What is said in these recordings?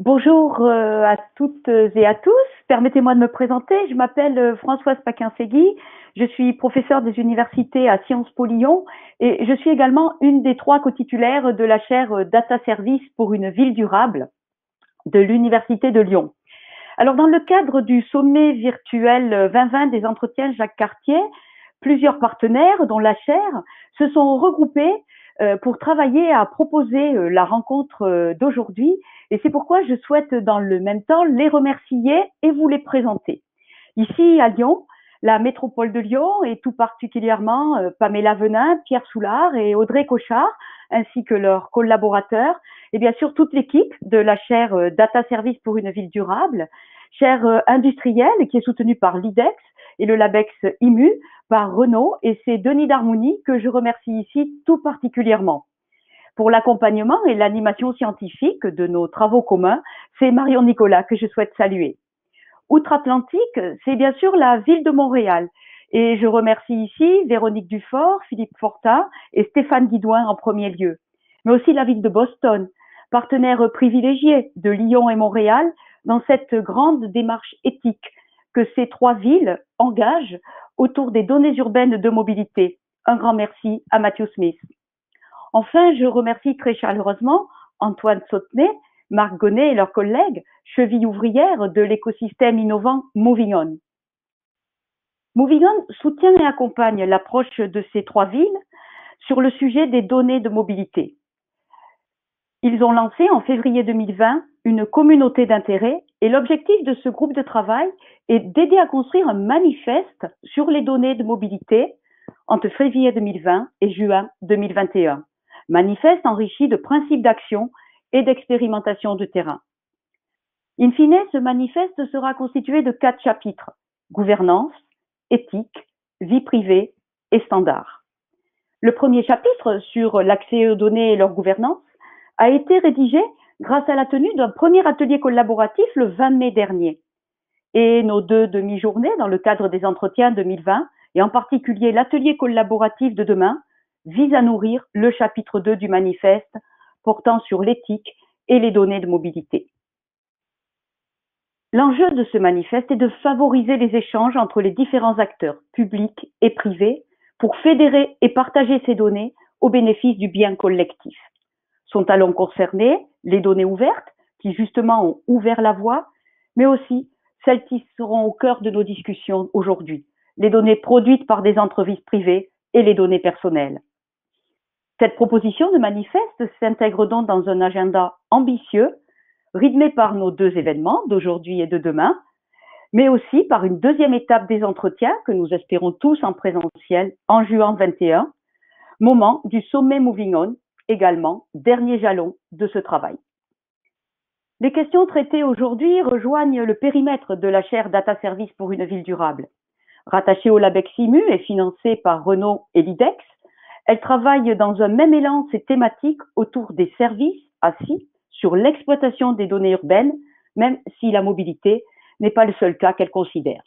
Bonjour à toutes et à tous. Permettez-moi de me présenter. Je m'appelle Françoise Paquin-Segui. Je suis professeure des universités à Sciences Po Lyon et je suis également une des 3 co-titulaires de la chaire Data Service pour une ville durable de l'Université de Lyon. Alors, dans le cadre du sommet virtuel 2020 des entretiens Jacques Cartier, plusieurs partenaires, dont la chaire, se sont regroupés pour travailler à proposer la rencontre d'aujourd'hui. Et c'est pourquoi je souhaite dans le même temps les remercier et vous les présenter. Ici à Lyon, la métropole de Lyon et tout particulièrement Pamela Venin, Pierre Soulard et Audrey Cochard, ainsi que leurs collaborateurs, et bien sûr toute l'équipe de la chaire Data Service pour une ville durable, chaire industrielle qui est soutenue par l'IDEX et le LABEX IMU par Renault, et c'est Denis Darmouni que je remercie ici tout particulièrement. Pour l'accompagnement et l'animation scientifique de nos travaux communs, c'est Marion Nicolas que je souhaite saluer. Outre-Atlantique, c'est bien sûr la ville de Montréal. Et je remercie ici Véronique Dufort, Philippe Fortin et Stéphane Guidouin en premier lieu. Mais aussi la ville de Boston, partenaire privilégié de Lyon et Montréal dans cette grande démarche éthique que ces 3 villes engagent autour des données urbaines de mobilité. Un grand merci à Matthew Smith. Enfin, je remercie très chaleureusement Antoine Sautenay, Marc Gonnet et leurs collègues, chevilles ouvrières de l'écosystème innovant Moving On. Moving On soutient et accompagne l'approche de ces 3 villes sur le sujet des données de mobilité. Ils ont lancé en février 2020 une communauté d'intérêt et l'objectif de ce groupe de travail est d'aider à construire un manifeste sur les données de mobilité entre février 2020 et juin 2021. Manifeste enrichi de principes d'action et d'expérimentation de terrain. In fine, ce manifeste sera constitué de 4 chapitres: gouvernance, éthique, vie privée et standards. Le premier chapitre sur l'accès aux données et leur gouvernance a été rédigé grâce à la tenue d'un premier atelier collaboratif le 20 mai dernier. Et nos 2 demi-journées dans le cadre des entretiens 2020, et en particulier l'atelier collaboratif de demain, visent à nourrir le chapitre 2 du manifeste portant sur l'éthique et les données de mobilité. L'enjeu de ce manifeste est de favoriser les échanges entre les différents acteurs, publics et privés, pour fédérer et partager ces données au bénéfice du bien collectif. Sont alors concernées les données ouvertes, qui justement ont ouvert la voie, mais aussi celles qui seront au cœur de nos discussions aujourd'hui, les données produites par des entreprises privées et les données personnelles. Cette proposition de manifeste s'intègre donc dans un agenda ambitieux, rythmé par nos 2 événements d'aujourd'hui et de demain, mais aussi par une deuxième étape des entretiens que nous espérons tous en présentiel en juin 2021, moment du sommet Moving On, également dernier jalon de ce travail. Les questions traitées aujourd'hui rejoignent le périmètre de la chaire Data Service pour une ville durable. Rattachée au LABEX IMU et financée par Renault et l'IDEX, elle travaille dans un même élan ces thématiques autour des services assis sur l'exploitation des données urbaines, même si la mobilité n'est pas le seul cas qu'elle considère.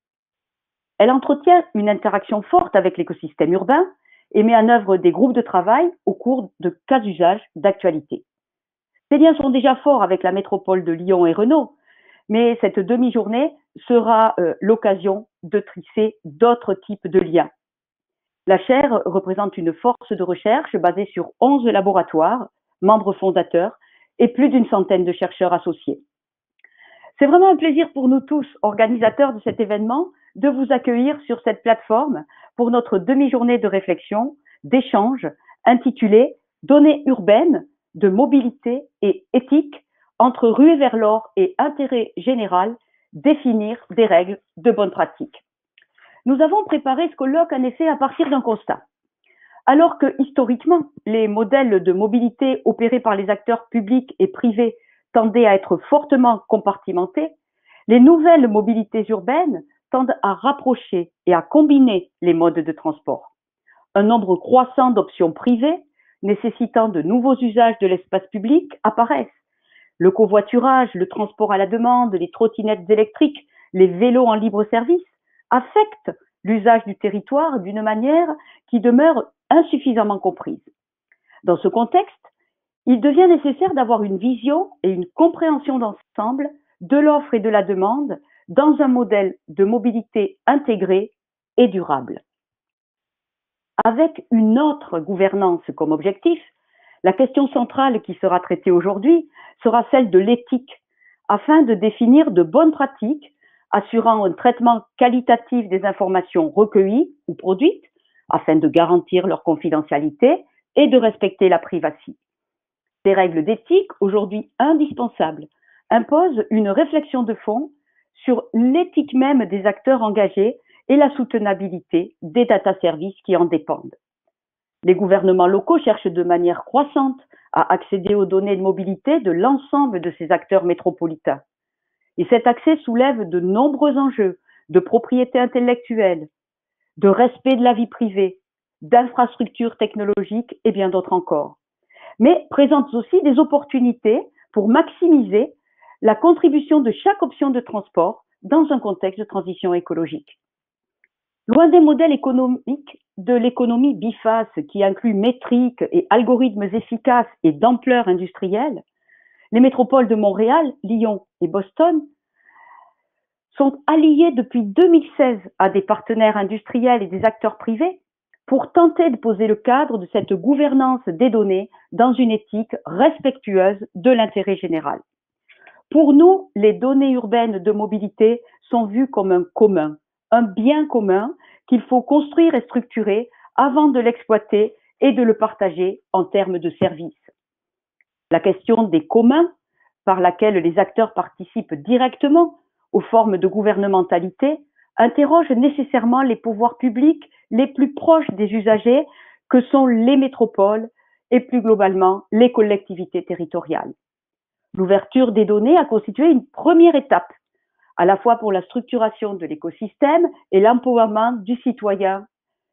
Elle entretient une interaction forte avec l'écosystème urbain et met en œuvre des groupes de travail au cours de cas d'usage d'actualité. Ces liens sont déjà forts avec la métropole de Lyon et Renault, mais cette demi-journée sera l'occasion de tisser d'autres types de liens. La chaire représente une force de recherche basée sur 11 laboratoires, membres fondateurs et plus d'une centaine de chercheurs associés. C'est vraiment un plaisir pour nous tous, organisateurs de cet événement, de vous accueillir sur cette plateforme pour notre demi-journée de réflexion, d'échange, intitulée « Données urbaines, de mobilité et éthique entre ruée vers l'or et intérêt général, définir des règles de bonne pratique ». Nous avons préparé ce colloque en effet à partir d'un constat. Alors que historiquement, les modèles de mobilité opérés par les acteurs publics et privés tendaient à être fortement compartimentés, les nouvelles mobilités urbaines tendent à rapprocher et à combiner les modes de transport. Un nombre croissant d'options privées nécessitant de nouveaux usages de l'espace public apparaissent. Le covoiturage, le transport à la demande, les trottinettes électriques, les vélos en libre service affectent l'usage du territoire d'une manière qui demeure insuffisamment comprise. Dans ce contexte, il devient nécessaire d'avoir une vision et une compréhension d'ensemble de l'offre et de la demande dans un modèle de mobilité intégré et durable. Avec une autre gouvernance comme objectif, la question centrale qui sera traitée aujourd'hui sera celle de l'éthique, afin de définir de bonnes pratiques assurant un traitement qualitatif des informations recueillies ou produites, afin de garantir leur confidentialité et de respecter la privacy. Ces règles d'éthique, aujourd'hui indispensables, imposent une réflexion de fond sur l'éthique même des acteurs engagés et la soutenabilité des data services qui en dépendent. Les gouvernements locaux cherchent de manière croissante à accéder aux données de mobilité de l'ensemble de ces acteurs métropolitains. Et cet accès soulève de nombreux enjeux de propriété intellectuelle, de respect de la vie privée, d'infrastructures technologiques et bien d'autres encore, mais présente aussi des opportunités pour maximiser la contribution de chaque option de transport dans un contexte de transition écologique. Loin des modèles économiques de l'économie biface qui inclut métriques et algorithmes efficaces et d'ampleur industrielle, les métropoles de Montréal, Lyon et Boston sont alliées depuis 2016 à des partenaires industriels et des acteurs privés pour tenter de poser le cadre de cette gouvernance des données dans une éthique respectueuse de l'intérêt général. Pour nous, les données urbaines de mobilité sont vues comme un commun, un bien commun qu'il faut construire et structurer avant de l'exploiter et de le partager en termes de services. La question des communs, par laquelle les acteurs participent directement aux formes de gouvernementalité, interroge nécessairement les pouvoirs publics les plus proches des usagers que sont les métropoles et plus globalement les collectivités territoriales. L'ouverture des données a constitué une première étape, à la fois pour la structuration de l'écosystème et l'empowerment du citoyen.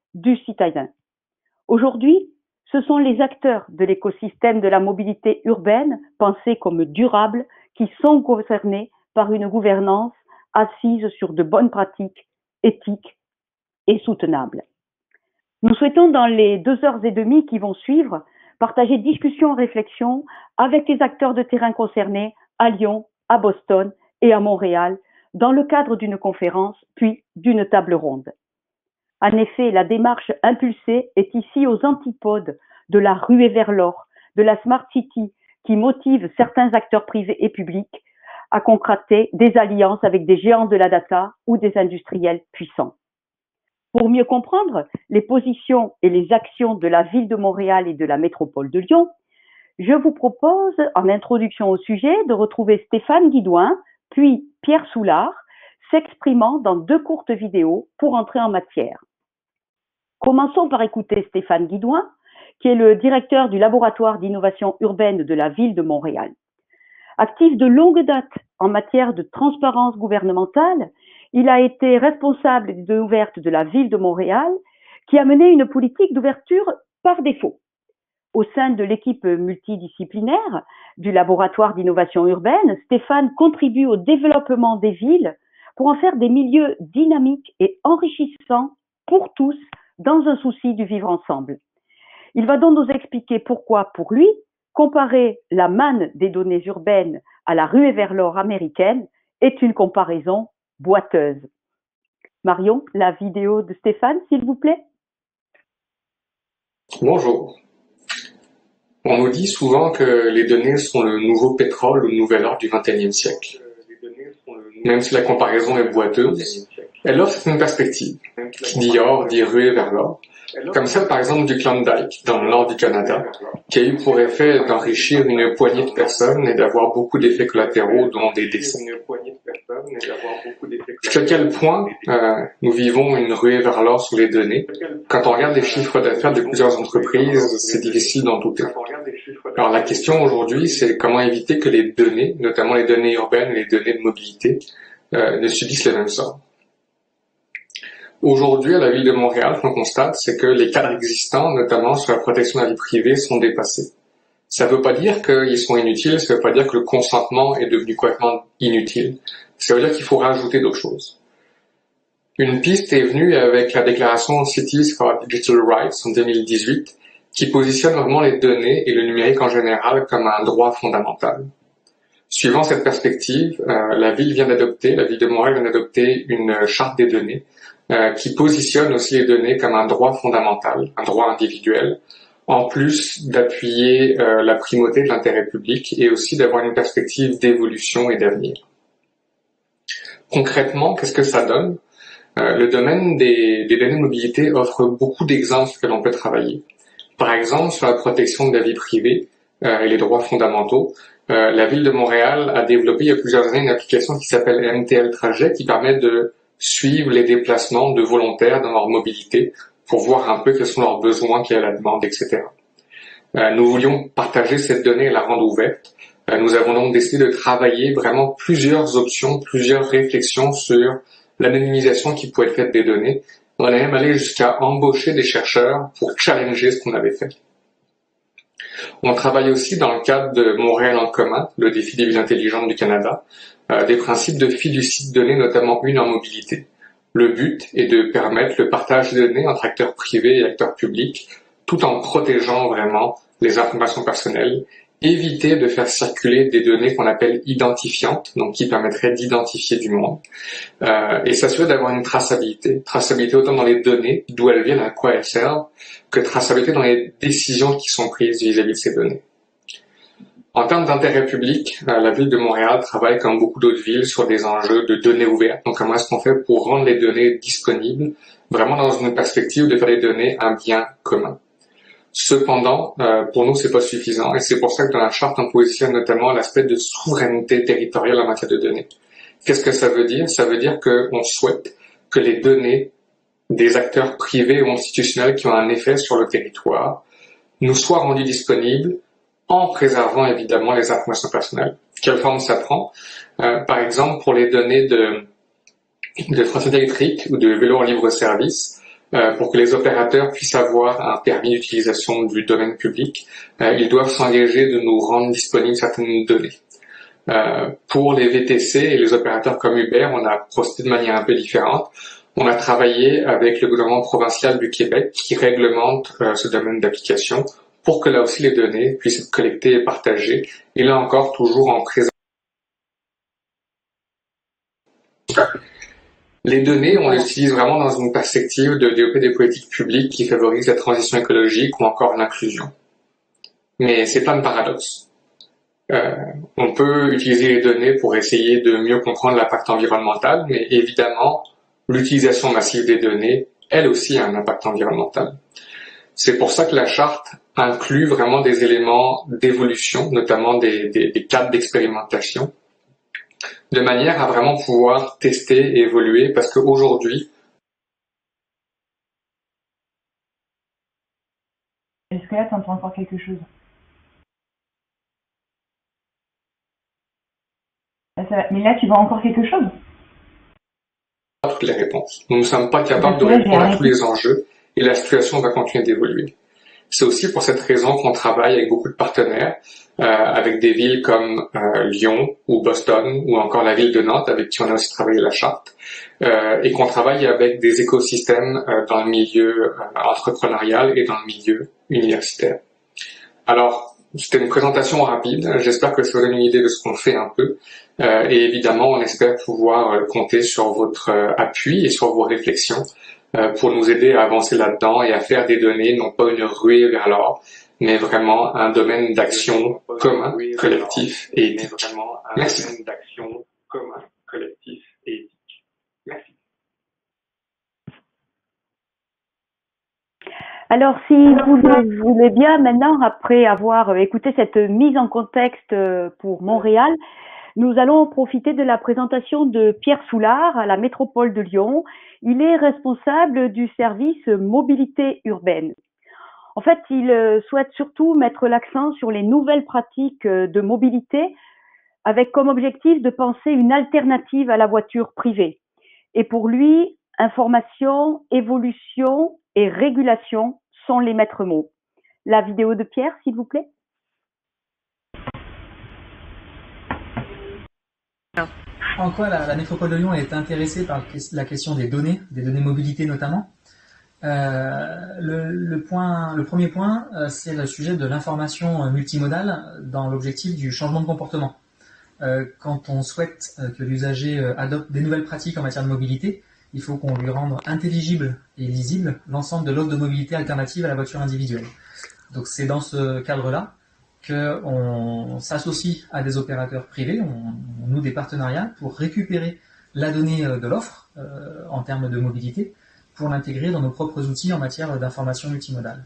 Aujourd'hui, ce sont les acteurs de l'écosystème de la mobilité urbaine, pensés comme durables, qui sont concernés par une gouvernance assise sur de bonnes pratiques éthiques et soutenables. Nous souhaitons, dans les 2h30 qui vont suivre, partager discussions et réflexions avec les acteurs de terrain concernés à Lyon, à Boston et à Montréal, dans le cadre d'une conférence, puis d'une table ronde. En effet, la démarche impulsée est ici aux antipodes de la ruée vers l'or, de la Smart City, qui motive certains acteurs privés et publics à concrétiser des alliances avec des géants de la data ou des industriels puissants. Pour mieux comprendre les positions et les actions de la ville de Montréal et de la métropole de Lyon, je vous propose, en introduction au sujet, de retrouver Stéphane Guidouin, puis Pierre Soulard, s'exprimant dans 2 courtes vidéos pour entrer en matière. Commençons par écouter Stéphane Guidouin, qui est le directeur du laboratoire d'innovation urbaine de la ville de Montréal. Actif de longue date en matière de transparence gouvernementale, il a été responsable des données ouvertes de la ville de Montréal, qui a mené une politique d'ouverture par défaut. Au sein de l'équipe multidisciplinaire du laboratoire d'innovation urbaine, Stéphane contribue au développement des villes pour en faire des milieux dynamiques et enrichissants pour tous dans un souci du vivre ensemble. Il va donc nous expliquer pourquoi, pour lui, comparer la manne des données urbaines à la ruée vers l'or américaine est une comparaison boiteuse. Marion, la vidéo de Stéphane, s'il vous plaît. Bonjour. On nous dit souvent que les données sont le nouveau pétrole ou le nouvel or du XXIe siècle. Même si la comparaison est boiteuse, elle offre une perspective. Qui dit or dit ruée vers l'or, comme celle par exemple du Klondike dans le nord du Canada, qui a eu pour effet d'enrichir une poignée de personnes et d'avoir beaucoup d'effets collatéraux, dont des décès. Jusqu'à quel point nous vivons une ruée vers l'or sur les données? Quand on regarde les chiffres d'affaires de plusieurs entreprises, c'est difficile d'en douter. Alors la question aujourd'hui, c'est comment éviter que les données, notamment les données urbaines et les données de mobilité, ne subissent les mêmes sorts. Aujourd'hui, à la ville de Montréal, ce qu'on constate, c'est que les cadres existants, notamment sur la protection de la vie privée, sont dépassés. Ça ne veut pas dire qu'ils sont inutiles, ça ne veut pas dire que le consentement est devenu complètement inutile. Ça veut dire qu'il faut rajouter d'autres choses. Une piste est venue avec la déclaration Cities for Digital Rights en 2018, qui positionne vraiment les données et le numérique en général comme un droit fondamental. Suivant cette perspective, la ville de Montréal vient d'adopter une charte des données qui positionne aussi les données comme un droit fondamental, un droit individuel, en plus d'appuyer la primauté de l'intérêt public et aussi d'avoir une perspective d'évolution et d'avenir. Concrètement, qu'est-ce que ça donne? Le domaine des données de mobilité offre beaucoup d'exemples que l'on peut travailler. Par exemple, sur la protection de la vie privée et les droits fondamentaux, la ville de Montréal a développé il y a plusieurs années une application qui s'appelle MTL Trajet qui permet de suivre les déplacements de volontaires dans leur mobilité pour voir un peu quels sont leurs besoins, quelle est la demande, etc. Nous voulions partager cette donnée et la rendre ouverte. Nous avons donc décidé de travailler vraiment plusieurs options, plusieurs réflexions sur l'anonymisation qui pouvait être faite des données. On est même allé jusqu'à embaucher des chercheurs pour challenger ce qu'on avait fait. On travaille aussi dans le cadre de Montréal en commun, le défi des villes intelligentes du Canada, des principes de fiducie de données, notamment une en mobilité. Le but est de permettre le partage de données entre acteurs privés et acteurs publics, tout en protégeant vraiment les informations personnelles, éviter de faire circuler des données qu'on appelle identifiantes, donc qui permettraient d'identifier du monde, et s'assurer d'avoir une traçabilité. Traçabilité autant dans les données, d'où elles viennent, à quoi elles servent, que traçabilité dans les décisions qui sont prises vis-à-vis de ces données. En termes d'intérêt public, la ville de Montréal travaille comme beaucoup d'autres villes sur des enjeux de données ouvertes. Donc comment est-ce qu'on fait pour rendre les données disponibles, vraiment dans une perspective de faire des données un bien commun. Cependant, pour nous, c'est pas suffisant et c'est pour ça que dans la charte, on positionne notamment l'aspect de souveraineté territoriale en matière de données. Qu'est-ce que ça veut dire? Ça veut dire qu'on souhaite que les données des acteurs privés ou institutionnels qui ont un effet sur le territoire nous soient rendues disponibles en préservant évidemment les informations personnelles. Quelle forme ça prend? Par exemple, pour les données de trottinettes électriques ou de vélos en libre service, pour que les opérateurs puissent avoir un permis d'utilisation du domaine public, ils doivent s'engager de nous rendre disponibles certaines données. Pour les VTC et les opérateurs comme Uber, on a procédé de manière un peu différente. On a travaillé avec le gouvernement provincial du Québec qui réglemente ce domaine d'application pour que là aussi les données puissent être collectées et partagées, et là encore toujours en présence. Les données, on les utilise vraiment dans une perspective de développer des politiques publiques qui favorisent la transition écologique ou encore l'inclusion. Mais c'est pas un paradoxe. On peut utiliser les données pour essayer de mieux comprendre l'impact environnemental, mais évidemment, l'utilisation massive des données, elle aussi a un impact environnemental. C'est pour ça que la charte inclut vraiment des éléments d'évolution, notamment des cadres d'expérimentation, de manière à vraiment pouvoir tester et évoluer, parce qu'aujourd'hui... Est-ce que là, tu entends encore quelque chose? Mais là, tu vois encore quelque chose? Toutes les réponses. Nous ne sommes pas capables de répondre à tous les enjeux, et la situation va continuer d'évoluer. C'est aussi pour cette raison qu'on travaille avec beaucoup de partenaires, avec des villes comme Lyon ou Boston ou encore la ville de Nantes avec qui on a aussi travaillé la charte, et qu'on travaille avec des écosystèmes dans le milieu entrepreneurial et dans le milieu universitaire. Alors, c'était une présentation rapide, j'espère que ça vous donne une idée de ce qu'on fait un peu, et évidemment on espère pouvoir compter sur votre appui et sur vos réflexions pour nous aider à avancer là-dedans et à faire des données, non pas une ruée vers l'or, mais vraiment un domaine d'action commun, collectif et éthique. Merci. Merci. Alors, si vous le voulez bien, maintenant, après avoir écouté cette mise en contexte pour Montréal, nous allons profiter de la présentation de Pierre Soulard à la métropole de Lyon. Il est responsable du service mobilité urbaine. En fait, il souhaite surtout mettre l'accent sur les nouvelles pratiques de mobilité avec comme objectif de penser une alternative à la voiture privée. Et pour lui, information, évolution et régulation sont les maîtres mots. La vidéo de Pierre, s'il vous plaît. En quoi la métropole de Lyon est intéressée par la question des données mobilité notamment? Le premier point, c'est le sujet de l'information multimodale dans l'objectif du changement de comportement. Quand on souhaite que l'usager adopte des nouvelles pratiques en matière de mobilité, il faut qu'on lui rende intelligible et lisible l'ensemble de l'offre de mobilité alternative à la voiture individuelle. Donc c'est dans ce cadre-là qu'on s'associe à des opérateurs privés, on noue des partenariats pour récupérer la donnée de l'offre en termes de mobilité pour l'intégrer dans nos propres outils en matière d'information multimodale.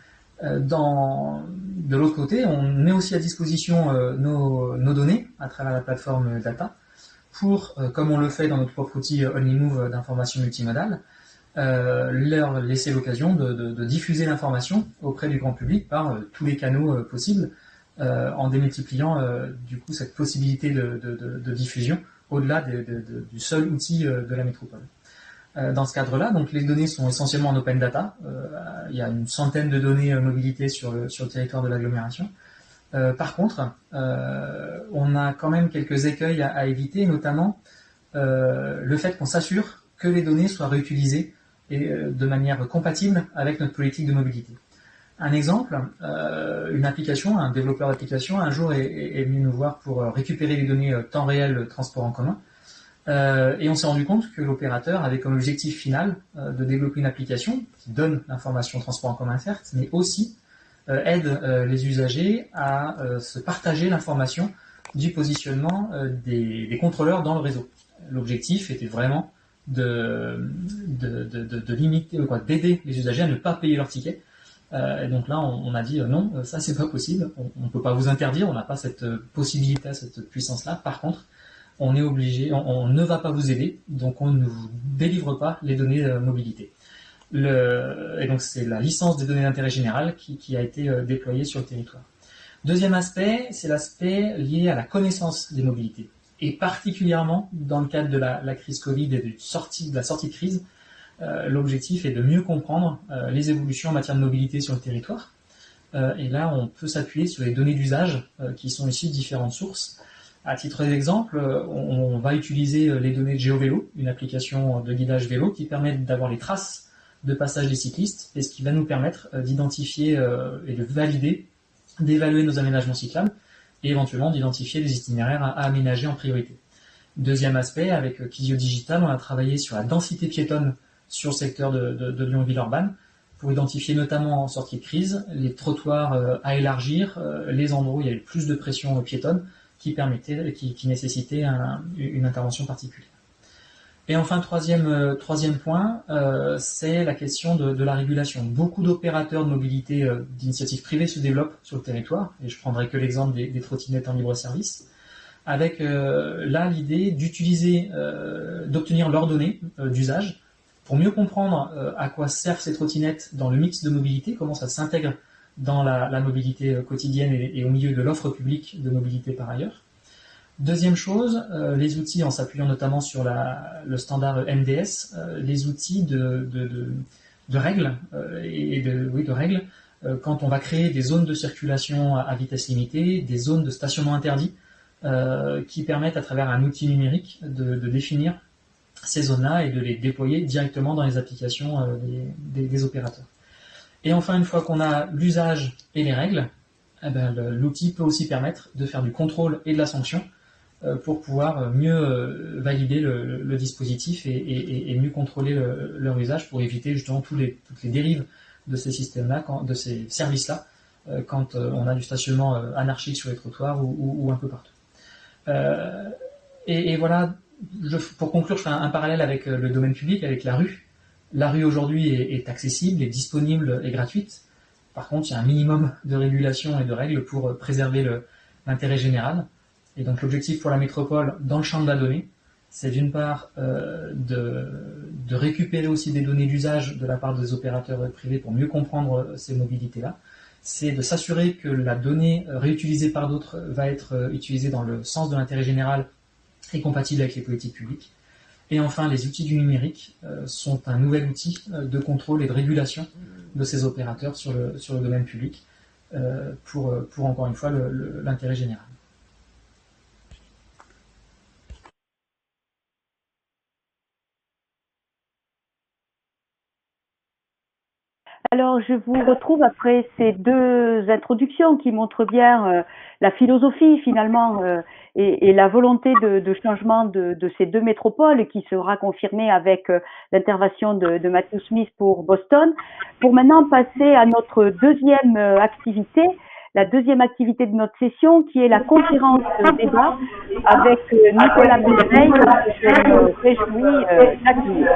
De l'autre côté, on met aussi à disposition nos données à travers la plateforme Data pour, comme on le fait dans notre propre outil OnlyMove d'information multimodale, leur laisser l'occasion de diffuser l'information auprès du grand public par tous les canaux possibles, en démultipliant du coup cette possibilité de diffusion au-delà du seul outil de la métropole. Dans ce cadre-là, donc les données sont essentiellement en open data. Il y a une centaine de données mobilité sur le territoire de l'agglomération. Par contre, on a quand même quelques écueils à éviter, notamment le fait qu'on s'assure que les données soient réutilisées et de manière compatible avec notre politique de mobilité. Un exemple, une application, un développeur d'application, un jour est venu nous voir pour récupérer les données temps réel transport en commun. Et on s'est rendu compte que l'opérateur avait comme objectif final de développer une application qui donne l'information transport en commun certes, mais aussi aide les usagers à se partager l'information du positionnement des contrôleurs dans le réseau. L'objectif était vraiment de limiter, d'aider les usagers à ne pas payer leur ticket. Et donc là, on a dit non, ça c'est pas possible, on peut pas vous interdire, on n'a pas cette possibilité, cette puissance-là. Par contre, on est obligé, on ne va pas vous aider, donc on ne vous délivre pas les données mobilité. Et donc c'est la licence des données d'intérêt général qui a été déployée sur le territoire. Deuxième aspect, c'est l'aspect lié à la connaissance des mobilités. Et particulièrement dans le cadre de la crise Covid et de la sortie de crise, l'objectif est de mieux comprendre les évolutions en matière de mobilité sur le territoire. Et là, on peut s'appuyer sur les données d'usage qui sont issues de différentes sources. À titre d'exemple, on va utiliser les données de GeoVélo, une application de guidage vélo qui permet d'avoir les traces de passage des cyclistes, et ce qui va nous permettre d'identifier et de valider, d'évaluer nos aménagements cyclables et éventuellement d'identifier des itinéraires à aménager en priorité. Deuxième aspect, avec Kizio Digital, on a travaillé sur la densité piétonne sur le secteur de Lyon-Villeurbanne pour identifier notamment en sortie de crise les trottoirs à élargir, les endroits où il y avait plus de pression piétonne qui nécessitait une intervention particulière. Et enfin, troisième point, c'est la question de la régulation. Beaucoup d'opérateurs de mobilité d'initiative privée se développent sur le territoire, et je prendrai que l'exemple des trottinettes en libre service, avec là l'idée d'obtenir leurs données d'usage pour mieux comprendre à quoi servent ces trottinettes dans le mix de mobilité, comment ça s'intègre dans la mobilité quotidienne et au milieu de l'offre publique de mobilité par ailleurs. Deuxième chose, les outils, en s'appuyant notamment sur le standard MDS, les outils de règles de règles quand on va créer des zones de circulation à vitesse limitée, des zones de stationnement interdit, qui permettent à travers un outil numérique de définir ces zones-là et de les déployer directement dans les applications des opérateurs. Et enfin, une fois qu'on a l'usage et les règles, l'outil peut aussi permettre de faire du contrôle et de la sanction pour pouvoir mieux valider le dispositif et mieux contrôler leur usage pour éviter justement toutes les dérives de ces systèmes-là, de ces services-là, quand on a du stationnement anarchique sur les trottoirs ou un peu partout. Et voilà, pour conclure, je fais un parallèle avec le domaine public, avec la rue. La rue aujourd'hui est accessible, est disponible et gratuite. Par contre, il y a un minimum de régulation et de règles pour préserver l'intérêt général. Et donc l'objectif pour la métropole, dans le champ de la donnée, c'est d'une part de récupérer aussi des données d'usage de la part des opérateurs privés pour mieux comprendre ces mobilités-là. C'est de s'assurer que la donnée réutilisée par d'autres va être utilisée dans le sens de l'intérêt général et compatible avec les politiques publiques. Et enfin, les outils du numérique sont un nouvel outil de contrôle et de régulation de ces opérateurs sur le domaine public pour encore une fois l'intérêt général. Alors, je vous retrouve après ces deux introductions qui montrent bien la philosophie finalement et la volonté de changement de ces deux métropoles qui sera confirmée avec l'intervention de Matthew Smith pour Boston. Pour maintenant passer à notre deuxième activité, la deuxième activité de notre session qui est la conférence débat avec Nicolas Bézreil, que je me réjouis d'accueillir.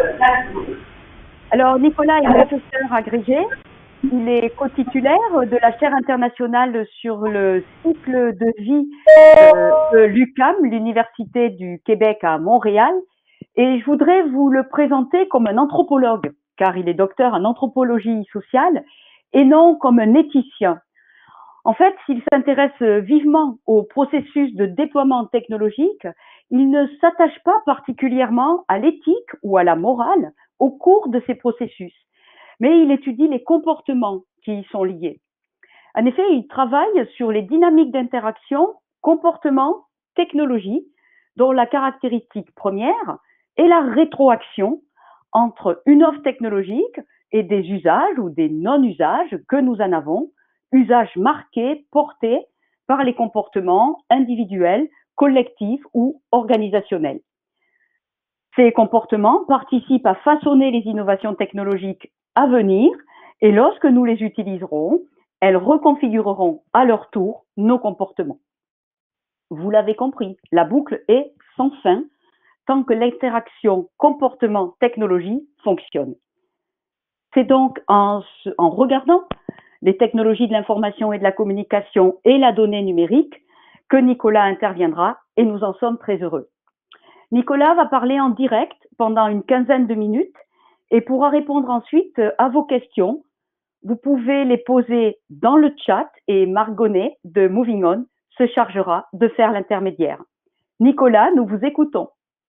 Alors, Nicolas est professeur agrégé. Il est co-titulaire de la chaire internationale sur le cycle de vie de l'UQAM, l'Université du Québec à Montréal. Et je voudrais vous le présenter comme un anthropologue, car il est docteur en anthropologie sociale, et non comme un éthicien. En fait, s'il s'intéresse vivement au processus de déploiement technologique, il ne s'attache pas particulièrement à l'éthique ou à la morale au cours de ces processus, mais il étudie les comportements qui y sont liés. En effet, il travaille sur les dynamiques d'interaction, comportement, technologie, dont la caractéristique première est la rétroaction entre une offre technologique et des usages ou des non-usages que nous en avons, usages marqués, portés par les comportements individuels, collectifs ou organisationnels. Ces comportements participent à façonner les innovations technologiques à venir et lorsque nous les utiliserons, elles reconfigureront à leur tour nos comportements. Vous l'avez compris, la boucle est sans fin tant que l'interaction comportement-technologie fonctionne. C'est donc en regardant les technologies de l'information et de la communication et la donnée numérique que Nicolas interviendra et nous en sommes très heureux. Nicolas va parler en direct pendant une quinzaine de minutes et pourra répondre ensuite à vos questions. Vous pouvez les poser dans le chat et Marc Gonnet de Moving On se chargera de faire l'intermédiaire. Nicolas, nous vous écoutons.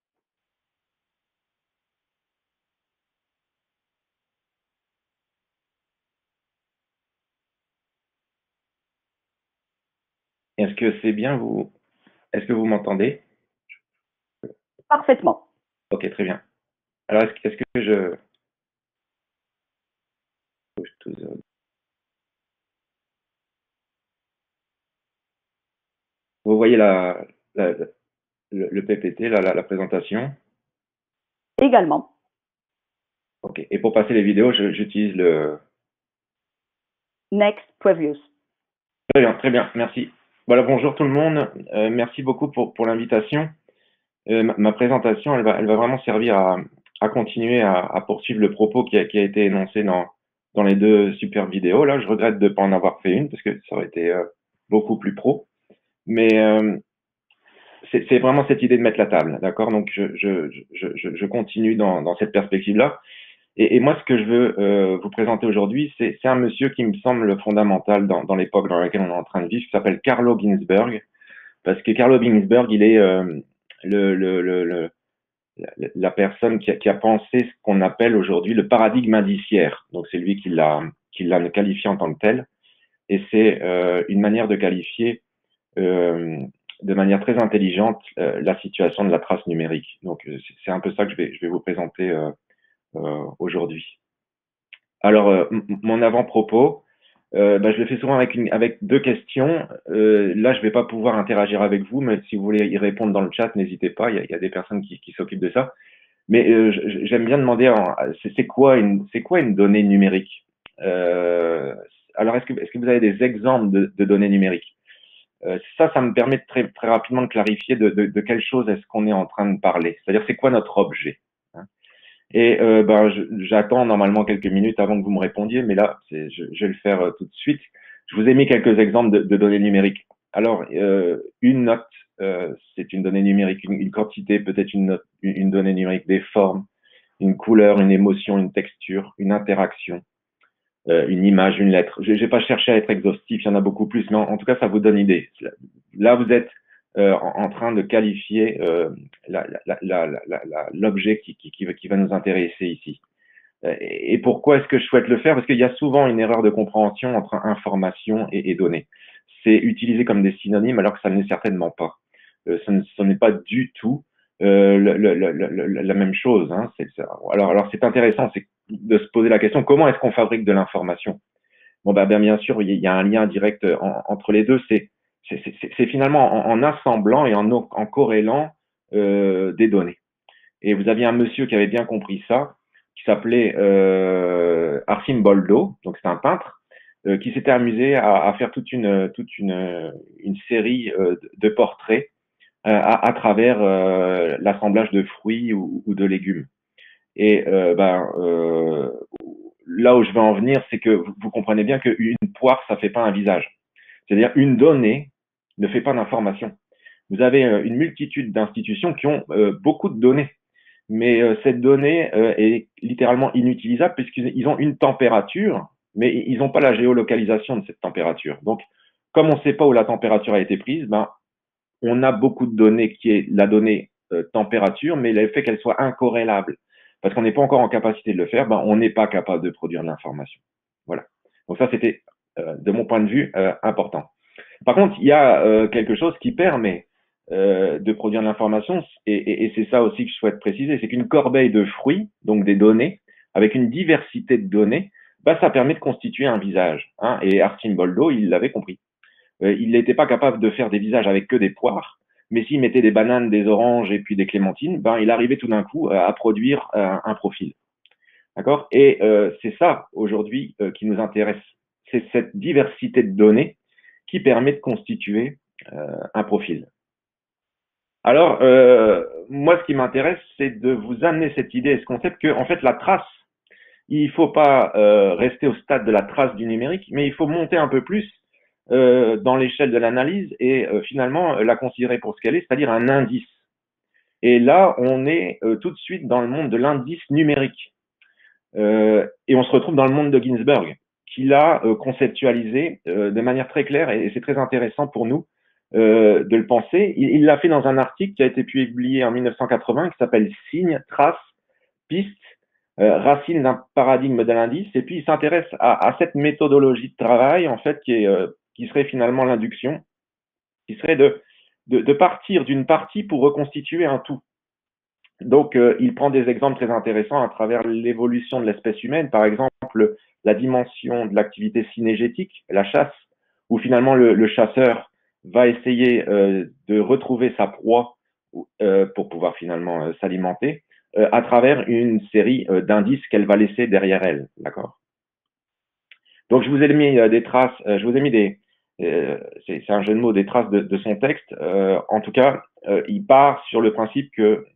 Est-ce que c'est bien vous? Est-ce que vous m'entendez? Parfaitement. Ok, très bien. Alors, est-ce que je... Vous voyez le PPT, la présentation? Également. Ok. Et pour passer les vidéos, j'utilise le... Next, previous. Très bien, merci. Voilà, bonjour tout le monde. Merci beaucoup pour l'invitation. Ma présentation, elle va vraiment servir à continuer à poursuivre le propos qui a été énoncé dans les deux super vidéos. Là, je regrette de ne pas en avoir fait une parce que ça aurait été beaucoup plus pro. Mais c'est vraiment cette idée de mettre la table, d'accord? Donc, je continue dans cette perspective-là. Et moi, ce que je veux vous présenter aujourd'hui, c'est un monsieur qui me semble fondamental dans l'époque dans laquelle on est en train de vivre, qui s'appelle Carlo Ginzburg. Parce que Carlo Ginzburg, il est la personne qui a pensé ce qu'on appelle aujourd'hui le paradigme indiciaire. Donc, c'est lui qui l'a qualifié en tant que tel. Et c'est une manière de qualifier de manière très intelligente la situation de la trace numérique. Donc, c'est un peu ça que je vais vous présenter aujourd'hui. Alors, mon avant-propos, je le fais souvent avec deux questions. Là, je vais pas pouvoir interagir avec vous, mais si vous voulez y répondre dans le chat, n'hésitez pas. Il y a des personnes qui s'occupent de ça. Mais j'aime bien demander, c'est quoi une donnée numérique? Alors, est-ce que vous avez des exemples de données numériques? Ça me permet très rapidement de clarifier de quelle chose est-ce qu'on est en train de parler. C'est-à-dire, c'est quoi notre objet? Et j'attends normalement quelques minutes avant que vous me répondiez, mais là, je vais le faire tout de suite. Je vous ai mis quelques exemples de données numériques. Alors, une note, c'est une donnée numérique, une quantité, peut-être une donnée numérique, des formes, une couleur, une émotion, une texture, une interaction, une image, une lettre. Je n'ai pas cherché à être exhaustif, il y en a beaucoup plus, mais en tout cas, ça vous donne idée. Là, vous êtes en train de qualifier l'objet qui va nous intéresser ici. Et pourquoi est-ce que je souhaite le faire? Parce qu'il y a souvent une erreur de compréhension entre information et données. C'est utilisé comme des synonymes alors que ça ne l'est certainement pas. Ce n'est pas du tout la même chose. Hein. Alors c'est intéressant, c'est de se poser la question comment est-ce qu'on fabrique de l'information. Bon, bah, bien sûr, il y a un lien direct entre les deux. C'est finalement en assemblant et en corrélant des données. Et vous aviez un monsieur qui avait bien compris ça, qui s'appelait Arsim Boldo, donc c'est un peintre, qui s'était amusé à faire toute une série de portraits à travers l'assemblage de fruits ou de légumes. Et là où je veux en venir, c'est que vous comprenez bien qu'une poire, ça fait pas un visage. C'est-à-dire une donnée ne fait pas d'information. Vous avez une multitude d'institutions qui ont beaucoup de données, mais cette donnée est littéralement inutilisable puisqu'ils ont une température, mais ils n'ont pas la géolocalisation de cette température. Donc, comme on ne sait pas où la température a été prise, ben, on a beaucoup de données qui est la donnée température, mais le fait qu'elle soit incorrélable, parce qu'on n'est pas encore en capacité de le faire, ben, on n'est pas capable de produire de l'information. Voilà. Donc ça, c'était, de mon point de vue, important. Par contre, il y a quelque chose qui permet de produire de l'information, et c'est ça aussi que je souhaite préciser, c'est qu'une corbeille de fruits, donc des données, avec une diversité de données, bah, ça permet de constituer un visage. Hein, et Arcimboldo, il l'avait compris. Il n'était pas capable de faire des visages avec que des poires, mais s'il mettait des bananes, des oranges et puis des clémentines, ben, il arrivait tout d'un coup à produire un profil. D'accord. Et c'est ça aujourd'hui qui nous intéresse. C'est cette diversité de données qui permet de constituer un profil. Alors, moi, ce qui m'intéresse, c'est de vous amener cette idée, ce concept que, en fait, la trace, il ne faut pas rester au stade de la trace du numérique, mais il faut monter un peu plus dans l'échelle de l'analyse et finalement la considérer pour ce qu'elle est, c'est-à-dire un indice. Et là, on est tout de suite dans le monde de l'indice numérique. Et on se retrouve dans le monde de Ginsberg, qui l'a conceptualisé de manière très claire, et c'est très intéressant pour nous de le penser. Il l'a fait dans un article qui a été publié en 1980, qui s'appelle Signes, traces, pistes, racines d'un paradigme de l'indice. Et puis il s'intéresse à cette méthodologie de travail, en fait, qui serait finalement l'induction, qui serait de partir d'une partie pour reconstituer un tout. Donc, il prend des exemples très intéressants à travers l'évolution de l'espèce humaine. Par exemple, la dimension de l'activité synégétique, la chasse, où finalement le chasseur va essayer de retrouver sa proie pour pouvoir finalement s'alimenter à travers une série d'indices qu'elle va laisser derrière elle. D'accord. Donc, je vous ai mis des traces, je vous ai mis c'est un jeu de mots, des traces de son texte. En tout cas, il part sur le principe que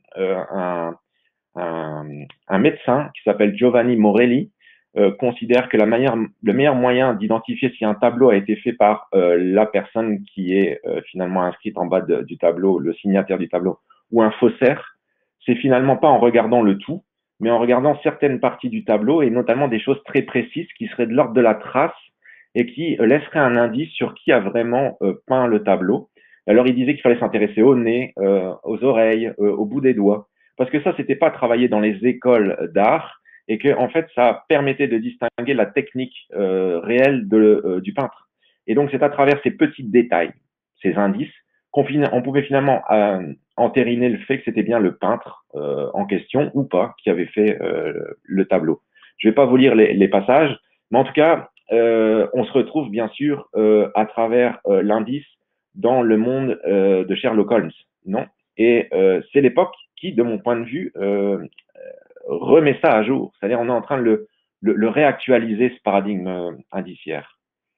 un médecin qui s'appelle Giovanni Morelli considère que le meilleur moyen d'identifier si un tableau a été fait par la personne qui est finalement inscrite en bas du tableau, le signataire du tableau, ou un faussaire, c'est finalement pas en regardant le tout, mais en regardant certaines parties du tableau et notamment des choses très précises qui seraient de l'ordre de la trace et qui laisseraient un indice sur qui a vraiment peint le tableau. Alors il disait qu'il fallait s'intéresser au nez, aux oreilles, au bout des doigts, parce que ça, c'était pas travaillé dans les écoles d'art et que en fait, ça permettait de distinguer la technique réelle du peintre. Et donc, c'est à travers ces petits détails, ces indices, on pouvait finalement entériner le fait que c'était bien le peintre en question ou pas qui avait fait le tableau. Je vais pas vous lire les passages, mais en tout cas, on se retrouve bien sûr à travers l'indice dans le monde de Sherlock Holmes, non? Et c'est l'époque qui, de mon point de vue, remet ça à jour. C'est-à-dire, on est en train de le réactualiser, ce paradigme indiciaire.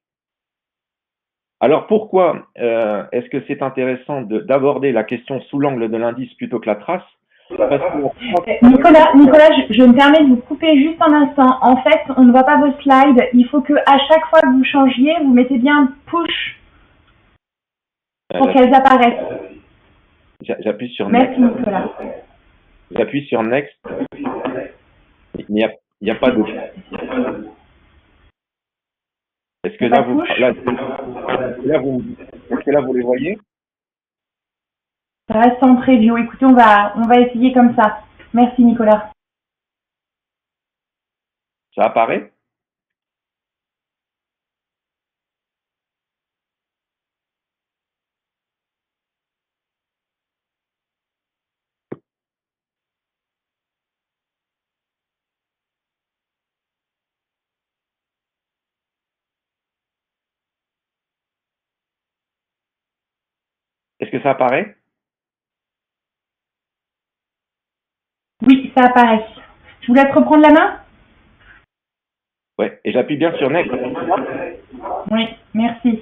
Alors, pourquoi est-ce que c'est intéressant d'aborder la question sous l'angle de l'indice plutôt que la trace? Nicolas, je me permets de vous couper juste un instant. En fait, on ne voit pas vos slides. Il faut que à chaque fois que vous changiez, vous mettez bien un push pour qu'elles apparaissent. J'appuie sur Next. Next. Merci Nicolas. J'appuie sur Next. Il n'y a pas de... Est-ce que là, vous les voyez? Ça reste en preview. Écoutez, on va essayer comme ça. Merci Nicolas. Ça apparaît? Est-ce que ça apparaît? Oui, ça apparaît. Je vous laisse reprendre la main? Ouais, et j'appuie bien sur Next. Oui, merci.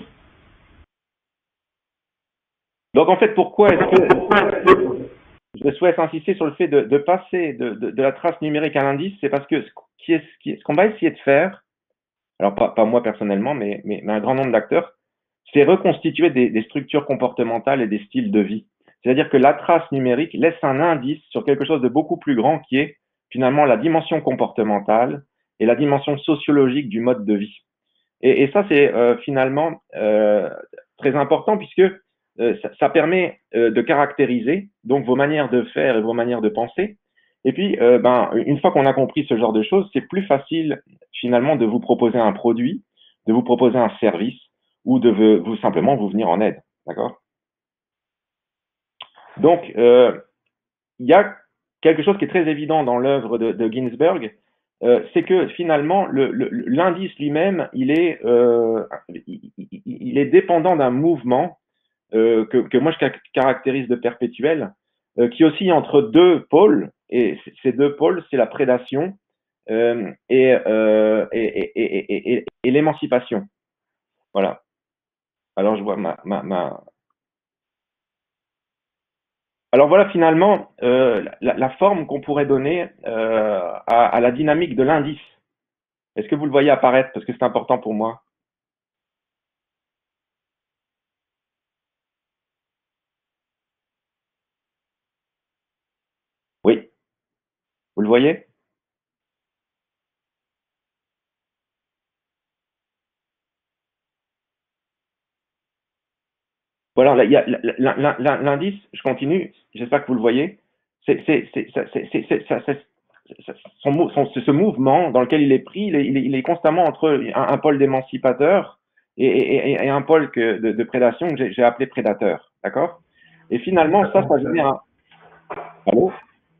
Donc en fait, pourquoi est-ce que je souhaite insister sur le fait de passer de la trace numérique à l'indice? C'est parce que ce qu'on va essayer de faire, alors pas moi personnellement, mais un grand nombre d'acteurs, c'est reconstituer des structures comportementales et des styles de vie. C'est-à-dire que la trace numérique laisse un indice sur quelque chose de beaucoup plus grand qui est finalement la dimension comportementale et la dimension sociologique du mode de vie. Et ça, c'est finalement très important puisque ça permet de caractériser donc vos manières de faire et vos manières de penser. Et puis, une fois qu'on a compris ce genre de choses, c'est plus facile finalement de vous proposer un produit, de vous proposer un service ou de vous simplement vous venir en aide. D'accord? Donc, il y a quelque chose qui est très évident dans l'œuvre de Ginsberg, c'est que finalement, l'indice lui-même, il est dépendant d'un mouvement que moi je caractérise de perpétuel, qui oscille entre deux pôles, et ces deux pôles, c'est la prédation et l'émancipation. Voilà. Alors je vois Alors voilà finalement la forme qu'on pourrait donner à la dynamique de l'indice. Est-ce que vous le voyez apparaître? Parce que c'est important pour moi. Oui, vous le voyez? Voilà, il y a l'indice, je continue, j'espère que vous le voyez. C'est ce mouvement dans lequel il est pris, il est constamment entre un pôle d'émancipateur et un pôle de prédation que j'ai appelé prédateur. D'accord? Et finalement, ça génère un. Allô?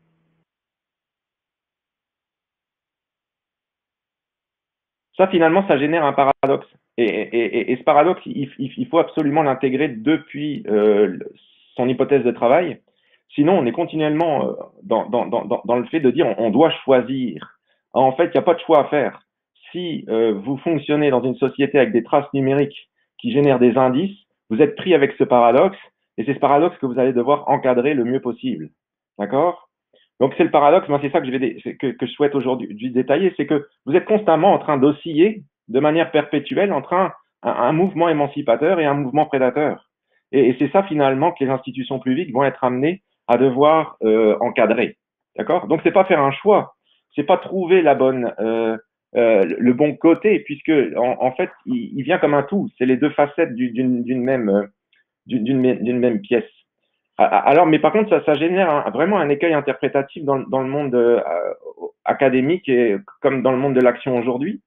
Ça, finalement, ça génère un paradoxe. Et ce paradoxe, il faut absolument l'intégrer depuis son hypothèse de travail. Sinon, on est continuellement dans le fait de dire on doit choisir. En fait, il n'y a pas de choix à faire. Si vous fonctionnez dans une société avec des traces numériques qui génèrent des indices, vous êtes pris avec ce paradoxe, et c'est ce paradoxe que vous allez devoir encadrer le mieux possible. D'accord? Donc c'est le paradoxe, moi c'est ça que je souhaite aujourd'hui détailler, c'est que vous êtes constamment en train d'osciller de manière perpétuelle entre un mouvement émancipateur et un mouvement prédateur. Et c'est ça finalement que les institutions publiques vont être amenées à devoir encadrer. D'accord? Donc c'est pas faire un choix, c'est pas trouver le bon côté, puisque en fait il vient comme un tout. C'est les deux facettes d'une même pièce. Alors, mais par contre, ça génère vraiment un écueil interprétatif dans le monde académique et comme dans le monde de l'action aujourd'hui.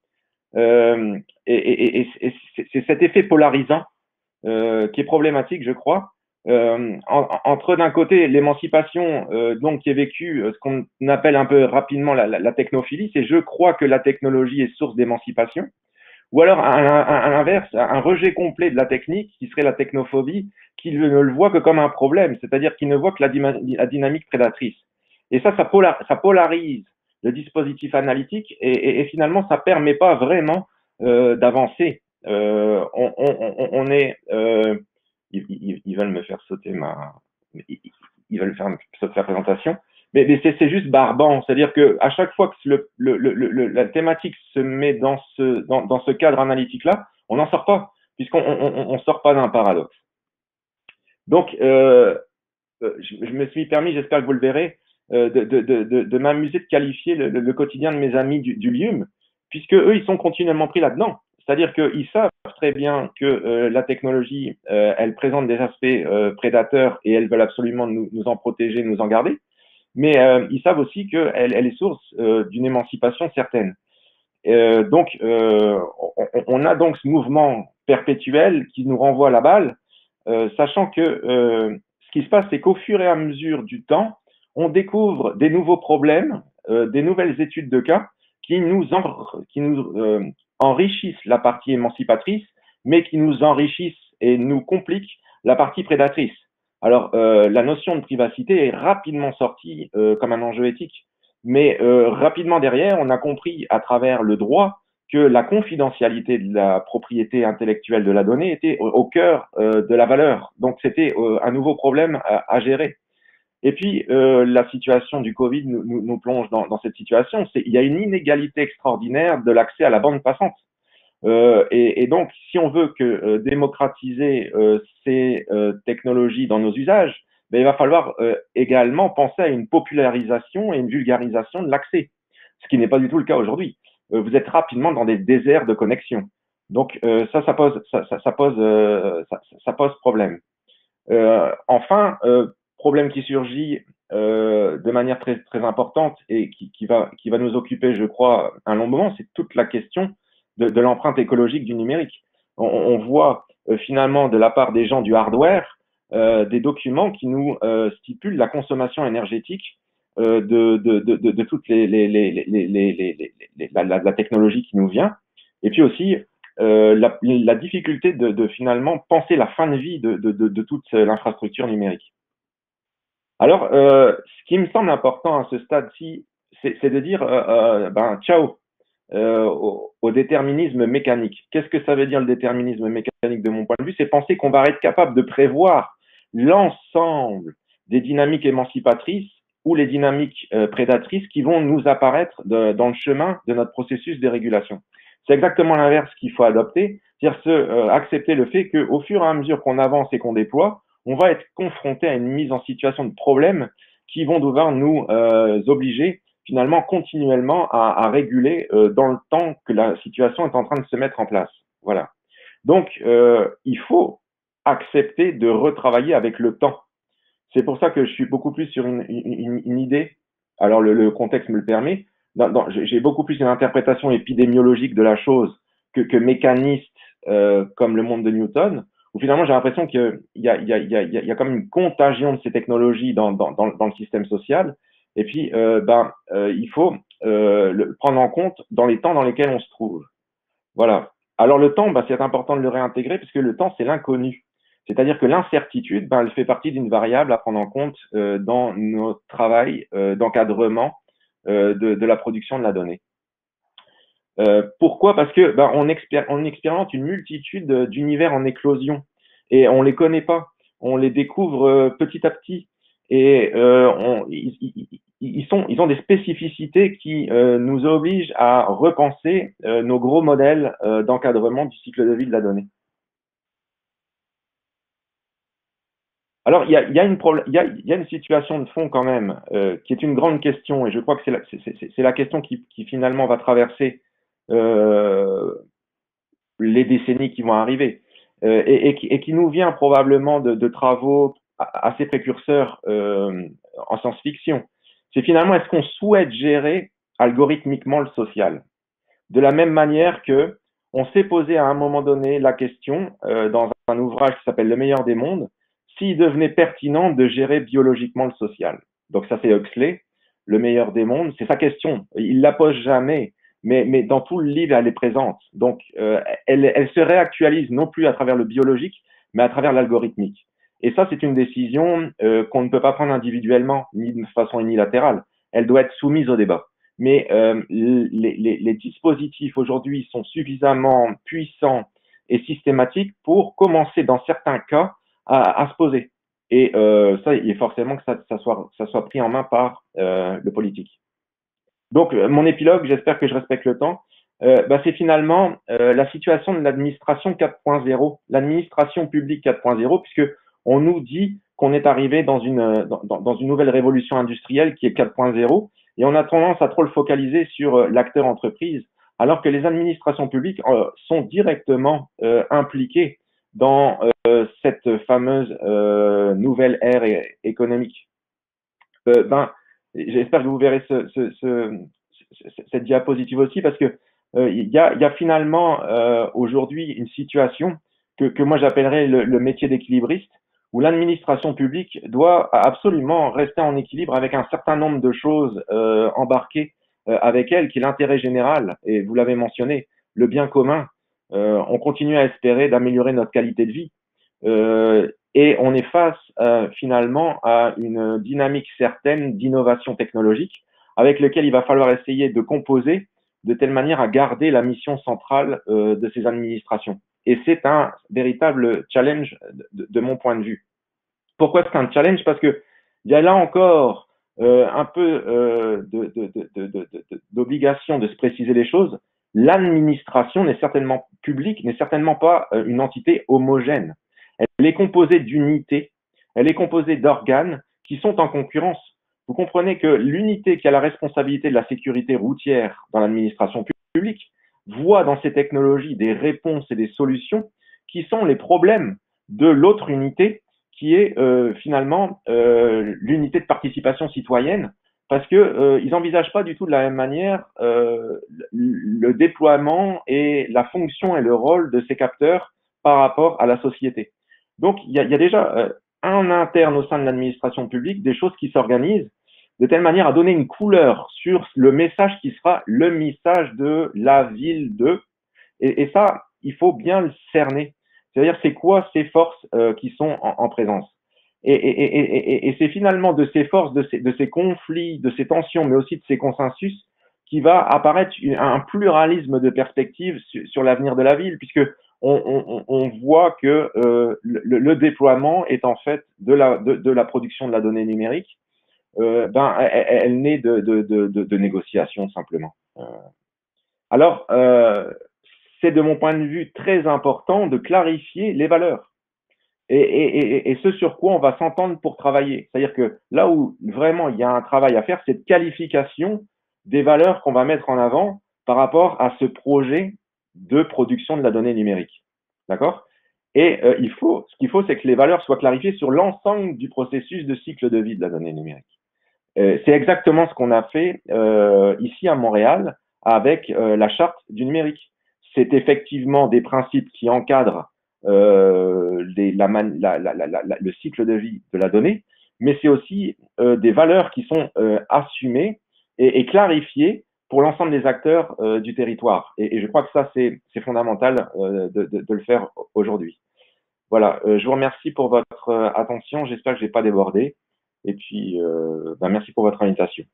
Et c'est cet effet polarisant qui est problématique, je crois, entre d'un côté l'émancipation donc qui est vécue, ce qu'on appelle un peu rapidement la technophilie, c'est je crois que la technologie est source d'émancipation, ou alors à l'inverse, un rejet complet de la technique qui serait la technophobie, qui ne le voit que comme un problème, c'est-à-dire qu'il ne voit que la dynamique prédatrice. Et ça polarise le dispositif analytique et finalement ça permet pas vraiment d'avancer. On est, ils veulent me faire sauter ils veulent faire sauter la présentation. Mais c'est juste barbant, c'est-à-dire que à chaque fois que la thématique se met dans ce cadre analytique-là, on n'en sort pas, puisqu'on sort pas d'un paradoxe. Donc, je me suis permis, j'espère que vous le verrez, de m'amuser de qualifier le quotidien de mes amis du LIUM, puisque eux, ils sont continuellement pris là-dedans. C'est-à-dire qu'ils savent très bien que la technologie, elle présente des aspects prédateurs et elles veulent absolument nous en protéger, nous en garder. Mais ils savent aussi qu'elle est source d'une émancipation certaine. Donc, on a donc ce mouvement perpétuel qui nous renvoie la balle, sachant que ce qui se passe, c'est qu'au fur et à mesure du temps, on découvre des nouveaux problèmes, des nouvelles études de cas qui nous enrichissent la partie émancipatrice, mais qui nous enrichissent et nous compliquent la partie prédatrice. Alors, la notion de privacité est rapidement sortie comme un enjeu éthique, mais rapidement derrière, on a compris à travers le droit que la confidentialité de la propriété intellectuelle de la donnée était au cœur de la valeur. Donc, c'était un nouveau problème à gérer. Et puis, la situation du Covid nous plonge dans cette situation. Il y a une inégalité extraordinaire de l'accès à la bande passante. Et donc, si on veut que démocratiser ces technologies dans nos usages, ben, il va falloir également penser à une popularisation et une vulgarisation de l'accès, ce qui n'est pas du tout le cas aujourd'hui. Vous êtes rapidement dans des déserts de connexion. Donc ça pose problème. Enfin, problème qui surgit de manière très importante et qui va nous occuper, je crois, un long moment, c'est toute la question de l'empreinte écologique du numérique. On voit finalement de la part des gens du hardware des documents qui nous stipulent la consommation énergétique de toute la technologie qui nous vient, et puis aussi la difficulté de finalement penser la fin de vie de toute l'infrastructure numérique. Alors, ce qui me semble important à ce stade-ci, c'est de dire ciao au déterminisme mécanique. Qu'est-ce que ça veut dire le déterminisme mécanique de mon point de vue? C'est penser qu'on va être capable de prévoir l'ensemble des dynamiques émancipatrices ou les dynamiques prédatrices qui vont nous apparaître dans le chemin de notre processus de régulation. C'est exactement l'inverse qu'il faut adopter, c'est-à-dire accepter le fait qu'au fur et à mesure qu'on avance et qu'on déploie, on va être confronté à une mise en situation de problèmes qui vont devoir nous obliger finalement continuellement à réguler dans le temps que la situation est en train de se mettre en place. Voilà. Donc, il faut accepter de retravailler avec le temps. C'est pour ça que je suis beaucoup plus sur une idée, alors le contexte me le permet, j'ai beaucoup plus une interprétation épidémiologique de la chose que mécaniste comme le monde de Newton, où finalement j'ai l'impression qu'il y a comme une contagion de ces technologies dans le système social, et puis il faut le prendre en compte dans les temps dans lesquels on se trouve. Voilà. Alors le temps, c'est important de le réintégrer puisque le temps c'est l'inconnu. C'est-à-dire que l'incertitude, elle fait partie d'une variable à prendre en compte dans notre travail d'encadrement de la production de la donnée. Pourquoi? Parce que on expérimente une multitude d'univers en éclosion et on les connaît pas, on les découvre petit à petit et ils ont des spécificités qui nous obligent à repenser nos gros modèles d'encadrement du cycle de vie de la donnée. Alors, il y a une situation de fond quand même qui est une grande question et je crois que c'est la question qui finalement va traverser les décennies qui vont arriver et qui nous vient probablement de travaux assez précurseurs en science-fiction. C'est finalement est-ce qu'on souhaite gérer algorithmiquement le social? De la même manière que on s'est posé à un moment donné la question dans un ouvrage qui s'appelle Le meilleur des mondes, s'il devenait pertinent de gérer biologiquement le social. Donc ça c'est Huxley, Le meilleur des mondes, c'est sa question. Il la pose jamais, mais dans tout le livre elle est présente. Donc elle se réactualise non plus à travers le biologique, mais à travers l'algorithmique. Et ça c'est une décision qu'on ne peut pas prendre individuellement ni de façon unilatérale. Elle doit être soumise au débat. Mais les dispositifs aujourd'hui sont suffisamment puissants et systématiques pour commencer dans certains cas à se poser. Et ça, il est forcément que ça soit pris en main par le politique. Donc, mon épilogue, j'espère que je respecte le temps, c'est finalement la situation de l'administration 4.0, l'administration publique 4.0, puisque on nous dit qu'on est arrivé dans une nouvelle révolution industrielle qui est 4.0, et on a tendance à trop le focaliser sur l'acteur entreprise, alors que les administrations publiques sont directement impliquées dans cette fameuse nouvelle ère économique. J'espère que vous verrez cette diapositive aussi, parce que il y a finalement aujourd'hui une situation que moi j'appellerais le métier d'équilibriste, où l'administration publique doit absolument rester en équilibre avec un certain nombre de choses embarquées avec elle, qui est l'intérêt général, et vous l'avez mentionné, le bien commun. On continue à espérer d'améliorer notre qualité de vie. et on est face finalement à une dynamique certaine d'innovation technologique avec lequel il va falloir essayer de composer de telle manière à garder la mission centrale de ces administrations. Et c'est un véritable challenge de mon point de vue. Pourquoi c'est un challenge? Parce que il y a là encore un peu d'obligation de se préciser les choses. L'administration n'est certainement publique, n'est certainement pas une entité homogène. Elle est composée d'unités, elle est composée d'organes qui sont en concurrence. Vous comprenez que l'unité qui a la responsabilité de la sécurité routière dans l'administration publique voit dans ces technologies des réponses et des solutions qui sont les problèmes de l'autre unité qui est finalement l'unité de participation citoyenne, parce que ils n'envisagent pas du tout de la même manière le déploiement et la fonction et le rôle de ces capteurs par rapport à la société. Donc il y a déjà en interne au sein de l'administration publique des choses qui s'organisent de telle manière à donner une couleur sur le message qui sera le message de la ville de, et ça il faut bien le cerner. C'est-à-dire, c'est quoi ces forces qui sont en présence? Et c'est finalement de ces forces, de ces conflits, de ces tensions, mais aussi de ces consensus, qui va apparaître un pluralisme de perspectives sur l'avenir de la ville, puisque on voit que le déploiement est en fait de la production de la donnée numérique, elle naît de négociations simplement. Alors, c'est de mon point de vue très important de clarifier les valeurs et ce sur quoi on va s'entendre pour travailler. C'est-à-dire que là où vraiment il y a un travail à faire, c'est de qualification des valeurs qu'on va mettre en avant par rapport à ce projet de production de la donnée numérique. D'accord? Et ce qu'il faut, c'est que les valeurs soient clarifiées sur l'ensemble du processus de cycle de vie de la donnée numérique. C'est exactement ce qu'on a fait ici à Montréal avec la charte du numérique. C'est effectivement des principes qui encadrent le cycle de vie de la donnée, mais c'est aussi des valeurs qui sont assumées et clarifiées pour l'ensemble des acteurs du territoire. Et je crois que ça, c'est fondamental de le faire aujourd'hui. Voilà, je vous remercie pour votre attention. J'espère que je n'ai pas débordé. Et puis, merci pour votre invitation.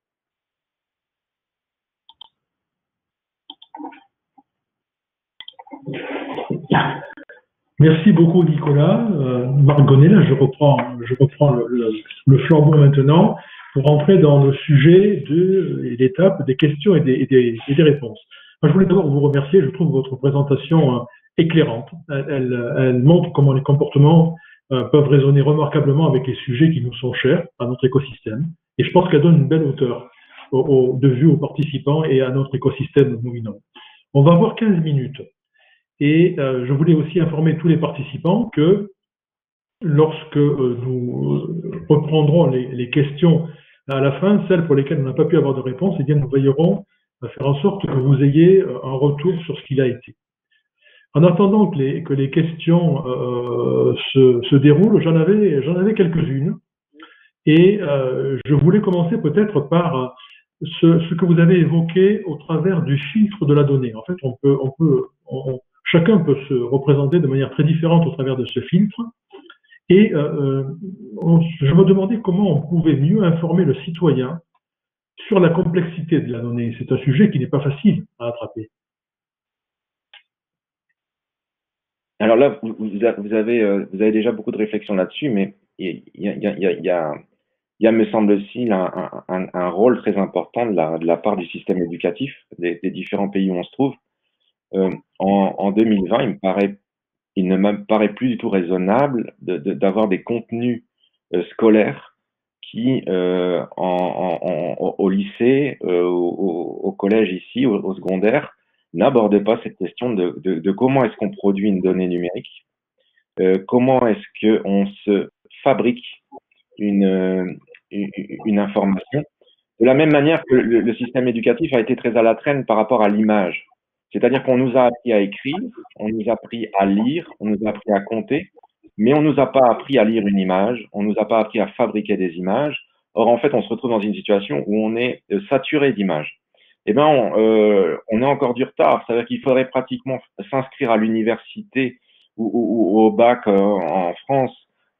Merci beaucoup, Nicolas. Marc Gonnet, là, je reprends le flambeau maintenant pour entrer dans le sujet et l'étape des questions et des réponses. Moi, je voulais d'abord vous remercier. Je trouve votre présentation éclairante. Elle montre comment les comportements peuvent résonner remarquablement avec les sujets qui nous sont chers à notre écosystème. Et je pense qu'elle donne une belle hauteur de vue aux participants et à notre écosystème mouvant. On va avoir 15 minutes. Et je voulais aussi informer tous les participants que lorsque nous reprendrons les questions à la fin, celles pour lesquelles on n'a pas pu avoir de réponse, eh bien nous veillerons à faire en sorte que vous ayez un retour sur ce qu'il a été. En attendant que les questions se déroulent, j'en avais quelques-unes. Et je voulais commencer peut-être par ce que vous avez évoqué au travers du filtre de la donnée. En fait, chacun peut se représenter de manière très différente au travers de ce filtre. Et je me demandais comment on pouvait mieux informer le citoyen sur la complexité de la donnée. C'est un sujet qui n'est pas facile à attraper. Alors là, vous avez déjà beaucoup de réflexions là-dessus, mais il y a, me semble-t-il, un rôle très important de la part du système éducatif des différents pays où on se trouve. En 2020, il ne me paraît plus du tout raisonnable d'avoir des contenus scolaires qui, au lycée, au collège ici, au secondaire, n'abordent pas cette question de comment est-ce qu'on produit une donnée numérique, comment est-ce qu'on se fabrique une information, de la même manière que le système éducatif a été très à la traîne par rapport à l'image. C'est-à-dire qu'on nous a appris à écrire, on nous a appris à lire, on nous a appris à compter, mais on nous a pas appris à lire une image, on nous a pas appris à fabriquer des images. Or, en fait, on se retrouve dans une situation où on est saturé d'images. Eh ben, on a encore du retard. C'est-à-dire qu'il faudrait pratiquement s'inscrire à l'université ou au bac en France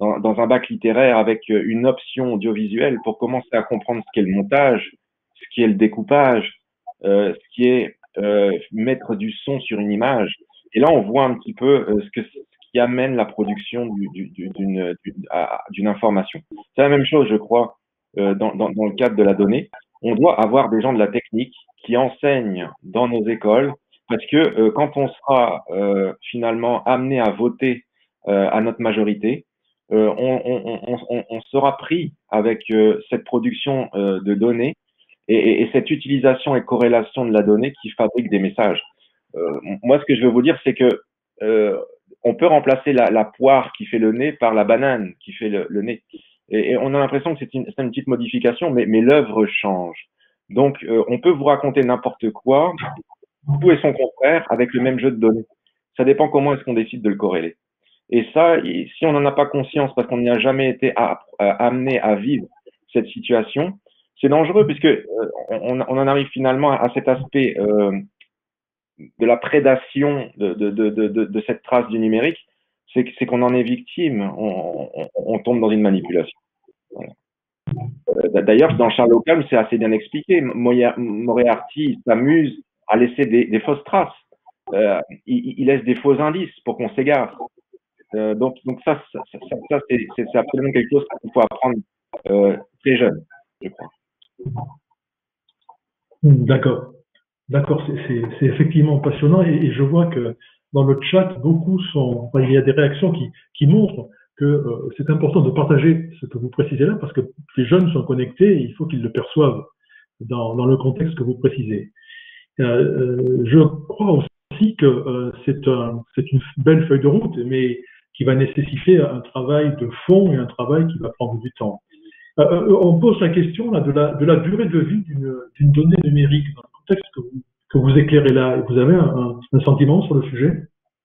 dans un bac littéraire avec une option audiovisuelle pour commencer à comprendre ce qu'est le montage, ce qui est le découpage, ce qui est mettre du son sur une image. Et là, on voit un petit peu ce qui amène la production d'une information. C'est la même chose, je crois, dans le cadre de la donnée. On doit avoir des gens de la technique qui enseignent dans nos écoles, parce que quand on sera finalement amené à voter à notre majorité, on sera pris avec cette production de données et cette utilisation et corrélation de la donnée qui fabrique des messages. Moi, ce que je veux vous dire, c'est que on peut remplacer la poire qui fait le nez par la banane qui fait le nez. Et on a l'impression que c'est une petite modification, mais l'œuvre change. Donc, on peut vous raconter n'importe quoi, tout et son contraire, avec le même jeu de données. Ça dépend comment est-ce qu'on décide de le corréler. Et ça, si on n'en a pas conscience parce qu'on n'y a jamais été amené à vivre cette situation, c'est dangereux puisque on en arrive finalement à cet aspect de la prédation de cette trace du numérique, c'est qu'on en est victime, on tombe dans une manipulation. Voilà. D'ailleurs, dans Sherlock Holmes, c'est assez bien expliqué. Moriarty s'amuse à laisser des fausses traces. Il laisse des faux indices pour qu'on s'égare. Donc ça c'est absolument quelque chose qu'il faut apprendre très jeune, je crois. D'accord, c'est effectivement passionnant et je vois que dans le chat, il y a des réactions qui montrent que c'est important de partager ce que vous précisez là parce que les jeunes sont connectés et il faut qu'ils le perçoivent dans le contexte que vous précisez. Je crois aussi que c'est une belle feuille de route, mais qui va nécessiter un travail de fond et un travail qui va prendre du temps. On pose la question là, de la durée de vie d'une donnée numérique dans le contexte que vous éclairez là. Vous avez un sentiment sur le sujet?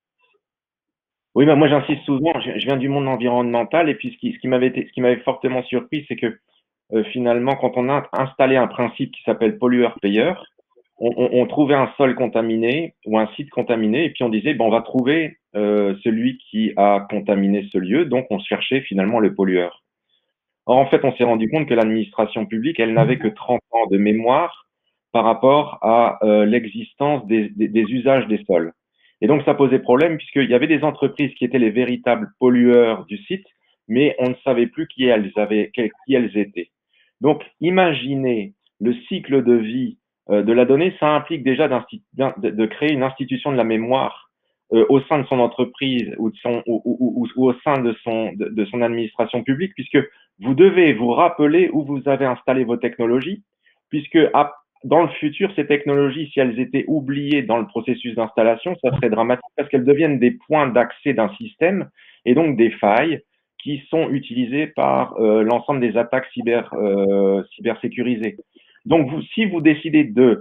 Oui, ben moi j'insiste souvent, je viens du monde environnemental et puis ce qui m'avait fortement surpris, c'est que finalement, quand on a installé un principe qui s'appelle pollueur-payeur, on trouvait un sol contaminé ou un site contaminé et puis on disait, bon, on va trouver celui qui a contaminé ce lieu, donc on cherchait finalement le pollueur. Or, en fait, on s'est rendu compte que l'administration publique, elle n'avait que 30 ans de mémoire par rapport à l'existence des usages des sols. Et donc, ça posait problème puisqu'il y avait des entreprises qui étaient les véritables pollueurs du site, mais on ne savait plus qui elles étaient. Donc, imaginez le cycle de vie de la donnée, ça implique déjà de créer une institution de la mémoire au sein de son entreprise ou au sein de son administration publique, puisque vous devez vous rappeler où vous avez installé vos technologies, puisque dans le futur, ces technologies, si elles étaient oubliées dans le processus d'installation, ça serait dramatique parce qu'elles deviennent des points d'accès d'un système et donc des failles qui sont utilisées par l'ensemble des attaques cybersécurisées. Donc, si vous décidez de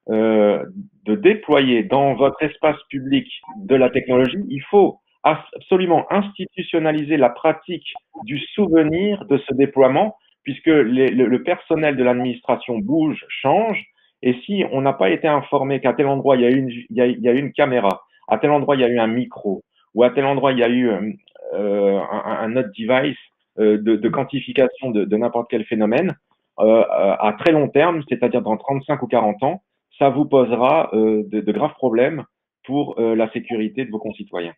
déployer dans votre espace public de la technologie, il faut absolument institutionnaliser la pratique du souvenir de ce déploiement, puisque le personnel de l'administration bouge, change, et si on n'a pas été informé qu'à tel endroit il y a une caméra, à tel endroit il y a eu un micro, ou à tel endroit il y a eu un autre device de quantification de n'importe quel phénomène, à très long terme, c'est-à-dire dans 35 ou 40 ans, ça vous posera de graves problèmes pour la sécurité de vos concitoyens.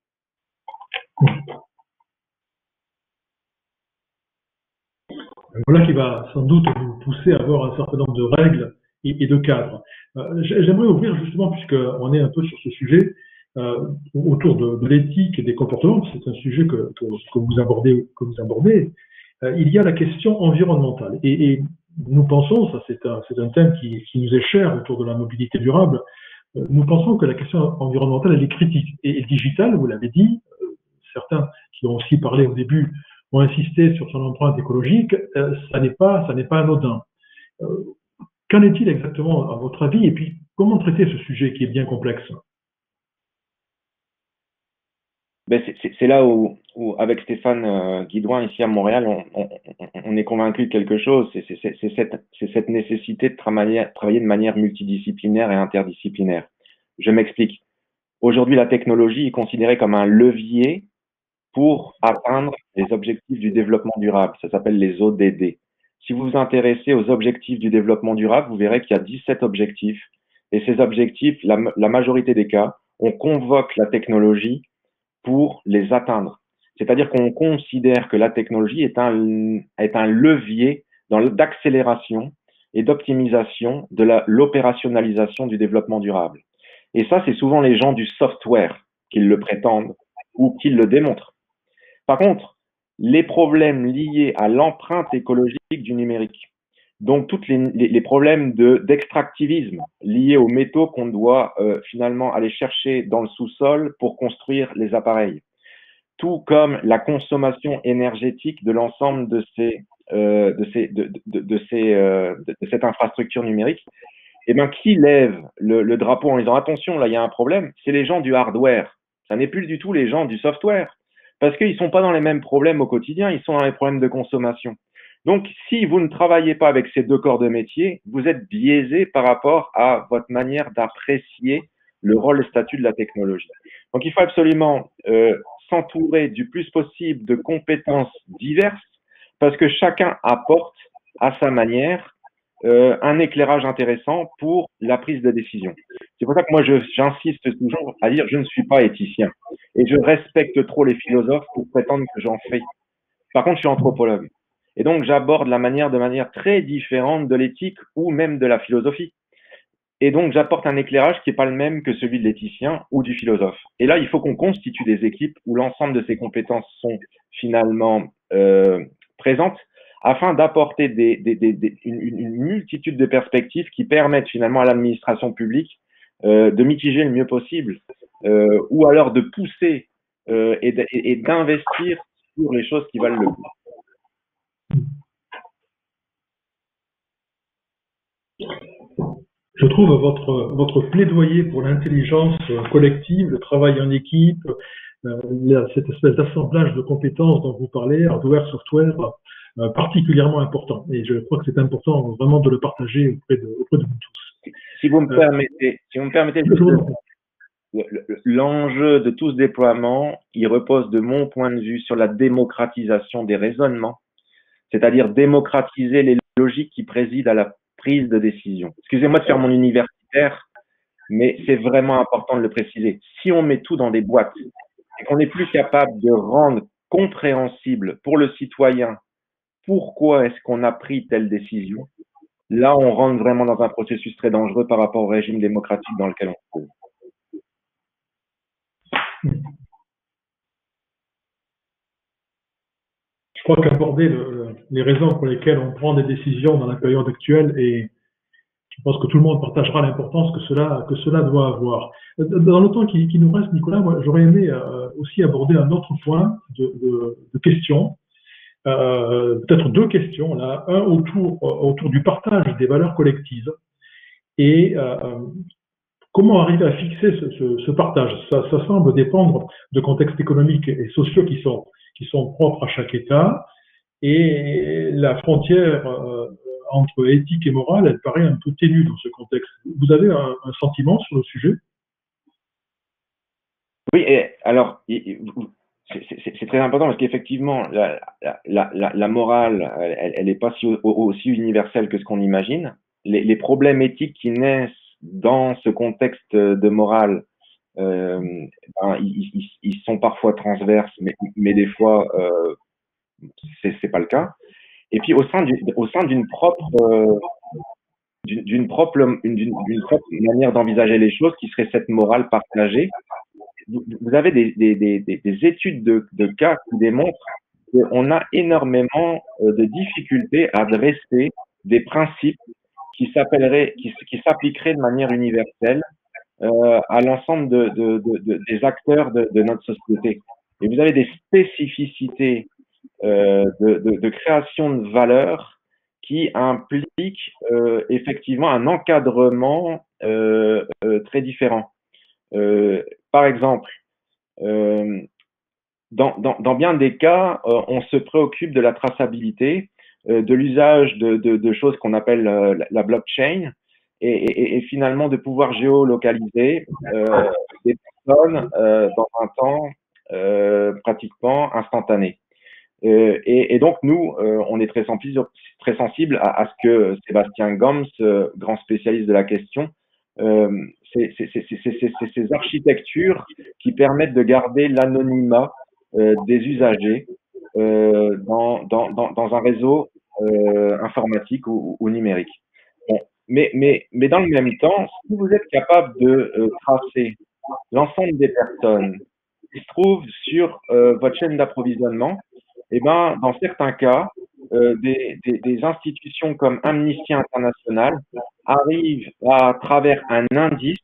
Voilà qui va sans doute vous pousser à avoir un certain nombre de règles et de cadres. J'aimerais ouvrir justement, puisqu'on est un peu sur ce sujet, autour de l'éthique et des comportements. C'est un sujet que vous abordez. Il y a la question environnementale. Et nous pensons, ça c'est un thème qui nous est cher autour de la mobilité durable, nous pensons que la question environnementale, elle est critique. Et digitale, vous l'avez dit, certains qui ont aussi parlé au début ont insisté sur son empreinte écologique, ça n'est pas anodin. Qu'en est-il exactement à votre avis? Et puis, comment traiter ce sujet qui est bien complexe? Ben c'est là où avec Stéphane Guidouin ici à Montréal, on est convaincu de quelque chose. C'est cette nécessité de travailler de manière multidisciplinaire et interdisciplinaire. Je m'explique. Aujourd'hui, la technologie est considérée comme un levier pour atteindre les objectifs du développement durable. Ça s'appelle les ODD. Si vous vous intéressez aux objectifs du développement durable, vous verrez qu'il y a 17 objectifs. Et ces objectifs, la majorité des cas, on convoque la technologie pour les atteindre. C'est-à-dire qu'on considère que la technologie est un levier d'accélération et d'optimisation de l'opérationnalisation du développement durable. Et ça, c'est souvent les gens du software qui le prétendent ou qui le démontrent. Par contre, les problèmes liés à l'empreinte écologique du numérique, donc tous les problèmes d'extractivisme liés aux métaux qu'on doit finalement aller chercher dans le sous-sol pour construire les appareils, tout comme la consommation énergétique de l'ensemble de cette infrastructure numérique, eh bien, qui lève le drapeau en disant attention, là, il y a un problème, c'est les gens du hardware. Ça n'est plus du tout les gens du software. Parce qu'ils ne sont pas dans les mêmes problèmes au quotidien, ils sont dans les problèmes de consommation. Donc, si vous ne travaillez pas avec ces deux corps de métier, vous êtes biaisé par rapport à votre manière d'apprécier le rôle et le statut de la technologie. Donc, il faut absolument s'entourer du plus possible de compétences diverses parce que chacun apporte à sa manière un éclairage intéressant pour la prise de décision. C'est pour ça que moi, j'insiste toujours à dire je ne suis pas éthicien et je respecte trop les philosophes pour prétendre que j'en fais. Par contre, je suis anthropologue. Et donc, j'aborde la manière de manière très différente de l'éthique ou même de la philosophie. Et donc, j'apporte un éclairage qui n'est pas le même que celui de l'éthicien ou du philosophe. Et là, il faut qu'on constitue des équipes où l'ensemble de ces compétences sont finalement présentes afin d'apporter une multitude de perspectives qui permettent finalement à l'administration publique de mitiger le mieux possible ou alors de pousser et d'investir sur les choses qui valent le coup. Je trouve votre plaidoyer pour l'intelligence collective, le travail en équipe, cette espèce d'assemblage de compétences dont vous parlez, hardware, software, particulièrement important. Et je crois que c'est important vraiment de le partager auprès de vous tous. Si vous me permettez, l'enjeu de tout ce déploiement, il repose de mon point de vue sur la démocratisation des raisonnements, c'est-à-dire démocratiser les logiques qui président à la prise de décision. Excusez-moi de faire mon universitaire, mais c'est vraiment important de le préciser. Si on met tout dans des boîtes et qu'on n'est plus capable de rendre compréhensible pour le citoyen pourquoi est-ce qu'on a pris telle décision, là on rentre vraiment dans un processus très dangereux par rapport au régime démocratique dans lequel on se trouve. Je crois qu'aborder les raisons pour lesquelles on prend des décisions dans la période actuelle, et je pense que tout le monde partagera l'importance que cela doit avoir. Dans le temps qui nous reste, Nicolas, moi, j'aurais aimé aussi aborder un autre point de questions, peut-être deux questions là, un autour du partage des valeurs collectives et comment arriver à fixer ce partage. Ça semble dépendre de contextes économiques et sociaux qui sont propres à chaque État, et la frontière entre éthique et morale, elle paraît un peu ténue dans ce contexte. Vous avez un sentiment sur le sujet? Oui, et alors, c'est très important parce qu'effectivement, la morale, elle n'est pas aussi universelle que ce qu'on imagine. Les problèmes éthiques qui naissent dans ce contexte de morale, ils sont parfois transverses, mais des fois, c'est pas le cas. Et puis au sein d'une propre manière d'envisager les choses, qui serait cette morale partagée, vous avez des études de cas qui démontrent qu'on a énormément de difficultés à dresser des principes qui s'appliqueraient de manière universelle à l'ensemble des acteurs de notre société. Et vous avez des spécificités de création de valeur qui impliquent effectivement un encadrement très différent. Par exemple, dans bien des cas, on se préoccupe de la traçabilité, de l'usage de choses qu'on appelle la blockchain, et finalement de pouvoir géolocaliser des personnes dans un temps pratiquement instantanée. Et donc nous, on est très sensible à ce que Sébastien Goms, grand spécialiste de la question, ces architectures qui permettent de garder l'anonymat des usagers dans un réseau informatique ou numérique. Bon, mais dans le même temps, si vous êtes capable de tracer l'ensemble des personnes qui se trouvent sur votre chaîne d'approvisionnement, eh ben, dans certains cas, des institutions comme Amnesty International arrivent à travers un indice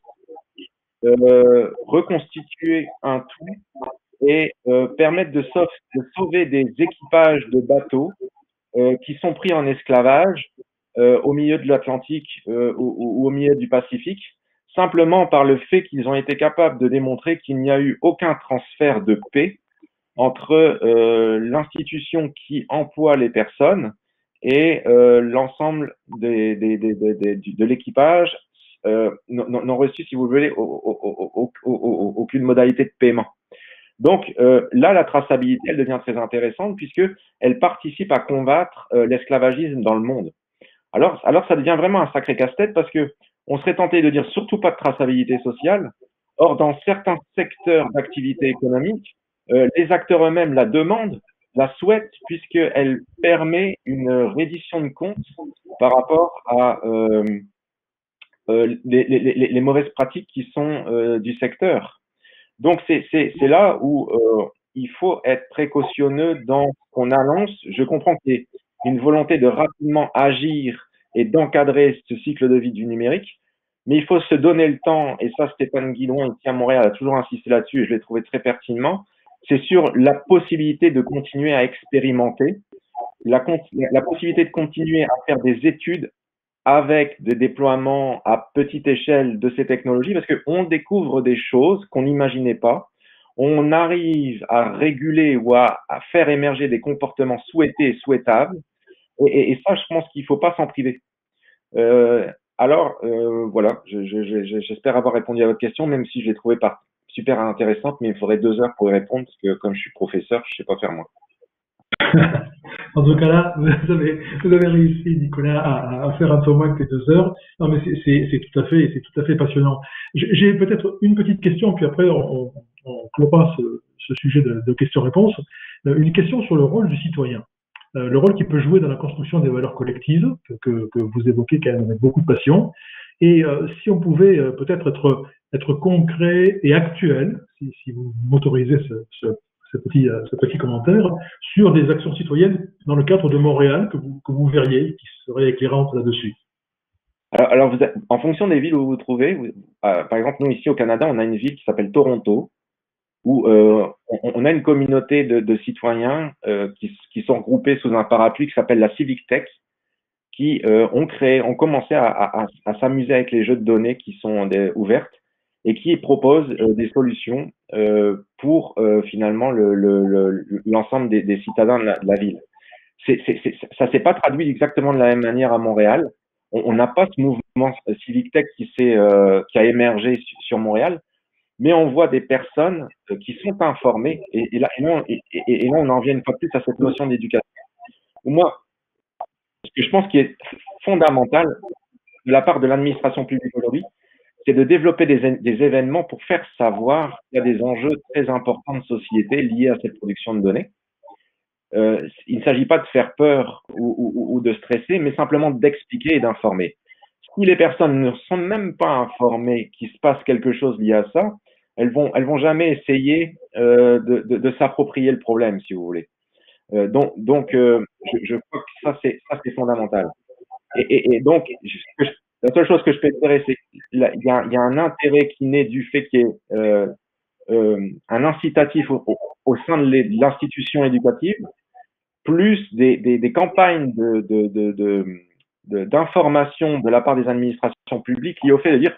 reconstituer un tout et permettre de sauver des équipages de bateaux qui sont pris en esclavage au milieu de l'Atlantique ou au milieu du Pacifique, simplement par le fait qu'ils ont été capables de démontrer qu'il n'y a eu aucun transfert de paix entre l'institution qui emploie les personnes et l'ensemble de l'équipage n'ont reçu, si vous voulez, aucune modalité de paiement. Donc là, la traçabilité, elle devient très intéressante puisque elle participe à combattre l'esclavagisme dans le monde. Alors, ça devient vraiment un sacré casse-tête parce que on serait tenté de dire surtout pas de traçabilité sociale. Or, dans certains secteurs d'activité économique, les acteurs eux-mêmes la demandent, la souhaitent, puisqu'elle permet une reddition de comptes par rapport à les mauvaises pratiques qui sont du secteur. Donc, c'est là où il faut être précautionneux dans ce qu'on annonce. Je comprends qu'il y ait une volonté de rapidement agir et d'encadrer ce cycle de vie du numérique, mais il faut se donner le temps, et ça, Stéphane Guillouin, ici à Montréal, a toujours insisté là-dessus, et je l'ai trouvé très pertinemment, c'est sur la possibilité de continuer à expérimenter, la possibilité de continuer à faire des études avec des déploiements à petite échelle de ces technologies, parce qu'on découvre des choses qu'on n'imaginait pas, on arrive à réguler ou à faire émerger des comportements souhaités et souhaitables, et ça, je pense qu'il ne faut pas s'en priver. Voilà, j'espère avoir répondu à votre question, même si je l'ai trouvée super intéressante, mais il faudrait 2 heures pour y répondre, parce que comme je suis professeur, je ne sais pas faire moins. En tout cas là, vous avez réussi, Nicolas, à faire un peu moins que les 2 heures. Non, mais c'est tout à fait passionnant. J'ai peut-être une petite question, puis après on clôturera ce sujet de questions-réponses. Une question sur le rôle du citoyen. Le rôle qu'il peut jouer dans la construction des valeurs collectives que vous évoquez quand même avec beaucoup de passion. Et si on pouvait peut-être être concret et actuel, si vous m'autorisez ce petit commentaire, sur des actions citoyennes dans le cadre de Montréal que vous verriez, qui seraient éclairantes là-dessus. Alors en fonction des villes où vous vous trouvez, par exemple, nous ici au Canada, on a une ville qui s'appelle Toronto, où on a une communauté de citoyens qui sont regroupés sous un parapluie qui s'appelle la Civic Tech, qui ont commencé à s'amuser avec les jeux de données qui sont ouvertes et qui proposent des solutions pour finalement l'ensemble des citadins de la ville. Ça s'est pas traduit exactement de la même manière à Montréal. On n'a pas ce mouvement Civic Tech qui a émergé sur Montréal, mais on voit des personnes qui sont informées, et là on en vient une fois de plus à cette notion d'éducation. Moi, ce que je pense qui est fondamental de la part de l'administration publique aujourd'hui, c'est de développer des événements pour faire savoir qu'il y a des enjeux très importants de société liés à cette production de données. Il ne s'agit pas de faire peur ou de stresser, mais simplement d'expliquer et d'informer. Si les personnes ne sont même pas informées qu'il se passe quelque chose lié à ça, elles vont jamais essayer de s'approprier le problème, si vous voulez. Donc je crois que ça c'est fondamental. Et donc la seule chose que je peux dire, c'est qu'il y a un intérêt qui naît du fait qu'il y ait un incitatif au sein de l'institution éducative, plus des campagnes d'information de la part des administrations publiques liées au fait de dire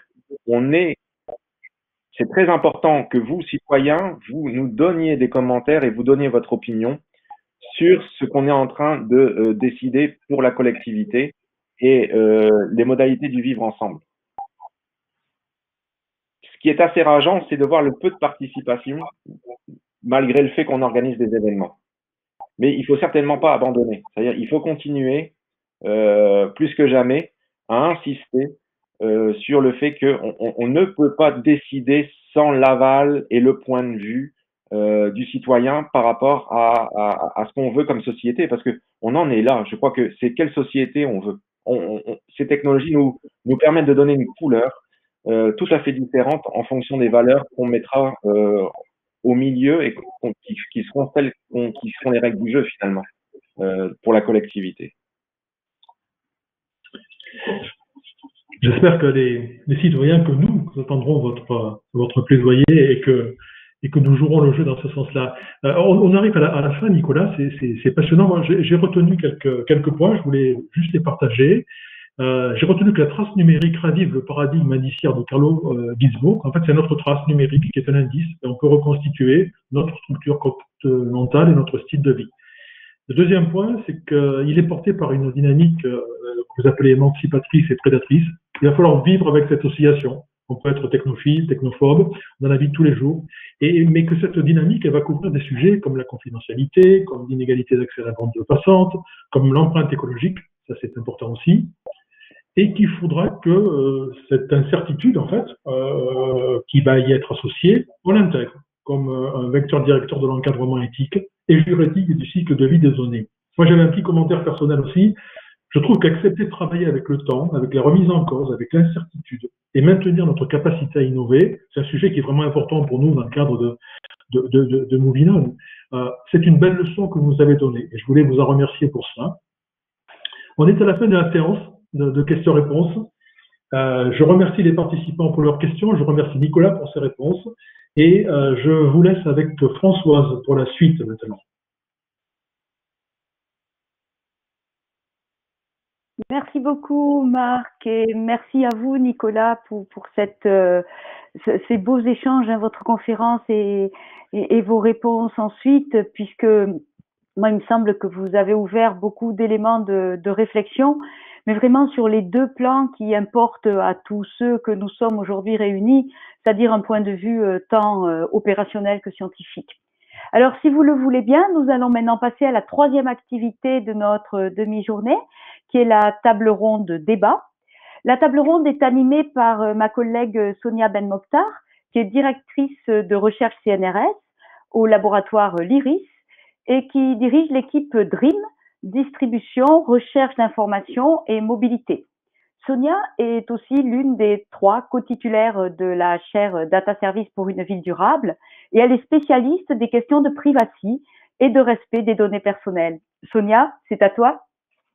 c'est très important que vous, citoyens, vous nous donniez des commentaires et vous donniez votre opinion sur ce qu'on est en train de décider pour la collectivité et les modalités du vivre ensemble. Ce qui est assez rageant, c'est de voir le peu de participation malgré le fait qu'on organise des événements. Mais il faut certainement pas abandonner. C'est-à-dire, il faut continuer plus que jamais à insister sur le fait qu'on ne peut pas décider sans l'aval et le point de vue du citoyen par rapport à ce qu'on veut comme société, parce que on en est là. Je crois que c'est quelle société on veut. Ces technologies nous permettent de donner une couleur tout à fait différente en fonction des valeurs qu'on mettra au milieu et qui seront celles qui seront les règles du jeu finalement pour la collectivité. J'espère que les citoyens que nous entendrons votre plaidoyer et que nous jouerons le jeu dans ce sens-là. On arrive à la fin, Nicolas, c'est passionnant. Moi, j'ai retenu quelques points, je voulais juste les partager. J'ai retenu que la trace numérique ravive le paradigme indiciaire de Carlo Gismo. En fait, c'est notre trace numérique qui est un indice et on peut reconstituer notre structure mentale et notre style de vie. Le deuxième point, c'est qu'il est porté par une dynamique que vous appelez émancipatrice et prédatrice. Il va falloir vivre avec cette oscillation. On peut être technophile, technophobe dans la vie de tous les jours, mais que cette dynamique, elle va couvrir des sujets comme la confidentialité, comme l'inégalité d'accès à la bande passante, comme l'empreinte écologique, ça c'est important aussi, et qu'il faudra que cette incertitude, en fait, qui va y être associée, on l'intègre comme un vecteur directeur de l'encadrement éthique et juridique du cycle de vie des données. Moi, j'avais un petit commentaire personnel aussi. Je trouve qu'accepter de travailler avec le temps, avec la remise en cause, avec l'incertitude et maintenir notre capacité à innover, c'est un sujet qui est vraiment important pour nous dans le cadre de Movinon. C'est une belle leçon que vous nous avez donnée et je voulais vous en remercier pour ça. On est à la fin de la séance de questions-réponses. Je remercie les participants pour leurs questions, je remercie Nicolas pour ses réponses et je vous laisse avec Françoise pour la suite maintenant. Merci beaucoup Marc et merci à vous Nicolas pour ces beaux échanges, votre conférence et vos réponses ensuite, puisque moi il me semble que vous avez ouvert beaucoup d'éléments de réflexion, mais vraiment sur les deux plans qui importent à tous ceux que nous sommes aujourd'hui réunis, c'est-à-dire un point de vue tant opérationnel que scientifique. Alors, si vous le voulez bien, nous allons maintenant passer à la troisième activité de notre demi-journée, qui est la table ronde débat. La table ronde est animée par ma collègue Sonia Ben Mokhtar, qui est directrice de recherche CNRS au laboratoire l'IRIS et qui dirige l'équipe DREAM, distribution, recherche d'information et mobilité. Sonia est aussi l'une des 3 co-titulaires de la chaire Data Service pour une ville durable et elle est spécialiste des questions de privacy et de respect des données personnelles. Sonia, c'est à toi.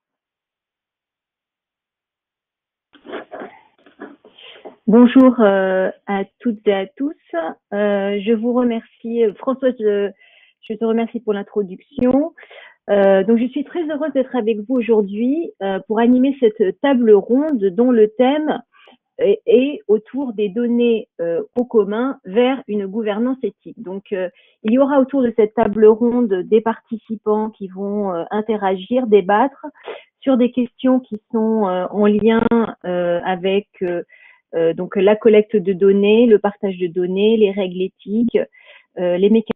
Bonjour à toutes et à tous. Je vous remercie, Françoise, je te remercie pour l'introduction. Donc, je suis très heureuse d'être avec vous aujourd'hui pour animer cette table ronde dont le thème est autour des données au commun vers une gouvernance éthique. Donc, il y aura autour de cette table ronde des participants qui vont interagir, débattre sur des questions qui sont en lien avec donc la collecte de données, le partage de données, les règles éthiques, les mécanismes.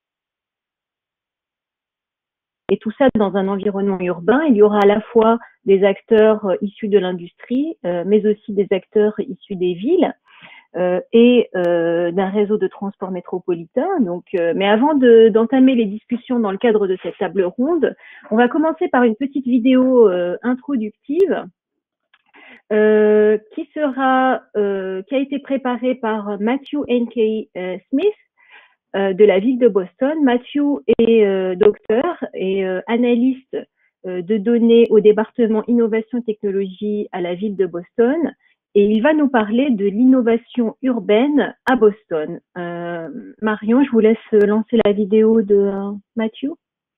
Et tout ça dans un environnement urbain. Il y aura à la fois des acteurs issus de l'industrie, mais aussi des acteurs issus des villes et d'un réseau de transport métropolitain. Donc, mais avant d'entamer les discussions dans le cadre de cette table ronde, on va commencer par une petite vidéo introductive qui a été préparée par Matthew N.K. Smith de la ville de Boston. Matthew est docteur et analyste de données au département innovation et technologie à la ville de Boston et il va nous parler de l'innovation urbaine à Boston. Marion, je vous laisse lancer la vidéo de Matthew.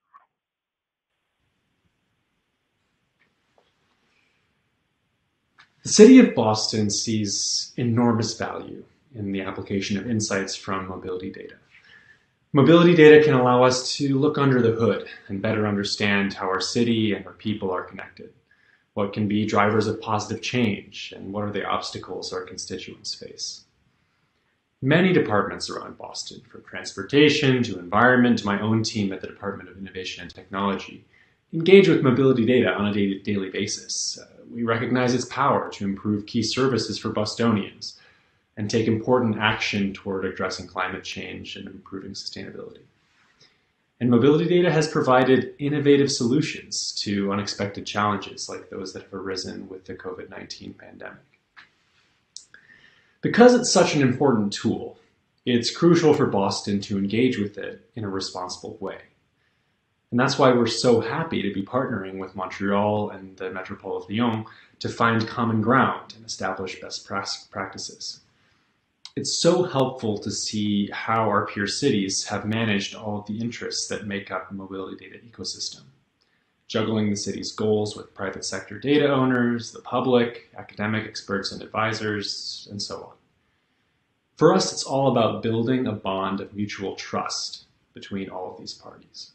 The city of Boston sees enormous value in the application of insights from mobility data. Mobility data can allow us to look under the hood and better understand how our city and our people are connected, what can be drivers of positive change, and what are the obstacles our constituents face. Many departments around Boston, from transportation to environment to my own team at the Department of Innovation and Technology, engage with mobility data on a daily basis. We recognize its power to improve key services for Bostonians and take important action toward addressing climate change and improving sustainability. And mobility data has provided innovative solutions to unexpected challenges like those that have arisen with the COVID-19 pandemic. Because it's such an important tool, it's crucial for Boston to engage with it in a responsible way. And that's why we're so happy to be partnering with Montreal and the Metropole of Lyon to find common ground and establish best practices. It's so helpful to see how our peer cities have managed all of the interests that make up the mobility data ecosystem, juggling the city's goals with private sector data owners, the public, academic experts and advisors, and so on. For us, it's all about building a bond of mutual trust between all of these parties.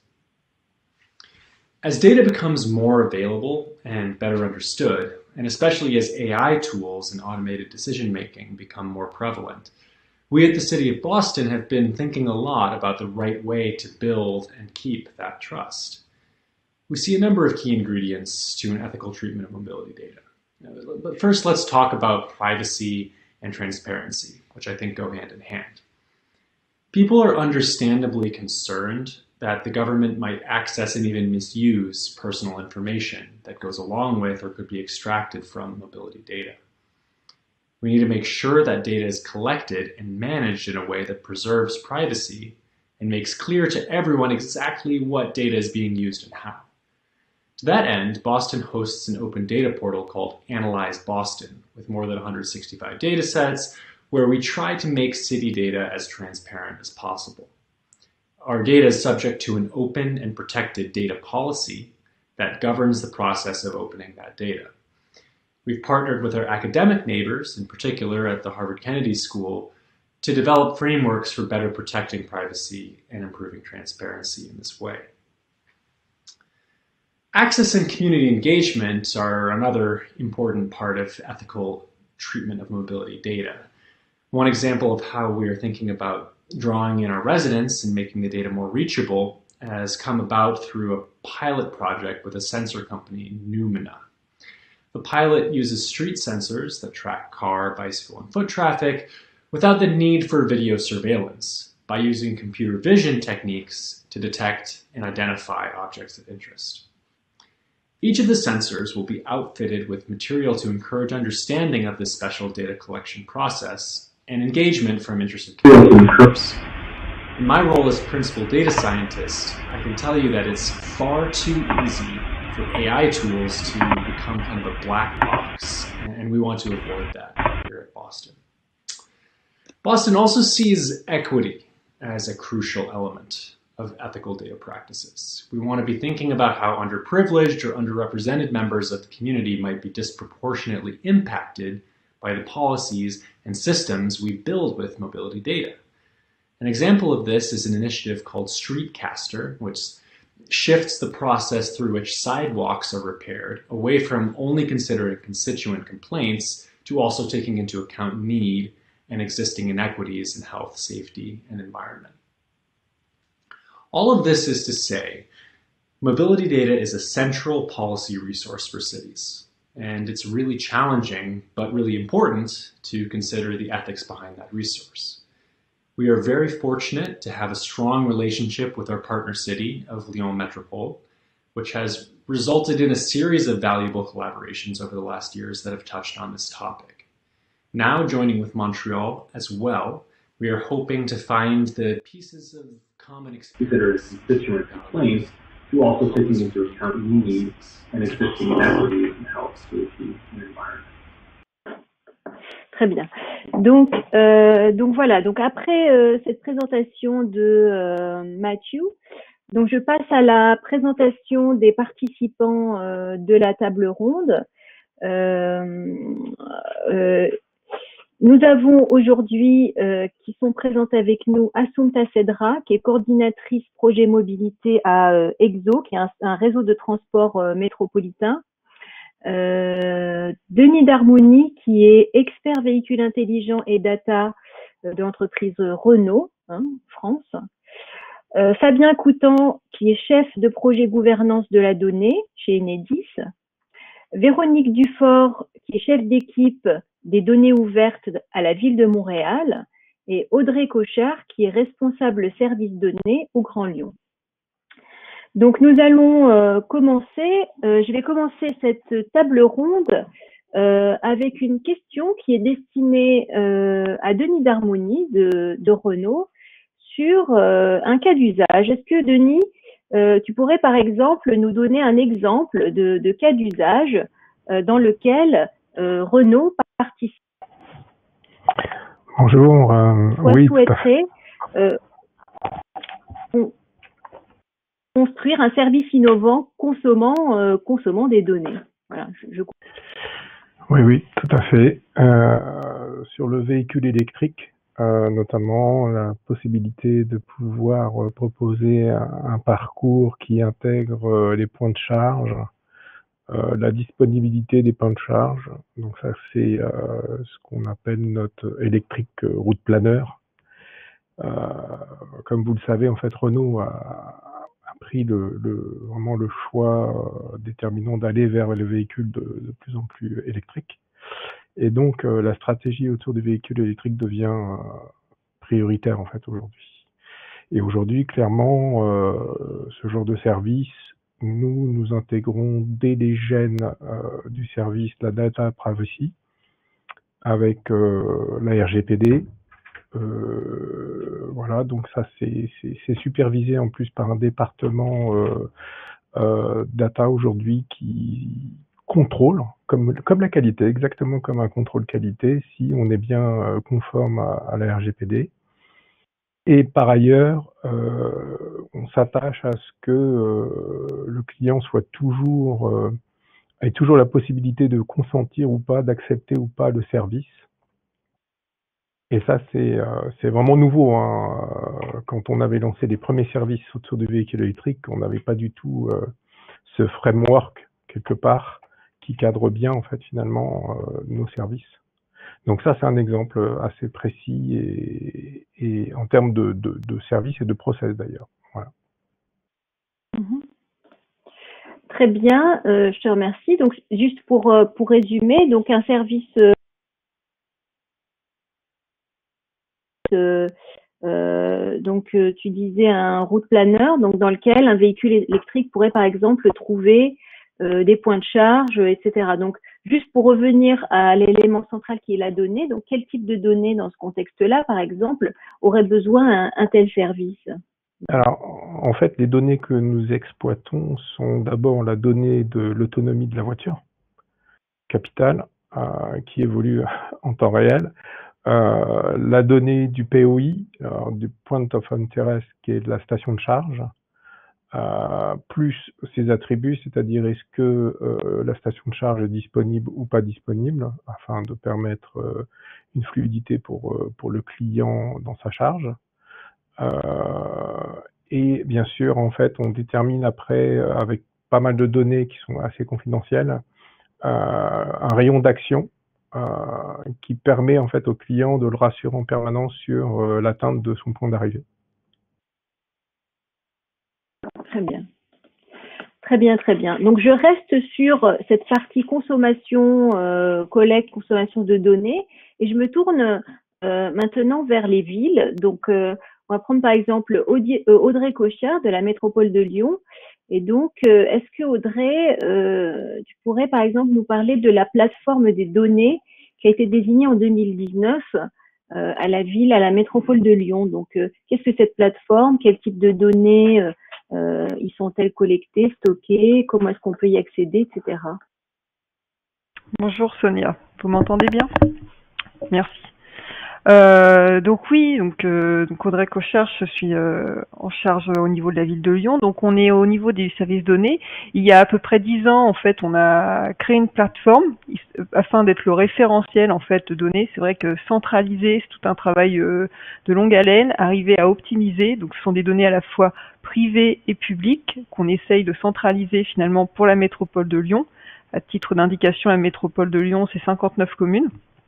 As data becomes more available and better understood, and especially as AI tools and automated decision-making become more prevalent, we at the City of Boston have been thinking a lot about the right way to build and keep that trust. We see a number of key ingredients to an ethical treatment of mobility data. But first, let's talk about privacy and transparency, which I think go hand in hand. People are understandably concerned that the government might access and even misuse personal information that goes along with or could be extracted from mobility data. We need to make sure that data is collected and managed in a way that preserves privacy and makes clear to everyone exactly what data is being used and how. To that end, Boston hosts an open data portal called Analyze Boston with more than 165 data sets where we try to make city data as transparent as possible. Our data is subject to an open and protected data policy that governs the process of opening that data. We've partnered with our academic neighbors, in particular at the Harvard Kennedy School, to develop frameworks for better protecting privacy and improving transparency in this way. Access and community engagement are another important part of ethical treatment of mobility data. One example of how we are thinking about drawing in our residents and making the data more reachable has come about through a pilot project with a sensor company, Numina. The pilot uses street sensors that track car, bicycle, and foot traffic without the need for video surveillance by using computer vision techniques to detect and identify objects of interest. Each of the sensors will be outfitted with material to encourage understanding of this special data collection process and engagement from interested community members. In my role as principal data scientist, I can tell you that it's far too easy for AI tools to become kind of a black box, and we want to avoid that here at Boston. Boston also sees equity as a crucial element of ethical data practices. We want to be thinking about how underprivileged or underrepresented members of the community might be disproportionately impacted by the policies and systems we build with mobility data. An example of this is an initiative called Streetcaster, which shifts the process through which sidewalks are repaired away from only considering constituent complaints to also taking into account need and existing inequities in health, safety, and environment. All of this is to say, mobility data is a central policy resource for cities. And it's really challenging, but really important to consider the ethics behind that resource. We are very fortunate to have a strong relationship with our partner city of Lyon Metropole, which has resulted in a series of valuable collaborations over the last years that have touched on this topic. Now joining with Montreal as well, we are hoping to find the pieces of common experience and constituent complaints to also taking into account need and existing inequities in health, safety, and environment. Très bien. Donc voilà. Donc après cette présentation de Matthew, donc je passe à la présentation des participants de la table ronde. Nous avons aujourd'hui qui sont présentes avec nous Assunta Cedra, qui est coordinatrice projet mobilité à EXO, qui est un réseau de transport métropolitain. Denis Darmoni, qui est expert véhicule intelligent et data de l'entreprise Renault, France. Fabien Coutan, qui est chef de projet gouvernance de la donnée chez Enedis. Véronique Dufort, qui est chef d'équipe des données ouvertes à la ville de Montréal. Et Audrey Cochard, qui est responsable service données au Grand Lyon. Donc, nous allons commencer. Je vais commencer cette table ronde avec une question qui est destinée à Denis Darmony de Renault sur un cas d'usage. Est-ce que, Denis, tu pourrais, par exemple, nous donner un exemple de cas d'usage dans lequel Renault participe? Bonjour, oui, tout à fait. Construire un service innovant consommant des données. Voilà, Oui, tout à fait. Sur le véhicule électrique, notamment la possibilité de pouvoir proposer un parcours qui intègre les points de charge, la disponibilité des points de charge. Donc ça, c'est ce qu'on appelle notre électrique route planeur. Comme vous le savez, en fait, Renault a pris vraiment le choix déterminant d'aller vers le véhicule de plus en plus électrique. Et donc, la stratégie autour des véhicules électriques devient prioritaire, en fait, aujourd'hui. Et aujourd'hui, clairement, ce genre de service, nous intégrons dès les gènes du service la data privacy avec la RGPD. Voilà, donc ça c'est supervisé en plus par un département data aujourd'hui qui contrôle, comme la qualité, exactement comme un contrôle qualité, si on est bien conforme à la RGPD. Et par ailleurs, on s'attache à ce que le client soit ait toujours la possibilité de consentir ou pas, d'accepter ou pas le service. Et ça, c'est vraiment nouveau, hein. Quand on avait lancé les premiers services autour du véhicule électrique, on n'avait pas du tout ce framework, quelque part, qui cadre bien, en fait, finalement, nos services. Donc ça, c'est un exemple assez précis et en termes de services et de process, d'ailleurs. Voilà. Très bien, je te remercie. Donc, juste pour résumer, donc un service... donc tu disais un route planeur, donc dans lequel un véhicule électrique pourrait par exemple trouver des points de charge, etc. Donc juste pour revenir à l'élément central qui est la donnée, donc quel type de données dans ce contexte-là, par exemple, aurait besoin un tel service? Alors en fait, les données que nous exploitons sont d'abord la donnée de l'autonomie de la voiture, capitale, qui évolue en temps réel. La donnée du POI, du Point of Interest, qui est de la station de charge, plus ses attributs, c'est-à-dire est-ce que la station de charge est disponible ou pas disponible, afin de permettre une fluidité pour le client dans sa charge. Et bien sûr, en fait, on détermine après, avec pas mal de données qui sont assez confidentielles, un rayon d'action qui permet en fait au client de le rassurer en permanence sur l'atteinte de son point d'arrivée. Très bien. Très bien, très bien. Donc, je reste sur cette partie consommation, collecte, consommation de données, et je me tourne maintenant vers les villes. Donc, on va prendre par exemple Audrey Cochard de la métropole de Lyon. Et donc, est-ce que Audrey, tu pourrais par exemple nous parler de la plateforme des données qui a été désignée en 2019 à la ville, à la métropole de Lyon. Donc, qu'est-ce que cette plateforme? Quel type de données y sont-elles collectées, stockées? Comment est-ce qu'on peut y accéder, etc. Bonjour Sonia, vous m'entendez bien? Merci. Donc oui, donc Audrey Cochard, je suis en charge au niveau de la ville de Lyon. Donc on est au niveau des services données. Il y a à peu près 10 ans, en fait, on a créé une plateforme afin d'être le référentiel en fait de données. C'est vrai que centraliser, c'est tout un travail de longue haleine, arriver à optimiser. Donc ce sont des données à la fois privées et publiques qu'on essaye de centraliser finalement pour la métropole de Lyon. À titre d'indication, la métropole de Lyon, c'est 59 communes